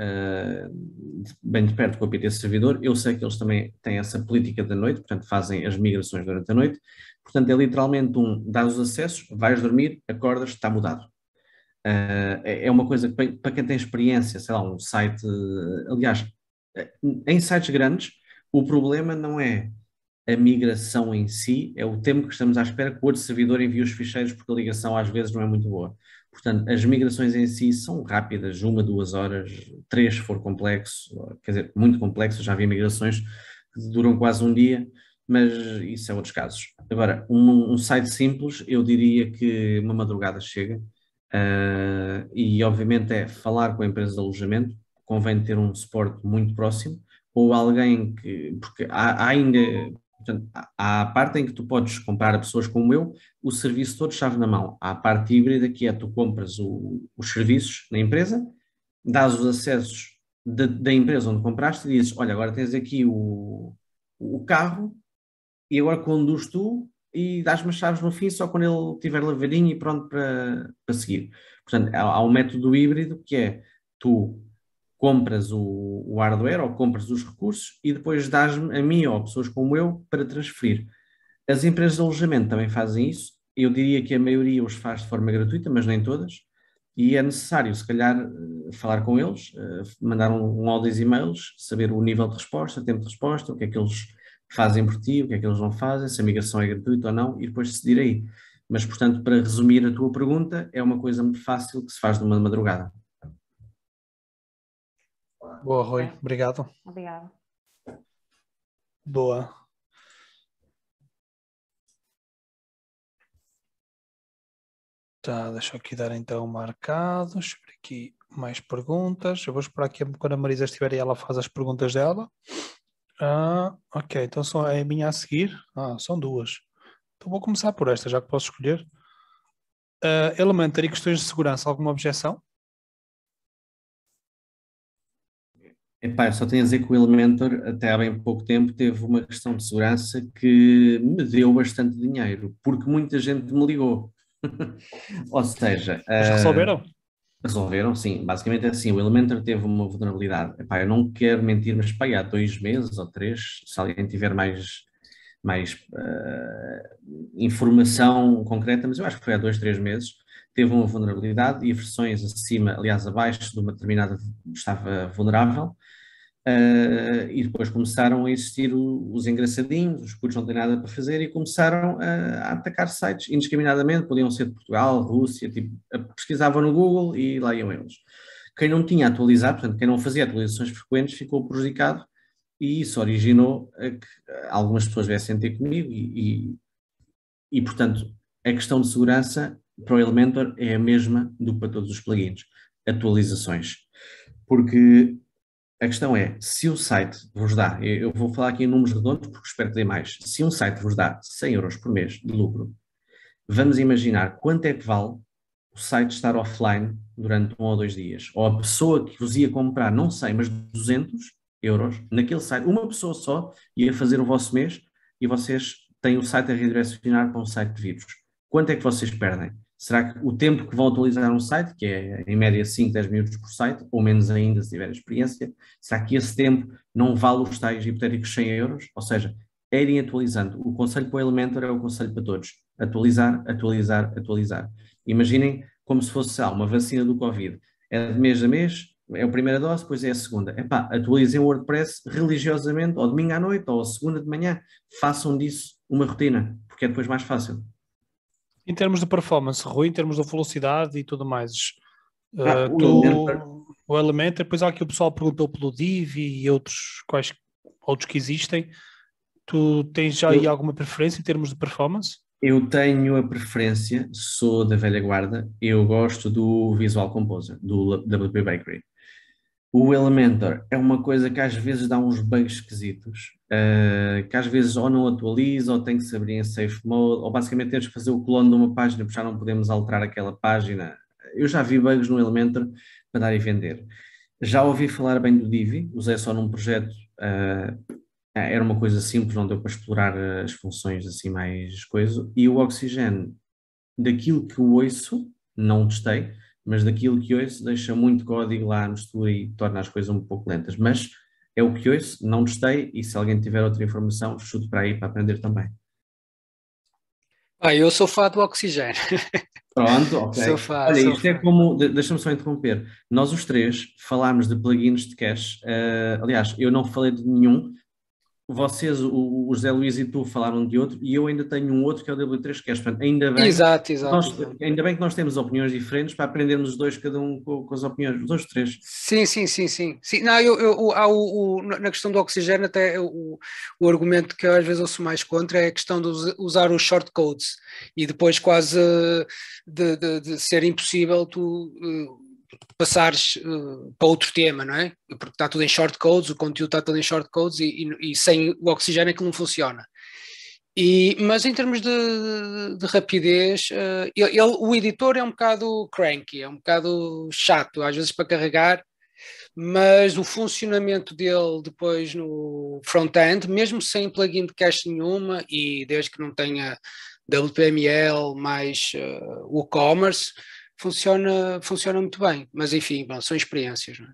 uh, bem de perto com a P T servidor, eu sei que eles também têm essa política da noite, portanto fazem as migrações durante a noite. Portanto é literalmente um, dar os acessos, vais dormir, acordas, está mudado. Uh, é, é uma coisa que para quem tem experiência, sei lá, um site, uh, aliás, em sites grandes, o problema não é a migração em si, é o tempo que estamos à espera que o outro servidor envie os ficheiros, porque a ligação às vezes não é muito boa. Portanto, as migrações em si são rápidas, uma, duas horas, três se for complexo, quer dizer, muito complexo, já vi migrações que duram quase um dia, mas isso é outros casos. Agora, um, um site simples, eu diria que uma madrugada chega, uh, e obviamente é falar com a empresa de alojamento, convém ter um suporte muito próximo, ou alguém que, porque há, há ainda, portanto, há a parte em que tu podes comprar a pessoas como eu, o serviço todo chave na mão. Há a parte híbrida que é tu compras o, os serviços na empresa, dás os acessos de, da empresa onde compraste e dizes, olha, agora tens aqui o, o carro e agora conduz tu e dás-me as chaves no fim só quando ele estiver lavadinho e pronto para, para seguir. Portanto, há, há um método híbrido que é tu compras o, o hardware ou compras os recursos e depois dás-me a mim ou a pessoas como eu para transferir. As empresas de alojamento também fazem isso. Eu diria que a maioria os faz de forma gratuita, mas nem todas. E é necessário, se calhar, falar com eles, mandar um, um ou dois e-mails, saber o nível de resposta, tempo de resposta, o que é que eles fazem por ti, o que é que eles não fazem, se a migração é gratuita ou não, e depois decidir aí. Mas, portanto, para resumir a tua pergunta, é uma coisa muito fácil que se faz de uma madrugada. Boa, Rui. Obrigado. Obrigada. Boa. Tá, deixa eu aqui dar então marcado. Deixa eu ver aqui mais perguntas. Eu vou esperar aqui quando a Marisa estiver e ela faz as perguntas dela. Ah, ok, então só é a minha a seguir. Ah, são duas. Então vou começar por esta, já que posso escolher. Uh, Elementary, questões de segurança, alguma objeção? Epá, eu só tenho a dizer que o Elementor, até há bem pouco tempo, teve uma questão de segurança que me deu bastante dinheiro, porque muita gente me ligou. Ou seja... Mas uh, resolveram? Resolveram, sim. Basicamente é assim, o Elementor teve uma vulnerabilidade. Epá, eu não quero mentir, mas epá, há dois meses ou três, se alguém tiver mais, mais uh, informação concreta, mas eu acho que foi há dois, três meses, teve uma vulnerabilidade e versões acima, aliás abaixo de uma determinada estava vulnerável, uh, e depois começaram a existir o, os engraçadinhos, os putos não têm nada para fazer e começaram a, a atacar sites indiscriminadamente, podiam ser de Portugal, Rússia, tipo, pesquisavam no Google e lá iam eles. Quem não tinha atualizado, portanto quem não fazia atualizações frequentes ficou prejudicado e isso originou a que algumas pessoas viessem ter comigo e, e, e portanto a questão de segurança para o Elementor é a mesma do que para todos os plugins, atualizações. Porque a questão é, se o site vos dá, eu vou falar aqui em números redondos porque espero que dê mais, se um site vos dá cem euros por mês de lucro, vamos imaginar quanto é que vale o site estar offline durante um ou dois dias. Ou a pessoa que vos ia comprar, não sei, mas duzentos euros naquele site, uma pessoa só ia fazer o vosso mês e vocês têm o site a redirecionar para um site de vírus. Quanto é que vocês perdem? Será que o tempo que vão atualizar um site, que é em média cinco, dez minutos por site, ou menos ainda se tiver experiência, será que esse tempo não vale os tais hipotéticos cem euros? Ou seja, é irem atualizando. O conselho para o Elementor é o conselho para todos. Atualizar, atualizar, atualizar. Imaginem como se fosse ah, uma vacina do Covid. É de mês a mês, é a primeira dose, depois é a segunda. Epá, atualizem o WordPress religiosamente, ou domingo à noite, ou segunda de manhã. Façam disso uma rotina, porque é depois mais fácil. Em termos de performance, Rui, em termos de velocidade e tudo mais, Ah, uh, o tu, Elementor. o Elementor, depois há aqui o pessoal perguntou pelo Divi e outros, quais, outros que existem. Tu tens já aí Eu- alguma preferência em termos de performance? Eu tenho a preferência, sou da velha guarda, eu gosto do Visual Composer, do W P Bakery. O Elementor é uma coisa que às vezes dá uns bugs esquisitos, eh, que às vezes ou não atualiza, ou tem que se abrir em safe mode, ou basicamente temos que fazer o clone de uma página, porque já não podemos alterar aquela página. Eu já vi bugs no Elementor para dar e vender. Já ouvi falar bem do Divi, usei só num projeto, eh, era uma coisa simples, não deu para explorar eh, as funções assim mais coisa. E o Oxygen, daquilo que ouço, não testei, mas daquilo que ouço, deixa muito código lá à mistura e torna as coisas um pouco lentas. Mas é o que ouço, não testei, e se alguém tiver outra informação, chuto para aí para aprender também. Ah, eu sou fã do Oxigênio. Pronto, ok. Sou fã, Olha, sou isto é fã. como, de- deixa-me só interromper, nós os três falámos de plugins de cache, eh, aliás, eu não falei de nenhum, vocês, o, o José Luís e tu falaram de outro, e eu ainda tenho um outro que é o W três Cache, portanto, ainda bem, Exato, exato, nós, exato. ainda bem que nós temos opiniões diferentes para aprendermos os dois, cada um com, com as opiniões, os dois, três. Sim, sim, sim, sim. sim. Não, eu, eu, o- há o, o- na questão do oxigênio, até o, o argumento que eu às vezes ouço mais contra é a questão de us- usar os shortcodes e depois quase eh, de, de- de ser impossível tu eh, passares eh, para outro tema, não é? Porque está tudo em shortcodes, o conteúdo está todo em shortcodes e, e, e sem o oxigênio é que não funciona. E, mas em termos de, de rapidez, eh, ele, ele- o editor é um bocado cranky, é um bocado chato, às vezes para carregar, mas o funcionamento dele depois no front-end, mesmo sem plugin de cache nenhuma e desde que não tenha W P M L mais eh, WooCommerce, funciona, funciona muito bem. Mas enfim, bom, são experiências, não é?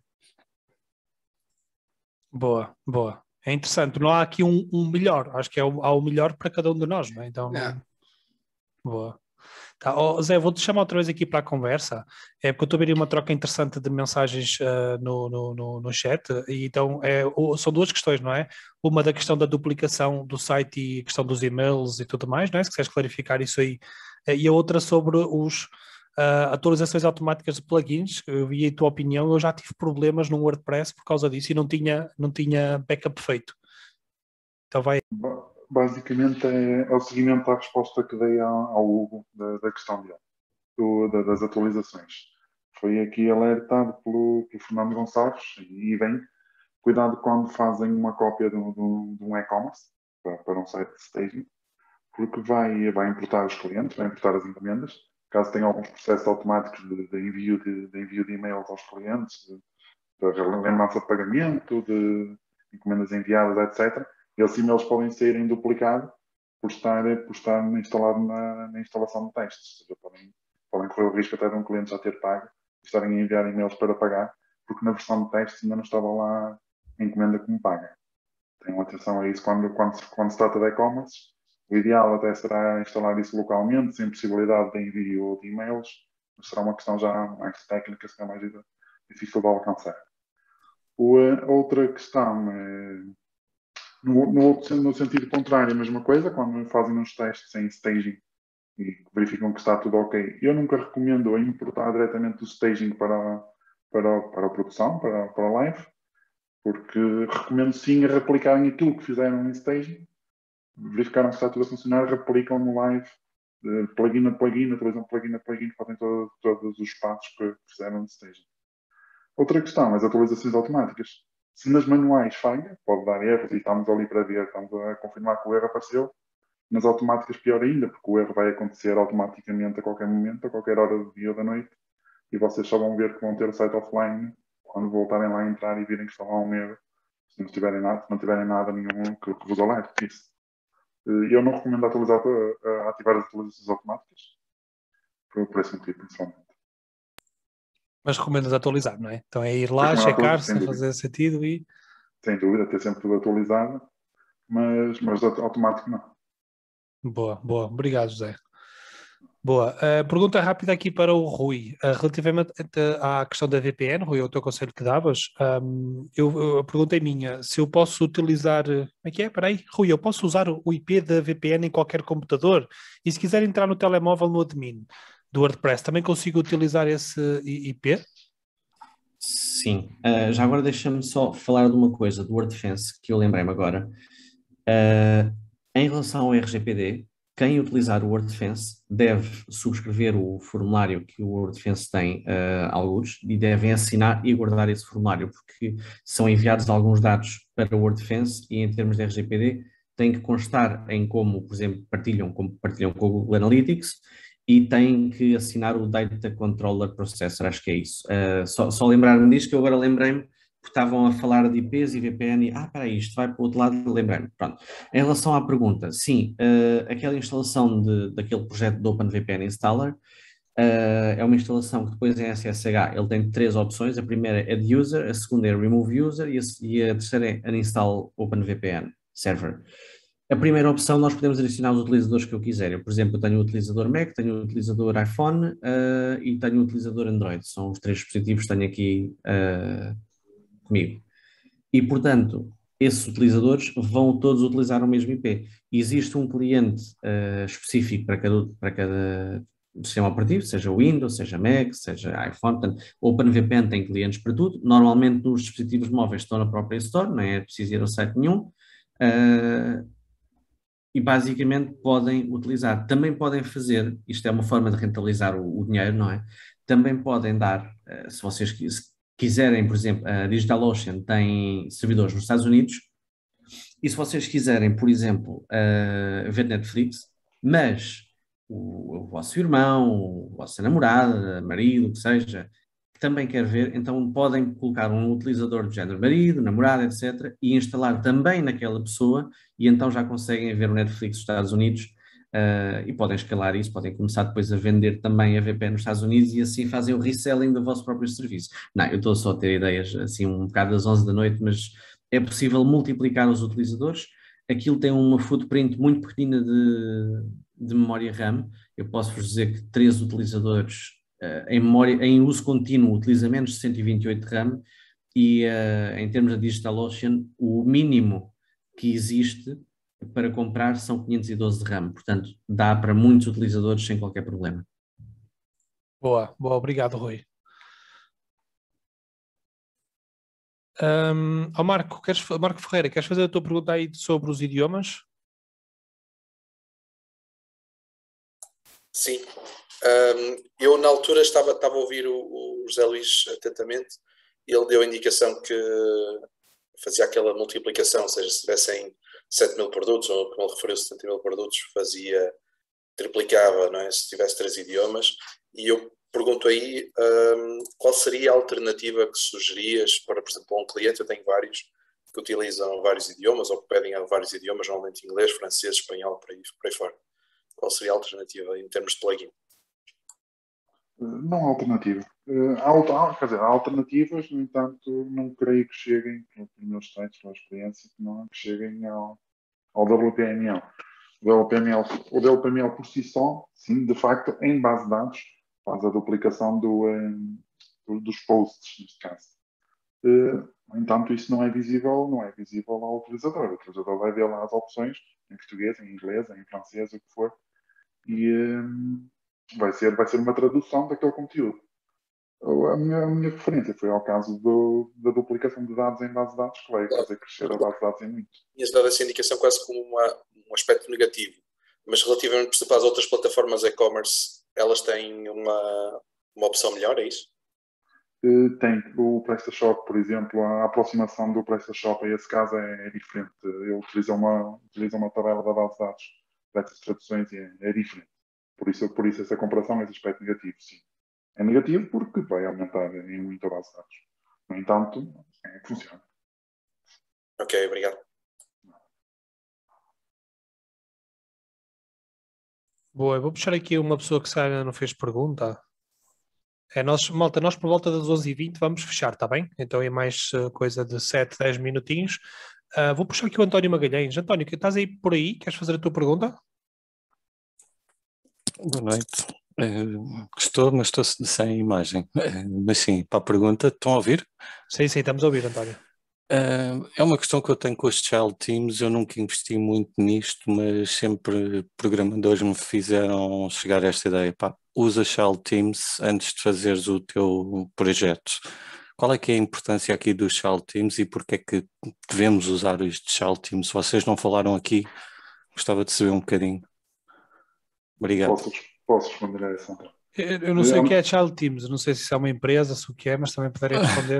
Boa, boa. É interessante. Não há aqui um, um melhor. Acho que é o, há o melhor para cada um de nós, não é? Então, não... É. Boa. Tá. Oh, Zé, vou-te chamar outra vez aqui para a conversa. É porque eu estou a ver uma troca interessante de mensagens uh, no, no, no, no chat. E então, é, o, são duas questões, não é? Uma da questão da duplicação do site e a questão dos e-mails e tudo mais, não é? Se quiseres clarificar isso aí. E a outra sobre os... Uh, atualizações automáticas de plugins. Eu vi a tua opinião, eu já tive problemas no WordPress por causa disso e não tinha, não tinha backup feito. Então vai. Basicamente é, é o seguimento à resposta que dei ao, ao Hugo da, da questão dele, do, da, das atualizações. Foi aqui alertado pelo, pelo Fernando Gonçalves e bem, cuidado quando fazem uma cópia de, de, de um e-commerce para, para um site de staging, porque vai, vai importar os clientes, vai importar as encomendas. Caso tenha alguns processos automáticos de, de envio, de, de envio de e-mails aos clientes, de, de lembrança de pagamento, de encomendas enviadas, etcétera, esses e-mails podem sair em duplicado por estar, por estar instalado na, na instalação de testes. Ou seja, podem, podem correr o risco até de um cliente já ter pago e estarem a enviar e-mails para pagar, porque na versão de testes ainda não estava lá a encomenda como paga. Tenham atenção a isso quando, quando, quando se trata de e-commerce. O ideal até será instalar isso localmente, sem possibilidade de envio de e-mails, mas será uma questão já mais técnica, será mais difícil de alcançar. O, a outra questão é, no, no, no sentido contrário, a mesma coisa, quando fazem uns testes em staging e verificam que está tudo ok. Eu nunca recomendo importar diretamente o staging para, para, para a produção, para, para a live, porque recomendo sim a replicarem aquilo que fizeram em staging, verificaram que está tudo a funcionar, replicam no live, de plugin a plugin, atualizam plugin a plugin, fazem todo, todos os passos que fizeram no staging. Outra questão, as atualizações automáticas. Se nas manuais falha, pode dar erros e estamos ali para ver, estamos a confirmar que o erro apareceu. Nas automáticas, pior ainda, porque o erro vai acontecer automaticamente a qualquer momento, a qualquer hora do dia ou da noite, e vocês só vão ver que vão ter o site offline quando voltarem lá a entrar e virem que está lá um erro, se não tiverem nada, se não tiverem nada nenhum que, que vos alerte isso. Eu não recomendo atualizar, ativar as atualizações automáticas, por, por esse motivo, principalmente. Mas recomendas atualizar, não é? Então é ir lá, checar se fazer sentido e... Sem dúvida, ter sempre tudo atualizado, mas, mas automático não. Boa, boa. Obrigado, José. Boa. Uh, pergunta rápida aqui para o Rui. Uh, relativamente à questão da V P N, Rui, é o teu conselho que davas. Um, eu, eu, a pergunta é minha. Se eu posso utilizar... Como é que é? Espera aí. Rui, eu posso usar o I P da V P N em qualquer computador? E se quiser entrar no telemóvel no admin do WordPress, também consigo utilizar esse I P? Sim. Uh, já agora deixa-me só falar de uma coisa do WordFence, que eu lembrei-me agora. Uh, em relação ao R G P D, quem utilizar o WordFence deve subscrever o formulário que o WordFence tem uh, alguns e devem assinar e guardar esse formulário, porque são enviados alguns dados para o WordFence e em termos de R G P D tem que constar em como, por exemplo, partilham, como partilham com o Google Analytics e têm que assinar o Data Controller Processor, acho que é isso. Uh, só, só lembrar-me disto, que eu agora lembrei-me, porque estavam a falar de I Ps e V P N e, ah, espera aí, isto vai para o outro lado, lembrei-me. Pronto. Em relação à pergunta, sim, uh, aquela instalação de, daquele projeto do OpenVPN Installer uh, é uma instalação que depois em S S H ele tem três opções, a primeira é Add User, a segunda é Remove User e a, e a terceira é Uninstall OpenVPN Server. A primeira opção nós podemos adicionar os utilizadores que eu quiser. Eu, por exemplo, eu tenho o utilizador Mac, tenho o utilizador iPhone uh, e tenho o utilizador Android. São os três dispositivos que tenho aqui uh, comigo. E, portanto, esses utilizadores vão todos utilizar o mesmo I P. Existe um cliente uh, específico para cada, para cada sistema operativo, seja Windows, seja Mac, seja iPhone. Portanto, o OpenVPN tem clientes para tudo. Normalmente, nos dispositivos móveis estão na própria Store, não é preciso ir ao site nenhum. Uh, e basicamente podem utilizar. Também podem fazer, isto é uma forma de rentabilizar o, o dinheiro, não é? Também podem dar, uh, se vocês quis, quiserem, por exemplo, a DigitalOcean tem servidores nos Estados Unidos, e se vocês quiserem, por exemplo, uh, ver Netflix, mas o, o vosso irmão, a vossa namorada, marido, o que seja, que também quer ver, então podem colocar um utilizador de género marido, namorada, etcétera, e instalar também naquela pessoa, e então já conseguem ver o Netflix dos Estados Unidos, uh, e podem escalar isso, podem começar depois a vender também a V P N nos Estados Unidos, e assim fazem o reselling do vosso próprio serviço. Não, eu estou só a ter ideias assim um bocado das onze da noite, mas é possível multiplicar os utilizadores. Aquilo tem uma footprint muito pequena de, de memória RAM. Eu posso-vos dizer que três utilizadores Uh, em, memória, em uso contínuo utiliza menos de cento e vinte e oito RAM e uh, em termos de DigitalOcean o mínimo que existe para comprar são quinhentos e doze de RAM, portanto dá para muitos utilizadores sem qualquer problema. Boa, boa, obrigado Rui. Um, ao Marco, queres, Marco Ferreira, queres fazer a tua pergunta aí sobre os idiomas? Sim. Um, eu na altura estava, estava a ouvir o, o José Luís atentamente e ele deu a indicação que fazia aquela multiplicação, ou seja, se tivessem sete mil produtos, ou como ele referiu setenta mil produtos, fazia, triplicava, não é? Se tivesse três idiomas. E eu pergunto aí, um, qual seria a alternativa que sugerias para, por exemplo, um cliente, eu tenho vários que utilizam vários idiomas ou que pedem a vários idiomas, normalmente inglês, francês, espanhol, por aí, por aí fora. Qual seria a alternativa em termos de plugin? Não há alternativa. Há, quer dizer, há alternativas, no entanto, não creio que cheguem, pelos meus sites, pela experiência, não, que cheguem ao, ao W P M L. O W P M L. O W P M L por si só, sim, de facto, em base de dados, faz a duplicação do, um, dos posts, neste caso. No entanto, isso não é visível, não é visível ao utilizador. O utilizador vai ver lá as opções, em português, em inglês, em francês, o que for, e um, vai ser, vai ser uma tradução daquele conteúdo. A minha, a minha referência foi ao caso do, da duplicação de dados em base de dados, que vai fazer crescer a base de dados em muito. Tinhas dado essa indicação quase como uma, um aspecto negativo, mas relativamente, por exemplo, às outras plataformas e-commerce, elas têm uma, uma opção melhor, é isso? Tem. O PrestaShop, por exemplo, a aproximação do PrestaShop a esse caso é, é diferente. Ele utiliza uma, utiliza uma tabela da base de dados para essas traduções e é, é diferente. Por isso, por isso essa comparação, esse aspecto negativo, sim. É negativo porque vai aumentar em muito a base de dados. No entanto, é, funciona. Ok, obrigado. Boa, eu vou puxar aqui uma pessoa que se ainda não fez pergunta. É, nós, malta, nós por volta das onze e vinte vamos fechar, está bem? Então é mais uh, coisa de sete, dez minutinhos. Uh, vou puxar aqui o António Magalhães. António, estás aí por aí? Queres fazer a tua pergunta? Boa noite. Uh, estou, mas estou sem imagem. Uh, mas sim, para a pergunta, estão a ouvir? Sim, sim, estamos a ouvir, António. Uh, é uma questão que eu tenho com os Child Teams. Eu nunca investi muito nisto, mas sempre programadores me fizeram chegar a esta ideia. Pá, usa Child Teams antes de fazeres o teu projeto. Qual é que é a importância aqui dos Child Teams e porque é que devemos usar estes Child Teams? Vocês não falaram aqui, gostava de saber um bocadinho. Obrigado. Posso, posso responder a essa? Então? Eu, eu não sei o que é Child Teams, eu não sei se isso é uma empresa, se o que é, mas também poderia responder.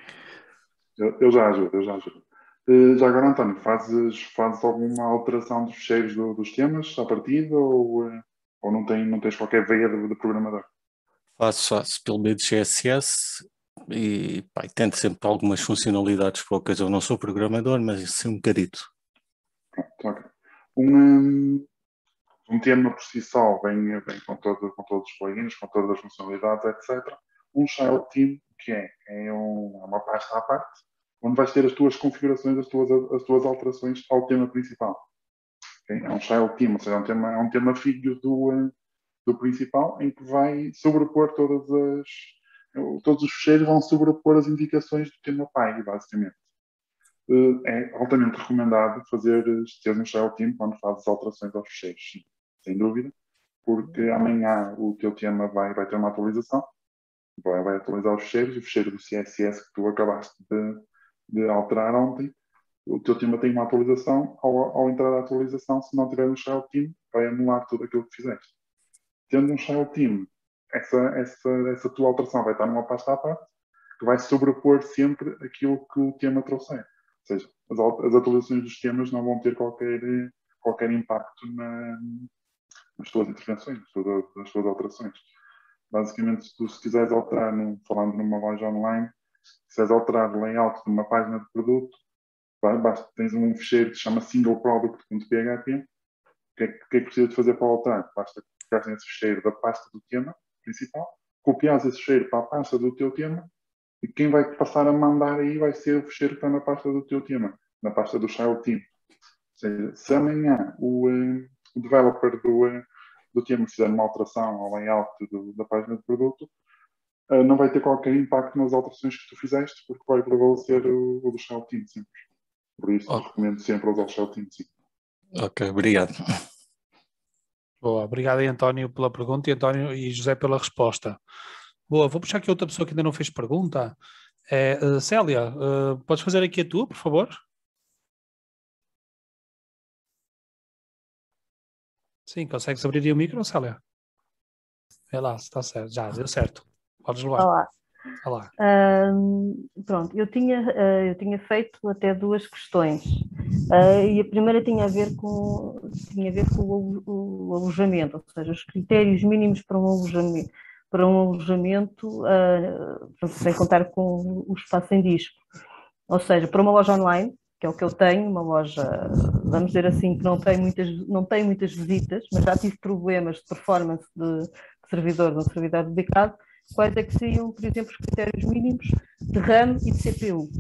Eu, eu já ajudo, eu já ajudo. Uh, já agora, António, fazes, fazes alguma alteração dos fecheiros do, dos temas à partida ou, uh, ou não, tem, não tens qualquer veia de, de programador? Faço, faço pelo meio de G S S e pá, tento sempre algumas funcionalidades poucas. Eu não sou programador, mas isso é um bocadito. Pronto, ok. Um, um tema por si só vem, vem com, todo, com todos os plugins, com todas as funcionalidades, etcétera. Um Child Team, que é, é um, uma pasta à parte, onde vais ter as tuas configurações, as tuas, as tuas alterações ao tema principal. Okay? É um Child Team, ou seja, é um tema, é um tema filho do, do principal, em que vai sobrepor todas as... Todos os fecheiros vão sobrepor as indicações do tema pai, basicamente. É altamente recomendado fazer ter um Child Team quando fazes alterações aos fecheiros, sim, sem dúvida, porque amanhã o teu tema vai, vai ter uma atualização, vai, vai atualizar os fecheiros, o fecheiro do C S S que tu acabaste de, de alterar ontem, o teu tema tem uma atualização, ao, ao entrar a atualização, se não tiver um Child Team, vai anular tudo aquilo que fizeste. Tendo um Child Team, essa, essa, essa tua alteração vai estar numa pasta à parte, que vai sobrepor sempre aquilo que o tema trouxer. Ou seja, as, as atualizações dos temas não vão ter qualquer, qualquer impacto na, nas tuas intervenções, nas tuas, nas tuas alterações. Basicamente, se tu se quiseres alterar, num, falando numa loja online, se quiseres alterar o layout de uma página de produto, vai, basta, tens um fecheiro que se chama singleproduct.php. O que é que, que é que precisas de fazer para alterar? Basta clicar nesse fecheiro da pasta do tema principal, copiares esse fecheiro para a pasta do teu tema, e quem vai passar a mandar aí vai ser o fecheiro que está na pasta do teu tema, na pasta do Child Team. Ou seja, se amanhã o, uh, o developer do, uh, do tema fizer uma alteração ao layout do, da página de produto, uh, não vai ter qualquer impacto nas alterações que tu fizeste, porque vai prevalecer o, o do Child Team sempre. Por isso, oh. recomendo sempre usar o Child Team, sim. Ok, obrigado. Boa, obrigado aí, António, pela pergunta e António e José pela resposta. Boa, vou puxar aqui outra pessoa que ainda não fez pergunta. É, uh, Célia, uh, podes fazer aqui a tua, por favor? Sim, consegues abrir aí o micro, Célia? Vê lá, se está certo. Já, deu certo. Podes levar. Olá. Olá. Um, pronto, eu tinha, uh, eu tinha feito até duas questões. Uh, e a primeira tinha a ver com, tinha a ver com o, o alojamento, ou seja, os critérios mínimos para um alojamento, para um alojamento uh, sem contar com o espaço em disco. Ou seja, para uma loja online, que é o que eu tenho, uma loja, vamos dizer assim, que não tem muitas, não tem muitas visitas, mas já tive problemas de performance de, de servidor, de um servidor dedicado. Quais é que seriam, por exemplo, os critérios mínimos de RAM e de C P U?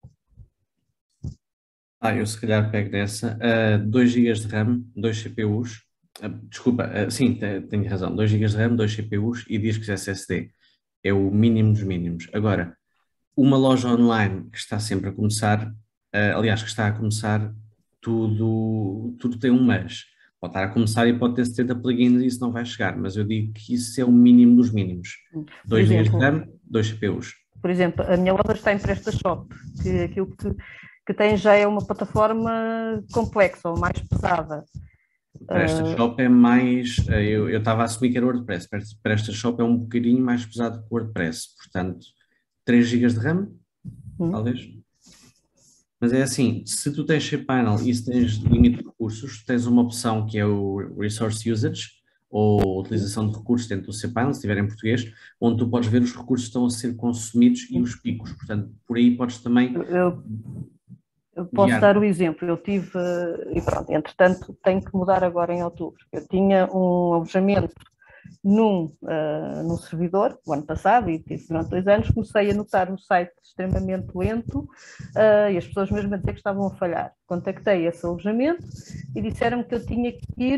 Ah, eu se calhar pego dessa. Uh, dois gigas de RAM, dois C P Us. Uh, desculpa, uh, sim, tenho razão. dois gigas de RAM, dois C P Us e discos S S D. É o mínimo dos mínimos. Agora, uma loja online que está sempre a começar, uh, aliás, que está a começar, tudo, tudo tem um mas. Pode estar a começar e pode ter setenta plugins e isso não vai chegar, mas eu digo que isso é o mínimo dos mínimos. dois gigas de RAM, dois C P Us. Por exemplo, a minha loja está em PrestaShop, que aquilo que, que tem já é uma plataforma complexa ou mais pesada. PrestaShop é mais, eu, eu estava a assumir que era WordPress, PrestaShop é um bocadinho mais pesado que o WordPress, portanto, três gigas de RAM, hum. talvez. Mas é assim, se tu tens cPanel e se tens limite de recursos, tens uma opção que é o Resource Usage, ou utilização de recursos dentro do cPanel, se estiver em português, onde tu podes ver os recursos que estão a ser consumidos e os picos. Portanto, por aí podes também... Eu, eu posso guiar. Dar o exemplo. Eu tive, e pronto, entretanto, tenho que mudar agora em outubro. Eu tinha um alojamento num, uh, num servidor, o ano passado, e durante dois anos, comecei a notar o site extremamente lento uh, e as pessoas mesmo a dizer que estavam a falhar. Contactei esse alojamento e disseram-me que eu tinha que ir,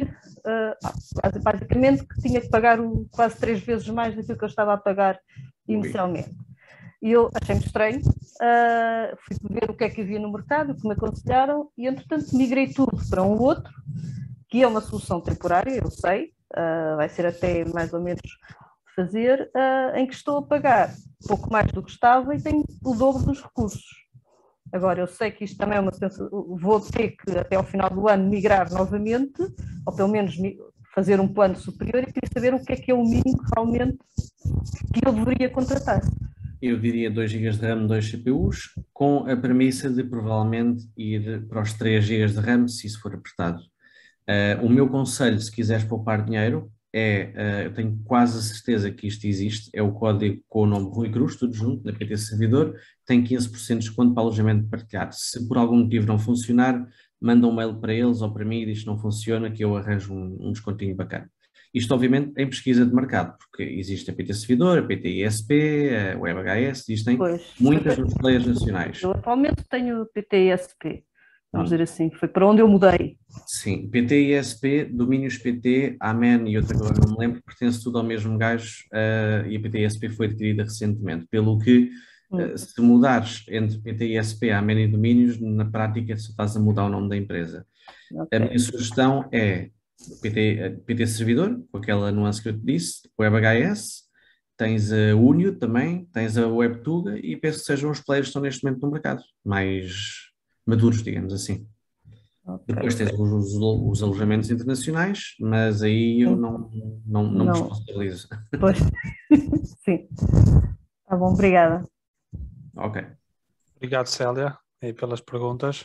uh, basicamente, que tinha que pagar o, quase três vezes mais do que eu estava a pagar inicialmente. E eu achei-me estranho, uh, fui ver o que é que havia no mercado, o que me aconselharam, e entretanto migrei tudo para um outro, que é uma solução temporária, eu sei, uh, vai ser até mais ou menos fazer, uh, em que estou a pagar pouco mais do que estava e tenho o dobro dos recursos. Agora, eu sei que isto também é uma... Vou ter que, até ao final do ano, migrar novamente, ou pelo menos fazer um plano superior, e queria saber o que é que é o mínimo realmente que eu deveria contratar. Eu diria dois gigas de RAM, dois C P Us, com a premissa de provavelmente ir para os três gigas de RAM, se isso for apertado. Uh, o meu conselho, se quiseres poupar dinheiro, é, uh, eu tenho quase a certeza que isto existe, é o código com o nome Rui Cruz, tudo junto, na P T Servidor, tem quinze por cento de desconto para alojamento partilhado. Se por algum motivo não funcionar, manda um mail para eles ou para mim e diz que não funciona, que eu arranjo um, um descontinho bacana. Isto, obviamente, em pesquisa de mercado, porque existe a P T Servidor, a P T I S P, a Web H S, existem pois, muitas nos players nacionais. Eu atualmente tenho P T I S P, vamos dizer assim, foi para onde eu mudei. Sim, P T I S P, domínios P T, Amen e outra que agora não me lembro, pertence tudo ao mesmo gajo uh, e a P T I S P foi adquirida recentemente, pelo que hum. uh, se mudares entre P T I S P, Amen e domínios, na prática só estás a mudar o nome da empresa. Okay. A minha sugestão é P T, P T Servidor, com aquela nuance que eu te disse, Web H S, tens a Unio também, tens a WebTuga e penso que sejam os players que estão neste momento no mercado, mais maduros, digamos assim. Okay. Depois tens os, os, os alojamentos internacionais, mas aí eu não, não, não, não me responsabilizo. Pois, sim. Tá bom, obrigada. Ok. Obrigado, Célia, aí pelas perguntas.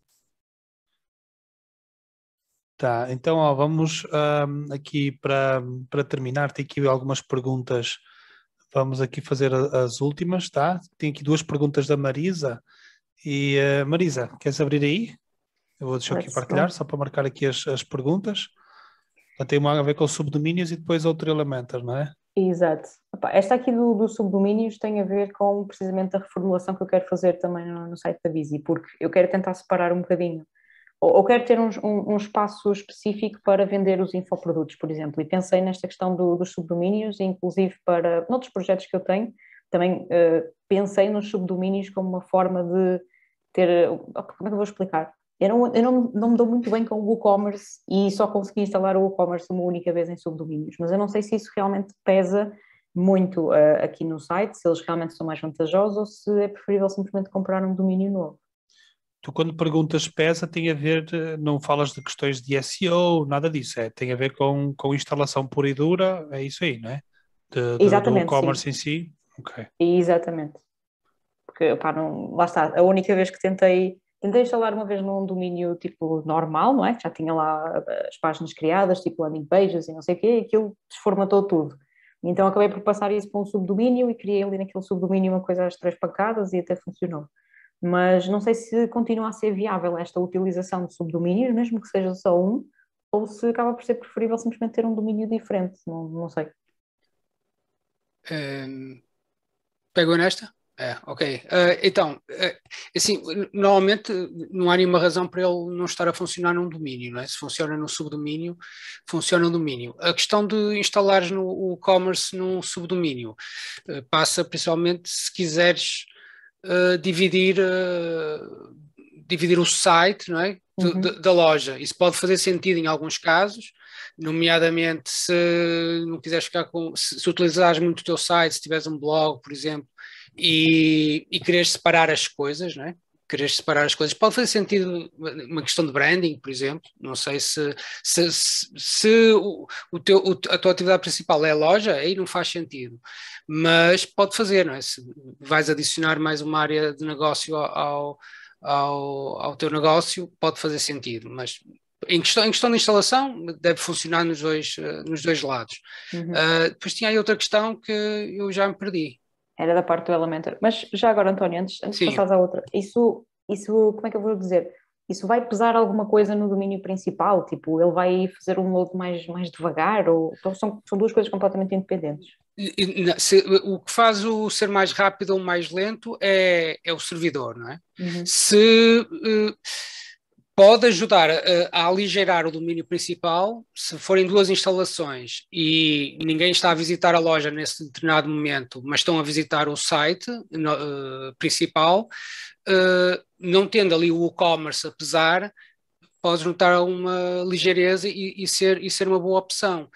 Tá, então ó, vamos um, aqui para, para terminar, tem aqui algumas perguntas, vamos aqui fazer a, as últimas, tá? Tem aqui duas perguntas da Marisa, e uh, Marisa, queres abrir aí? Eu vou deixar aqui partilhar, só para marcar aqui as, as perguntas. Tem uma a ver com subdomínios e depois outro Elementor, não é? Exato. Esta aqui do, do subdomínios tem a ver com precisamente a reformulação que eu quero fazer também no, no site da Visi, porque eu quero tentar separar um bocadinho. Ou quero ter um, um, um espaço específico para vender os infoprodutos, por exemplo, e pensei nesta questão do, dos subdomínios, inclusive para noutros projetos que eu tenho, também uh, pensei nos subdomínios como uma forma de ter, como é que eu vou explicar? Eu não, eu não, não me dou muito bem com o WooCommerce e só consegui instalar o WooCommerce uma única vez em subdomínios, mas eu não sei se isso realmente pesa muito uh, aqui no site, se eles realmente são mais vantajosos ou se é preferível simplesmente comprar um domínio novo. Tu quando perguntas pesa tem a ver, não falas de questões de S E O, nada disso, é, tem a ver com, com instalação pura e dura, é isso aí, não é? De, de, Exatamente, do e-commerce em si? Okay. Exatamente. Porque, pá, não, lá está, a única vez que tentei, tentei instalar uma vez num domínio tipo normal, não é? Que já tinha lá as páginas criadas, tipo landing pages e não sei o quê, e aquilo desformatou tudo. Então acabei por passar isso para um subdomínio e criei ali naquele subdomínio uma coisa às três pancadas e até funcionou. Mas não sei se continua a ser viável esta utilização de subdomínios, mesmo que seja só um, ou se acaba por ser preferível simplesmente ter um domínio diferente, não, não sei. Um, pegou nesta? É, ok. Uh, então, uh, assim, normalmente não há nenhuma razão para ele não estar a funcionar num domínio, não é? Se funciona num subdomínio, funciona no domínio. A questão de instalares no e-commerce num subdomínio uh, passa principalmente se quiseres Uh, dividir, uh, dividir o site, não é? de, uhum. de, da loja. Isso pode fazer sentido em alguns casos, nomeadamente se não quiseres ficar com, se, se utilizares muito o teu site, se tiveres um blog, por exemplo, e, e quereres separar as coisas, não é? Quereres separar as coisas, pode fazer sentido uma questão de branding, por exemplo, não sei se, se, se, se o, o teu, o, a tua atividade principal é a loja, aí não faz sentido, mas pode fazer, não é? Se vais adicionar mais uma área de negócio ao, ao, ao teu negócio, pode fazer sentido, mas em questão, em questão de instalação deve funcionar nos dois, nos dois lados. Uhum. Uh, depois tinha aí outra questão que eu já me perdi. Era da parte do Elementor. Mas já agora, António, antes, antes de passares à outra, isso, isso, como é que eu vou dizer? isso vai pesar alguma coisa no domínio principal? Tipo, ele vai fazer um load mais, mais devagar? Ou, então são, são duas coisas completamente independentes. Se, o que faz o ser mais rápido ou mais lento é, é o servidor, não é? Uhum. Se uh, pode ajudar a, a aligeirar o domínio principal, se forem duas instalações e ninguém está a visitar a loja nesse determinado momento, mas estão a visitar o site no, uh, principal, uh, não tendo ali o e-commerce a pesar, podes notar uma ligeireza e, e, ser, e ser uma boa opção.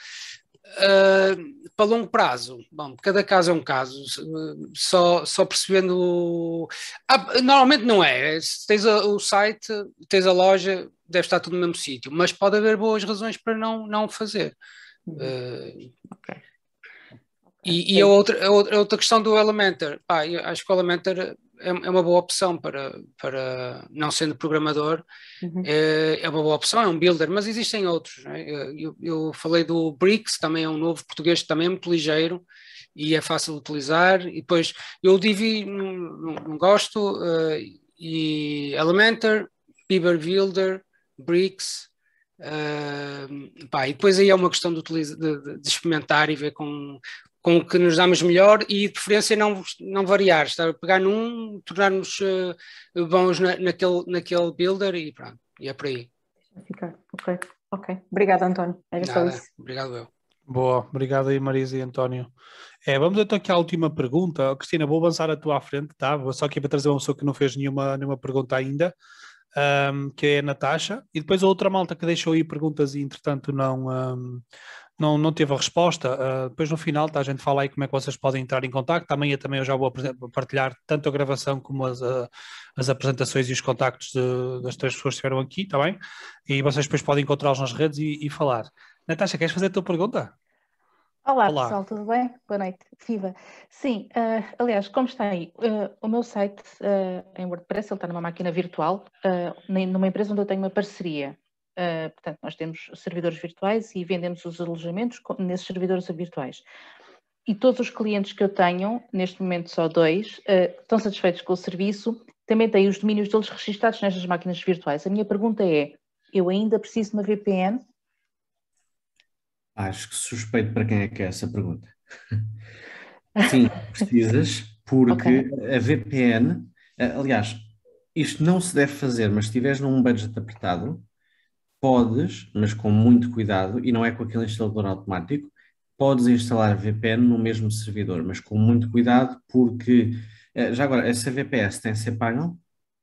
Uh, para longo prazo, bom, cada caso é um caso, só, só percebendo. Ah, normalmente não é. Se tens a, o site, tens a loja, deve estar tudo no mesmo sítio, mas pode haver boas razões para não, não fazer. Uh, okay. E, e a, outra, a outra, a outra questão do Elementor, pá, eu acho que o Elementor é, é uma boa opção para, para não sendo programador, uhum. é, é uma boa opção, é um builder, mas existem outros. Né? Eu, eu falei do Bricks, também é um novo português, também é muito ligeiro e é fácil de utilizar. E depois eu o Divi não, não, não gosto, uh, e Elementor, Beaver Builder, Bricks. Uh, pá, e depois aí é uma questão de, de, de, de experimentar e ver com com o que nos damos melhor e de preferência não, não variar, estar a pegar num, tornar-nos uh, bons na, naquele, naquele builder e pronto, e é por aí. Ficar. Ok, ok. Obrigada, António. Era só isso. Obrigado eu. Boa, obrigado aí, Marisa e António. É, vamos então aqui à última pergunta. Cristina, vou avançar a tua à frente, tá? Vou só aqui para trazer uma pessoa que não fez nenhuma, nenhuma pergunta ainda, um, que é a Natasha, e depois a outra malta que deixou aí perguntas e entretanto não... Um, Não, não teve a resposta, uh, depois no final tá, a gente fala aí como é que vocês podem entrar em contacto. Amanhã também eu já vou partilhar tanto a gravação como as, uh, as apresentações e os contactos de, das três pessoas que estiveram aqui, está bem? E vocês depois podem encontrá-los nas redes e, e falar. Natasha, queres fazer a tua pergunta? Olá, Olá. pessoal, tudo bem? Boa noite, Viva. Sim, uh, aliás, como está aí, uh, o meu site uh, em WordPress, ele está numa máquina virtual, uh, numa empresa onde eu tenho uma parceria. Uh, portanto, nós temos servidores virtuais e vendemos os alojamentos nesses servidores virtuais. E todos os clientes que eu tenho, neste momento só dois, uh, estão satisfeitos com o serviço, também têm os domínios deles registados nestas máquinas virtuais. A minha pergunta é, eu ainda preciso de uma V P N? Acho que suspeito para quem é que é essa pergunta. Sim, precisas, porque okay. a V P N, aliás, isto não se deve fazer, mas se estiveres num budget apertado, podes, mas com muito cuidado, e não é com aquele instalador automático, podes instalar a V P N no mesmo servidor, mas com muito cuidado, porque, já agora, essa V P S tem cPanel?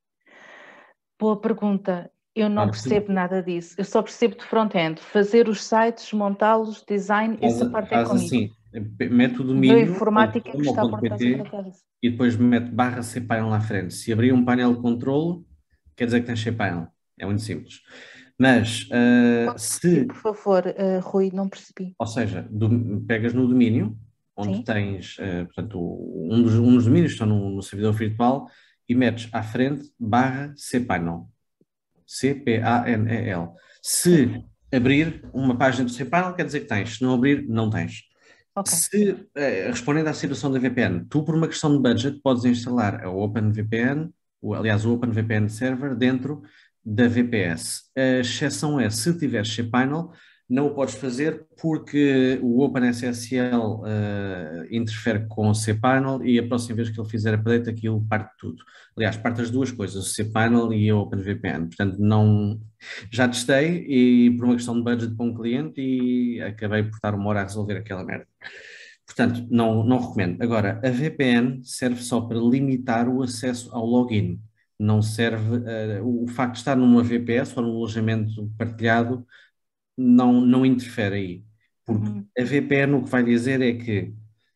Boa pergunta. Eu não ah, percebo sim. nada disso. Eu só percebo de front-end. Fazer os sites, montá-los, design, faz, essa parte é comigo. Assim, mete o domínio, informática que está por trás da casa. E depois mete barra cPanel na frente. Se abrir um painel de controle, quer dizer que tem cPanel. É muito simples. Mas, uh, se... Por favor, uh, Rui, não percebi. Ou seja, do, pegas no domínio, onde Sim. tens, uh, portanto, um dos, um dos domínios estão no, no servidor virtual, e metes à frente barra cPanel. C P A N E L. Se abrir uma página do cPanel, quer dizer que tens. Se não abrir, não tens. Okay. Se, uh, respondendo à situação da V P N, tu, por uma questão de budget, podes instalar a OpenVPN, o, aliás, o OpenVPN Server, dentro da V P S. A exceção é, se tiveres cPanel, não o podes fazer porque o OpenSSL uh, interfere com o cPanel e a próxima vez que ele fizer update aquilo parte tudo. Aliás, parte as duas coisas, o cPanel e a OpenVPN. Portanto, não... já testei e por uma questão de budget para um cliente e acabei por estar uma hora a resolver aquela merda. Portanto, não, não recomendo. Agora, a V P N serve só para limitar o acesso ao login. Não serve, uh, o facto de estar numa V P S ou num alojamento partilhado não, não interfere aí, porque uhum. a V P N o que vai dizer é que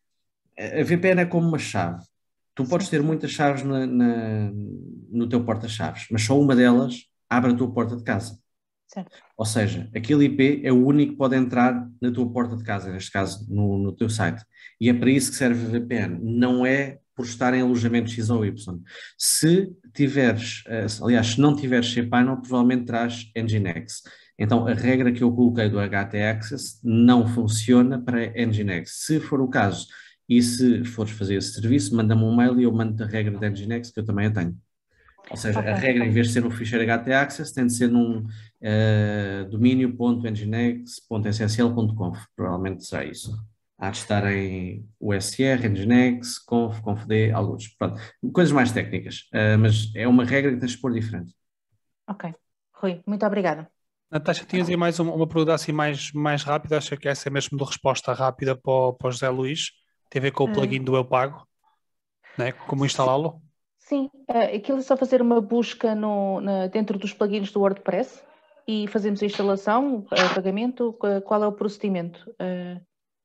a V P N é como uma chave, tu podes ter muitas chaves na, na, no teu porta-chaves, mas só uma delas abre a tua porta de casa. Certo. Ou seja, aquele I P é o único que pode entrar na tua porta de casa, neste caso no, no teu site, e é para isso que serve a V P N, não é por estar em alojamento X ou Y. Se tiveres, aliás, se não tiveres cPanel, provavelmente terás Nginx. Então, a regra que eu coloquei do H T Access não funciona para Nginx. Se for o caso, e se fores fazer esse serviço, manda-me um mail e eu mando a regra de Nginx, que eu também a tenho. Ou seja, Ok, a regra, em vez de ser no ficheiro H T Access, tem de ser num uh, domínio ponto nginx ponto s s l ponto conf. Provavelmente será isso. Há de estar em U S R, nginx, conf, confd, alguns. Pronto. Coisas mais técnicas. Uh, mas é uma regra que tens de pôr diferente. Ok. Rui, muito obrigada. Natasha, tinhas aí mais uma, uma pergunta assim mais, mais rápida, acho que essa é mesmo de resposta rápida para o, para o José Luís, tem a ver com o plugin Uh, do Eu Pago, né? Como instalá-lo? sim, uh, aquilo é só fazer uma busca no, na, dentro dos plugins do WordPress e fazemos a instalação, uh, pagamento, uh, qual é o procedimento? Uh,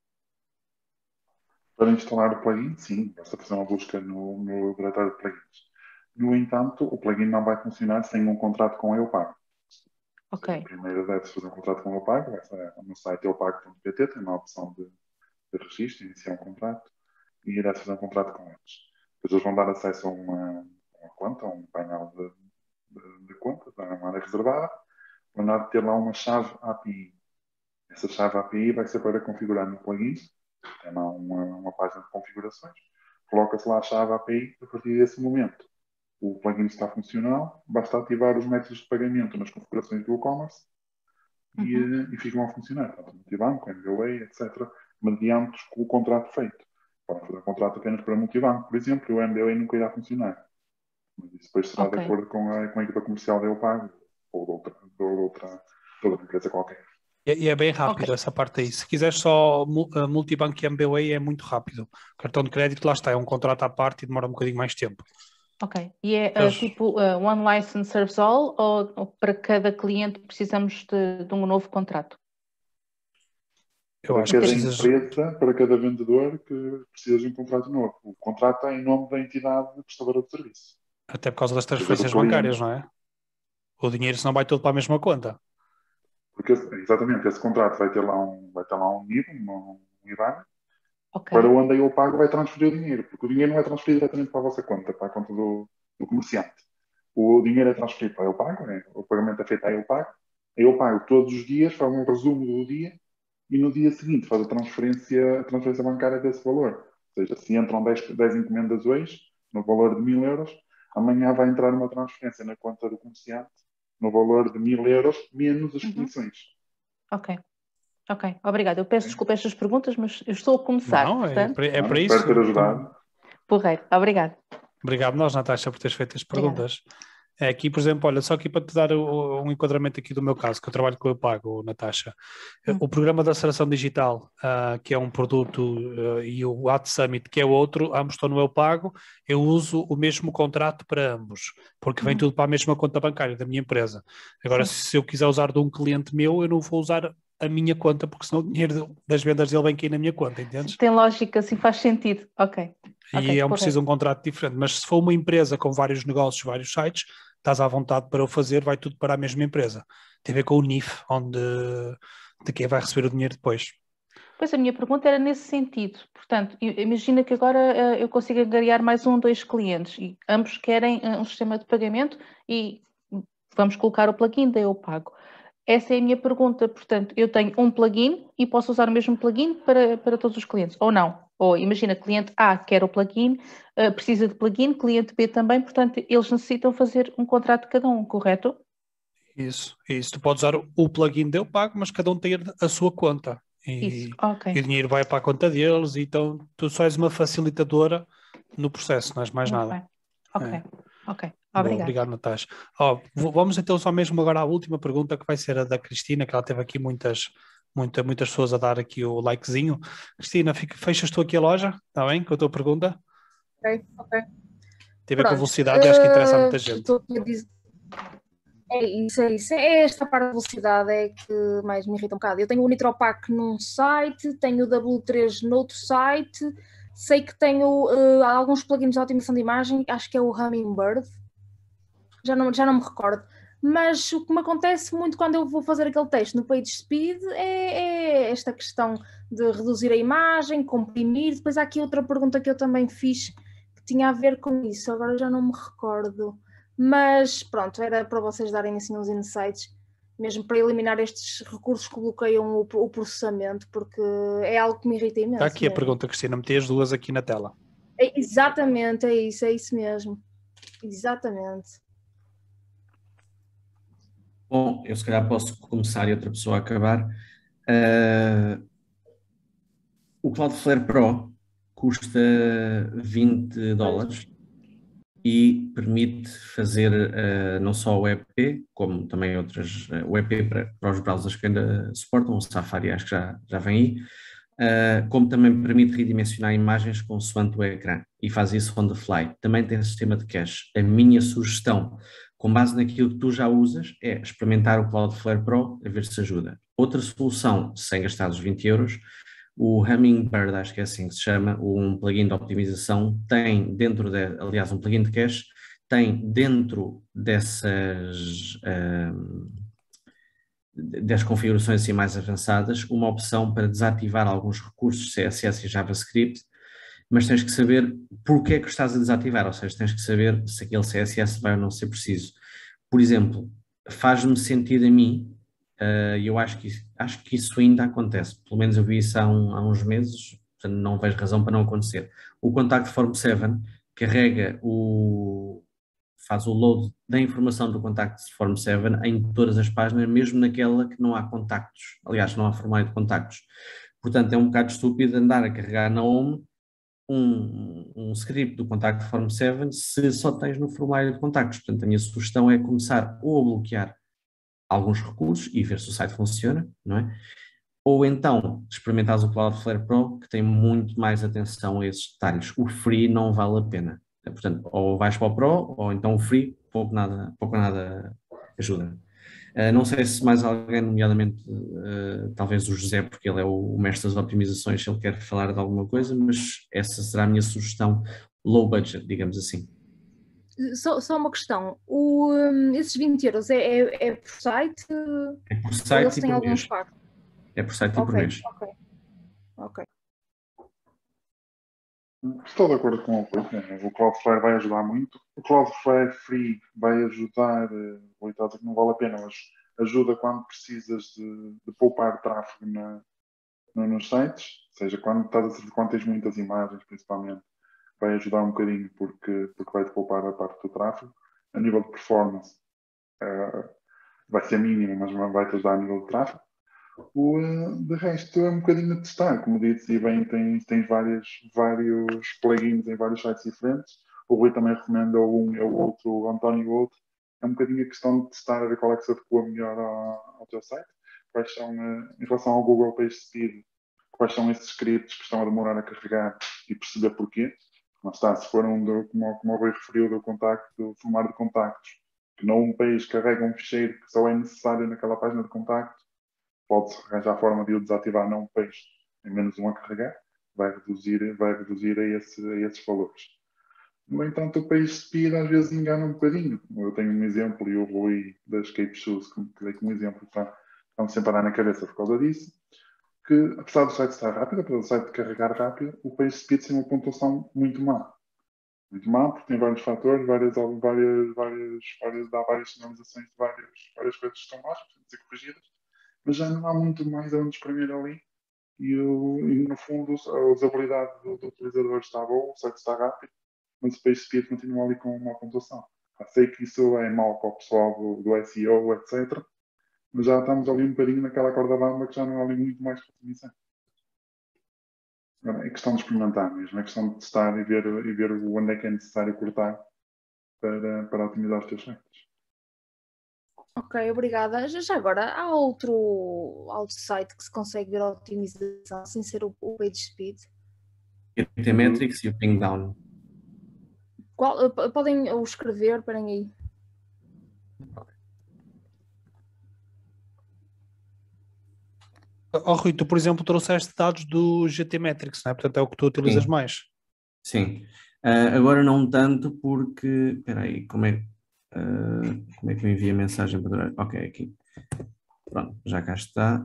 Para instalar o plugin, sim, basta fazer uma busca no, no diretório de plugins. No entanto, o plugin não vai funcionar sem um contrato com Eu Pago. ok. Primeiro deve-se fazer um contrato com o Eu Pago, no site eu pago ponto p t tem uma opção de, de registro, iniciar um contrato, e deve fazer um contrato com eles. Depois eles vão dar acesso a uma, uma conta, a um painel de, de, de conta, da área reservada, vão dar de ter lá uma chave A P I. Essa chave A P I vai ser para configurar no plugin, tem lá uma, uma página de configurações, coloca-se lá a chave A P I, a partir desse momento o plugin está funcional, basta ativar os métodos de pagamento nas configurações do WooCommerce e, uhum. e ficam a funcionar. Tanto multibanco, M B O A, etcétera, mediante o contrato feito. Podem fazer um contrato apenas para multibanco, por exemplo, e o M B O A nunca irá funcionar. Mas isso depois será okay. de acordo com a, com a equipa comercial da Eu Pago ou de outra, de outra, de outra empresa qualquer. E é bem rápido okay. essa parte aí. Se quiseres só uh, multibanco e M B O A é muito rápido. O cartão de crédito, lá está, é um contrato à parte e demora um bocadinho mais tempo. Ok. E é uh, tipo uh, one license serves all ou, ou para cada cliente precisamos de, de um novo contrato? Eu para acho cada que precisas... empresa, para cada vendedor que precisa de um contrato novo. O contrato é em nome da entidade prestadora de serviço. Até por causa das transferências bancárias, não é? O dinheiro senão vai todo para a mesma conta. Porque, exatamente, esse contrato vai ter lá um, vai ter lá um N I B, um, um I B A N, okay. para onde Eu Pago vai transferir o dinheiro, porque o dinheiro não é transferido diretamente para a vossa conta, para a conta do, do comerciante. O dinheiro é transferido para a Eu Pago, né? O pagamento é feito à Eu Pago. A Eu Pago todos os dias faz um resumo do dia e no dia seguinte faz a transferência, a transferência bancária desse valor. Ou seja, se entram dez, dez encomendas hoje, no valor de mil euros, amanhã vai entrar uma transferência na conta do comerciante no valor de mil euros, menos as comissões. Uhum. Ok. Ok, obrigada. Eu peço okay. desculpa estas perguntas, mas eu estou a começar. Não, portanto... é para, é para não, isso. Espero ter ajudado. Porreiro, obrigado. Obrigado nós, Natasha, por teres feito as perguntas. É, aqui, por exemplo, olha, só aqui para te dar o, um enquadramento aqui do meu caso, que eu trabalho com o Eu Pago, Natasha. Hum. O programa de aceleração digital, uh, que é um produto, uh, e o Ad Summit, que é outro, ambos estão no Eu Pago, eu uso o mesmo contrato para ambos, porque vem hum. tudo para a mesma conta bancária da minha empresa. Agora, Sim. se eu quiser usar de um cliente meu, eu não vou usar a minha conta, porque senão o dinheiro das vendas dele vem cair na minha conta, entendes? Tem lógica, sim, faz sentido. Ok. E okay, é um preciso um contrato diferente, mas se for uma empresa com vários negócios, vários sites, estás à vontade para o fazer, vai tudo para a mesma empresa. Tem a ver com o N I F, onde de quem vai receber o dinheiro depois. Pois a minha pergunta era nesse sentido. Portanto, imagina que agora uh, eu consigo angariar mais um ou dois clientes e ambos querem uh, um sistema de pagamento e vamos colocar o plugin da Eu Pago. Essa é a minha pergunta. Portanto, eu tenho um plugin e posso usar o mesmo plugin para, para todos os clientes, ou não? Ou imagina, cliente A quer o plugin, uh, precisa de plugin, cliente B também, portanto, eles necessitam fazer um contrato de cada um, correto? Isso, isso. Tu podes usar o plugin de Eu Pago, mas cada um tem a sua conta. E, isso, ok. E o dinheiro vai para a conta deles, então tu só és uma facilitadora no processo, não és mais Muito nada. Bem. Ok, é. ok. Obrigado. Obrigado, Natasha. Oh, vamos então só mesmo agora à última pergunta, que vai ser a da Cristina, que ela teve aqui muitas, muita, muitas pessoas a dar aqui o likezinho. Cristina, fica, fechas tu aqui a loja, está bem, com a tua pergunta? Ok, ok. Tem a ver com a velocidade e acho que interessa a muita gente. Estou a dizer... É isso, é isso. É esta parte da velocidade é que mais me irrita um bocado. Eu tenho o Nitropack num site, tenho o W três noutro site, sei que tenho uh, alguns plugins de otimização de imagem, acho que é o Hummingbird. Já não, já não me recordo, mas o que me acontece muito quando eu vou fazer aquele teste no PageSpeed é, é esta questão de reduzir a imagem, comprimir. Depois há aqui outra pergunta que eu também fiz que tinha a ver com isso, agora já não me recordo, mas pronto, era para vocês darem assim uns insights, mesmo para eliminar estes recursos que bloqueiam o, o processamento, porque é algo que me irrita imenso. Está aqui mesmo. A pergunta, Cristina, meti as duas aqui na tela. É, exatamente, é isso, é isso mesmo, exatamente. Bom, eu se calhar posso começar e outra pessoa acabar. Uh, o Cloudflare Pro custa vinte dólares e permite fazer uh, não só o E P, como também outras, uh, o E P para, para os browsers que ainda suportam, o Safari acho que já, já vem aí, uh, como também permite redimensionar imagens consoante o ecrã e faz isso on the fly. Também tem sistema de cache. A minha sugestão, com base naquilo que tu já usas, é experimentar o Cloudflare Pro a ver se ajuda. Outra solução, sem gastar os vinte euros, o Hummingbird, acho que é assim que se chama, um plugin de optimização, tem dentro, de, aliás, um plugin de cache, tem dentro dessas, um, das configurações assim mais avançadas, uma opção para desativar alguns recursos C S S e JavaScript, mas tens que saber porque é que estás a desativar, ou seja, tens que saber se aquele C S S vai ou não ser preciso. Por exemplo, faz-me sentido a mim, e uh, eu acho que, acho que isso ainda acontece, pelo menos eu vi isso há, um, há uns meses, portanto não vejo razão para não acontecer. O Contact Form sete carrega o, faz o load da informação do Contact Form sete em todas as páginas, mesmo naquela que não há contactos, aliás não há formulário de contactos. Portanto é um bocado estúpido andar a carregar na home um, um script do Contact Form sete se só tens no formulário de contactos. Portanto a minha sugestão é começar ou a bloquear alguns recursos e ver se o site funciona, não é? Ou então experimentares o Cloudflare Pro, que tem muito mais atenção a esses detalhes. O free não vale a pena. Portanto, ou vais para o Pro, ou então o free, pouco nada, pouco nada ajuda. Uh, não sei se mais alguém, nomeadamente uh, talvez o José, porque ele é o, o mestre das optimizações, se ele quer falar de alguma coisa, mas essa será a minha sugestão low budget, digamos assim. Só, só uma questão, o, um, esses vinte euros é, é, é por site? É por site eles e têm por alguns mês. pagos? É por site okay, e por mês. Ok, ok. Estou de acordo com o Rui. O Cloudflare vai ajudar muito. O Cloudflare Free vai ajudar, vou estar a dizer que não vale a pena, mas ajuda quando precisas de, de poupar tráfego na, no, nos sites, ou seja, quando, estás a, quando tens muitas imagens, principalmente, vai ajudar um bocadinho porque, porque vai-te poupar a parte do tráfego. A nível de performance, uh, vai ser mínimo, mas vai-te ajudar a nível de tráfego. O, de resto é um bocadinho a testar, como disse, e bem, tens, tens vários, vários plugins em vários sites diferentes. O Rui também recomenda um e o outro, o António o outro. É um bocadinho a questão de testar, a ver qual é que se adequa melhor ao, ao teu site. Quais são, em relação ao Google PageSpeed, quais são esses scripts que estão a demorar a carregar e perceber porquê. Mas está, se for um, do, como, como o Rui referiu, do, contacto, do formulário de contactos, que não um page carrega um ficheiro que só é necessário naquela página de contacto, pode-se arranjar a forma de o desativar não um page em menos um a carregar, vai reduzir, vai reduzir a, esse, a esses valores. No entanto, o PageSpeed às vezes engana um bocadinho. Eu tenho um exemplo, e o Rui das Cape Shoes, que dei como exemplo, está, estão sempre a dar na cabeça por causa disso, que apesar do site estar rápido, apesar do site carregar rápido, o PageSpeed tem uma pontuação muito má. Muito má, porque tem vários fatores, várias, várias, várias, várias, dá várias sinalizações de várias, várias coisas que estão más, precisam ser corrigidas, mas já não há muito mais a onde espremer ali. E, o, e no fundo, a usabilidade do, do utilizador está boa, o site está rápido, mas o PageSpeed continua ali com uma pontuação. Já sei que isso é mau para o pessoal do, do S E O, etcétera, mas já estamos ali um bocadinho naquela corda bamba que já não há ali muito mais para otimizar. É questão de experimentar mesmo, é questão de testar e ver, e ver onde é que é necessário cortar para, para otimizar os teus sites. Ok, obrigada. Já, já agora, há outro, outro site que se consegue ver a otimização sem ser o, o PageSpeed? O T-Metrix e o Pingdown. Qual, podem o escrever, esperem aí. Oh, Rui, tu, por exemplo, trouxeste dados do G T Metrix, não é? Portanto, é o que tu utilizas Sim. mais. Sim. Uh, agora não tanto porque... Espera aí, como é, uh, como é que eu envio a mensagem para... Ok, aqui. Pronto, já cá está.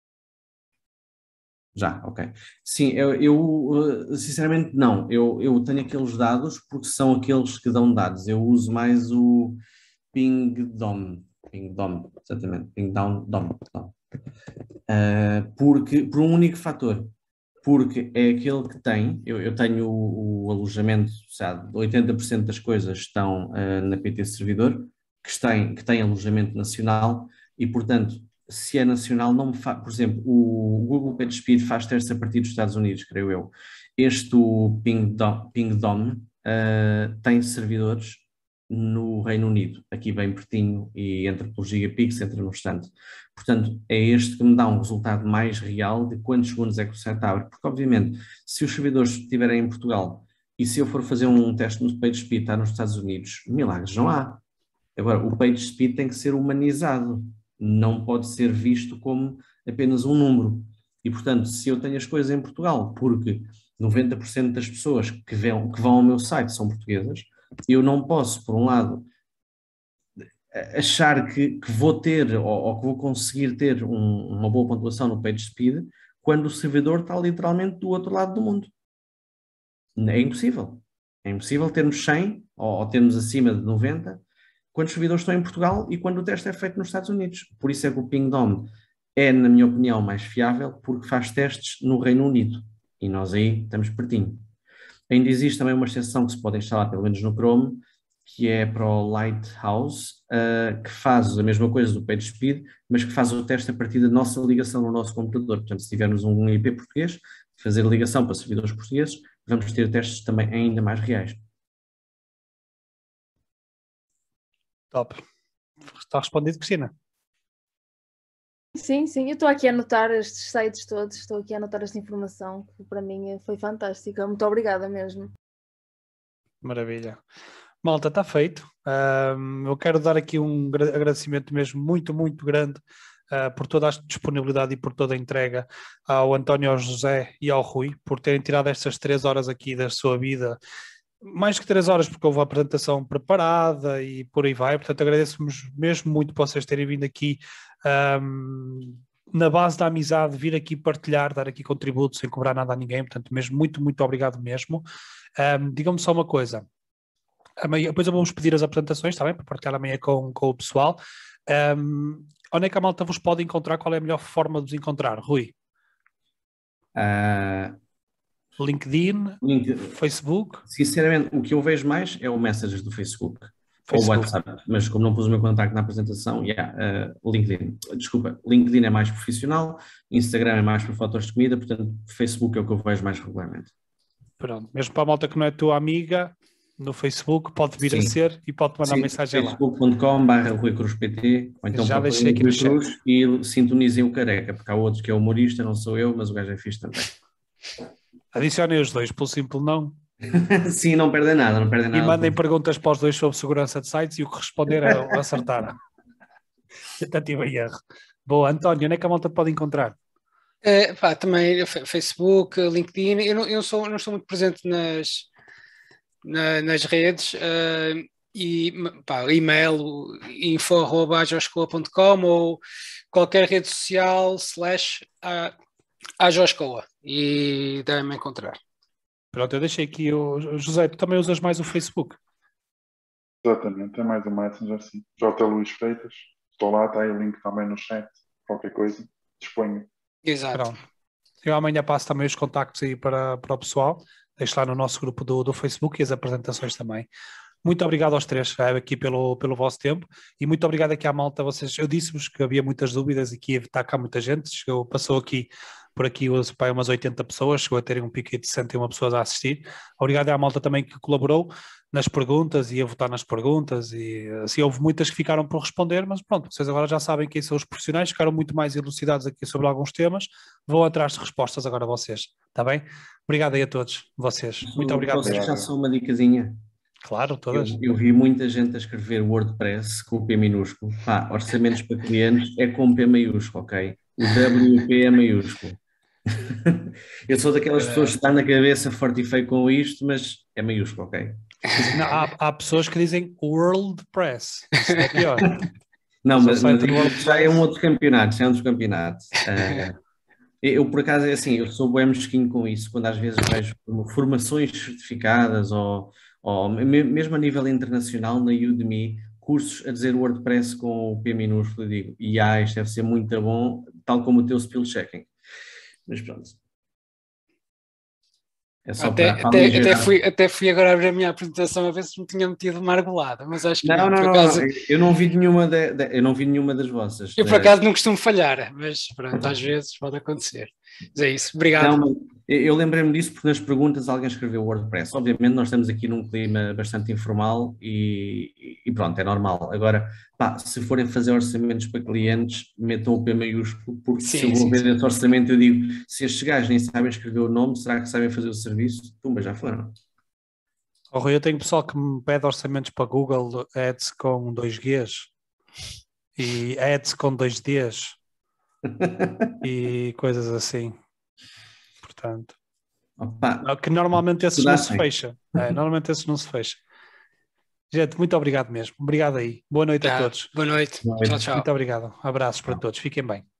Já, ok. Sim, eu, eu sinceramente não. Eu, eu tenho aqueles dados porque são aqueles que dão dados. Eu uso mais o Pingdom. Pingdom, exatamente. Pingdown, dom, dom. Uh, porque, por um único fator, porque é aquele que tem, eu, eu tenho o, o alojamento, sabe, oitenta por cento das coisas estão uh, na P T servidor, que tem, que tem alojamento nacional e, portanto, se é nacional, não me faz... Por exemplo, o Google PageSpeed faz testes a partir dos Estados Unidos, creio eu. Este, o Pingdom, Pingdom uh, tem servidores no Reino Unido, aqui bem pertinho, e entra pelos gigapix, entra no instante. Portanto, é este que me dá um resultado mais real de quantos segundos é que o site abre, porque obviamente, se os servidores estiverem em Portugal e se eu for fazer um teste no PageSpeed, está nos Estados Unidos, milagres não há. Agora, o PageSpeed tem que ser humanizado, não pode ser visto como apenas um número. E, portanto, se eu tenho as coisas em Portugal, porque noventa por cento das pessoas que vão, que vão ao meu site são portuguesas, eu não posso, por um lado, achar que, que vou ter ou, ou que vou conseguir ter um, uma boa pontuação no PageSpeed quando o servidor está literalmente do outro lado do mundo. É impossível. É impossível termos cem ou, ou termos acima de noventa quando os servidores estão em Portugal e quando o teste é feito nos Estados Unidos. Por isso é que o Pingdom é, na minha opinião, mais fiável, porque faz testes no Reino Unido. E nós aí estamos pertinho. Ainda existe também uma extensão que se pode instalar, pelo menos no Chrome, que é para o Lighthouse, uh, que faz a mesma coisa do PageSpeed, mas que faz o teste a partir da nossa ligação no nosso computador. Portanto, se tivermos um I P português, fazer ligação para servidores portugueses, vamos ter testes também ainda mais reais. Top. Está respondido, Cristina? Sim, sim, eu estou aqui a anotar estes sites todos, estou aqui a anotar esta informação, que para mim foi fantástica. Muito obrigada mesmo. Maravilha. Malta, está feito. Um, eu quero dar aqui um agradecimento mesmo muito, muito grande uh, por toda a disponibilidade e por toda a entrega ao António, ao José e ao Rui, por terem tirado estas três horas aqui da sua vida. Mais que três horas, porque houve a apresentação preparada e por aí vai. Portanto, agradeço-vos mesmo muito por vocês terem vindo aqui um, na base da amizade, vir aqui partilhar, dar aqui contributos sem cobrar nada a ninguém. Portanto, mesmo muito, muito obrigado mesmo. Um, digam-me só uma coisa. Amanhã, depois eu vou-vos pedir as apresentações, está bem? Para partilhar amanhã com, com o pessoal. Um, onde é que a malta vos pode encontrar? Qual é a melhor forma de vos encontrar? Rui? Uh... LinkedIn, Link... Facebook? Sinceramente, o que eu vejo mais é o Messages do Facebook, Facebook. Ou WhatsApp, mas como não pus o meu contacto na apresentação, yeah, uh, LinkedIn. Desculpa, LinkedIn é mais profissional, Instagram é mais para fotos de comida, portanto, Facebook é o que eu vejo mais regularmente. Pronto, mesmo para a malta que não é tua amiga, no Facebook pode vir Sim. a ser e pode mandar Sim, mensagem lá. facebook ponto com barra Rui Cruz P T, ou então já deixei aqui no chat. E sintonizem o Careca, porque há outros que é humorista, não sou eu, mas o gajo é fixe também. Adicionem os dois, pelo simples não. Sim, não perdem nada, não perdem nada. E mandem perguntas para os dois sobre segurança de sites e o que responder é o acertar. Tentativa e erro. Boa, António, onde é que a malta pode encontrar? É, pá, também Facebook, LinkedIn. Eu não, eu sou, não estou muito presente nas, na, nas redes. Uh, e pá, e-mail info arroba ajoscoa ponto com ou qualquer rede social slash ajoscoa e devem-me encontrar. Pronto, eu deixei aqui o José, tu também usas mais o Facebook? Exatamente, é mais o Messenger, sim. J. Luís Freitas, estou lá, está aí o link também no chat, qualquer coisa, disponho. Exato. Pronto. Eu amanhã passo também os contactos aí para, para o pessoal, deixo lá no nosso grupo do, do Facebook e as apresentações também. Muito obrigado aos três aqui pelo, pelo vosso tempo e muito obrigado aqui à malta. Vocês, eu disse-vos que havia muitas dúvidas e que ia estar cá muita gente. Chegou, passou aqui por aqui pai, umas oitenta pessoas, chegou a terem um pico de sessenta e uma pessoas a assistir. Obrigado à malta também que colaborou nas perguntas e a votar nas perguntas e assim houve muitas que ficaram por responder, mas pronto, vocês agora já sabem quem são os profissionais, ficaram muito mais elucidados aqui sobre alguns temas, vão atrás de respostas agora vocês, está bem? Obrigado aí a todos, vocês. Muito obrigado. Posso deixar só uma dicasinha? Claro, todas. Eu, eu vi muita gente a escrever WordPress com o P minúsculo. Pá, orçamentos para clientes é com P maiúsculo, ok? O W P é maiúsculo. Eu sou daquelas pessoas que está na cabeça forte e feio com isto, mas é maiúsculo, ok? Não, há, há pessoas que dizem WordPress. Isso é pior. Não, mas, mas já é um outro campeonato, já é um dos campeonatos. Uh, eu, por acaso, é assim, eu sou bem mesquinho com isso, quando às vezes vejo formações certificadas ou, ou mesmo a nível internacional na Udemy, cursos a dizer WordPress com o P minúsculo, eu digo, e ah, isto deve ser muito bom, tal como o teu spell checking. Mas pronto. É só Até, para, para até, aligerar. até, fui, até fui agora abrir a minha apresentação a ver se me tinha metido uma argolada, mas acho que Não, não, por não, acaso, não, eu não vi nenhuma, de, de- eu não vi nenhuma das vossas. eu por Eh, acaso não costumo falhar, mas pronto, às vezes pode acontecer. Mas é isso, obrigado. Não, mas eu eu lembrei-me disso porque nas perguntas alguém escreveu WordPress. Obviamente nós estamos aqui num clima bastante informal e, e pronto, é normal. Agora, pá, se forem fazer orçamentos para clientes, metam o P maiúsculo, porque se Sim, eu vou sim, ver sim. esse orçamento eu digo, se estes gajos nem sabem escrever o nome, será que sabem fazer o serviço? Tumba, já foram. Oh, Rui, eu tenho pessoal que me pede orçamentos para Google Ads com dois Gs e Ads com dois Ds e coisas assim. Portanto, Opa, que normalmente esses não se estudassem. fecha. É, normalmente esses não se fecha. Gente, muito obrigado mesmo. Obrigado aí. Boa noite a Tá, todos. boa noite. Boa noite. Tchau, tchau. Muito obrigado. Abraços para todos. Fiquem bem.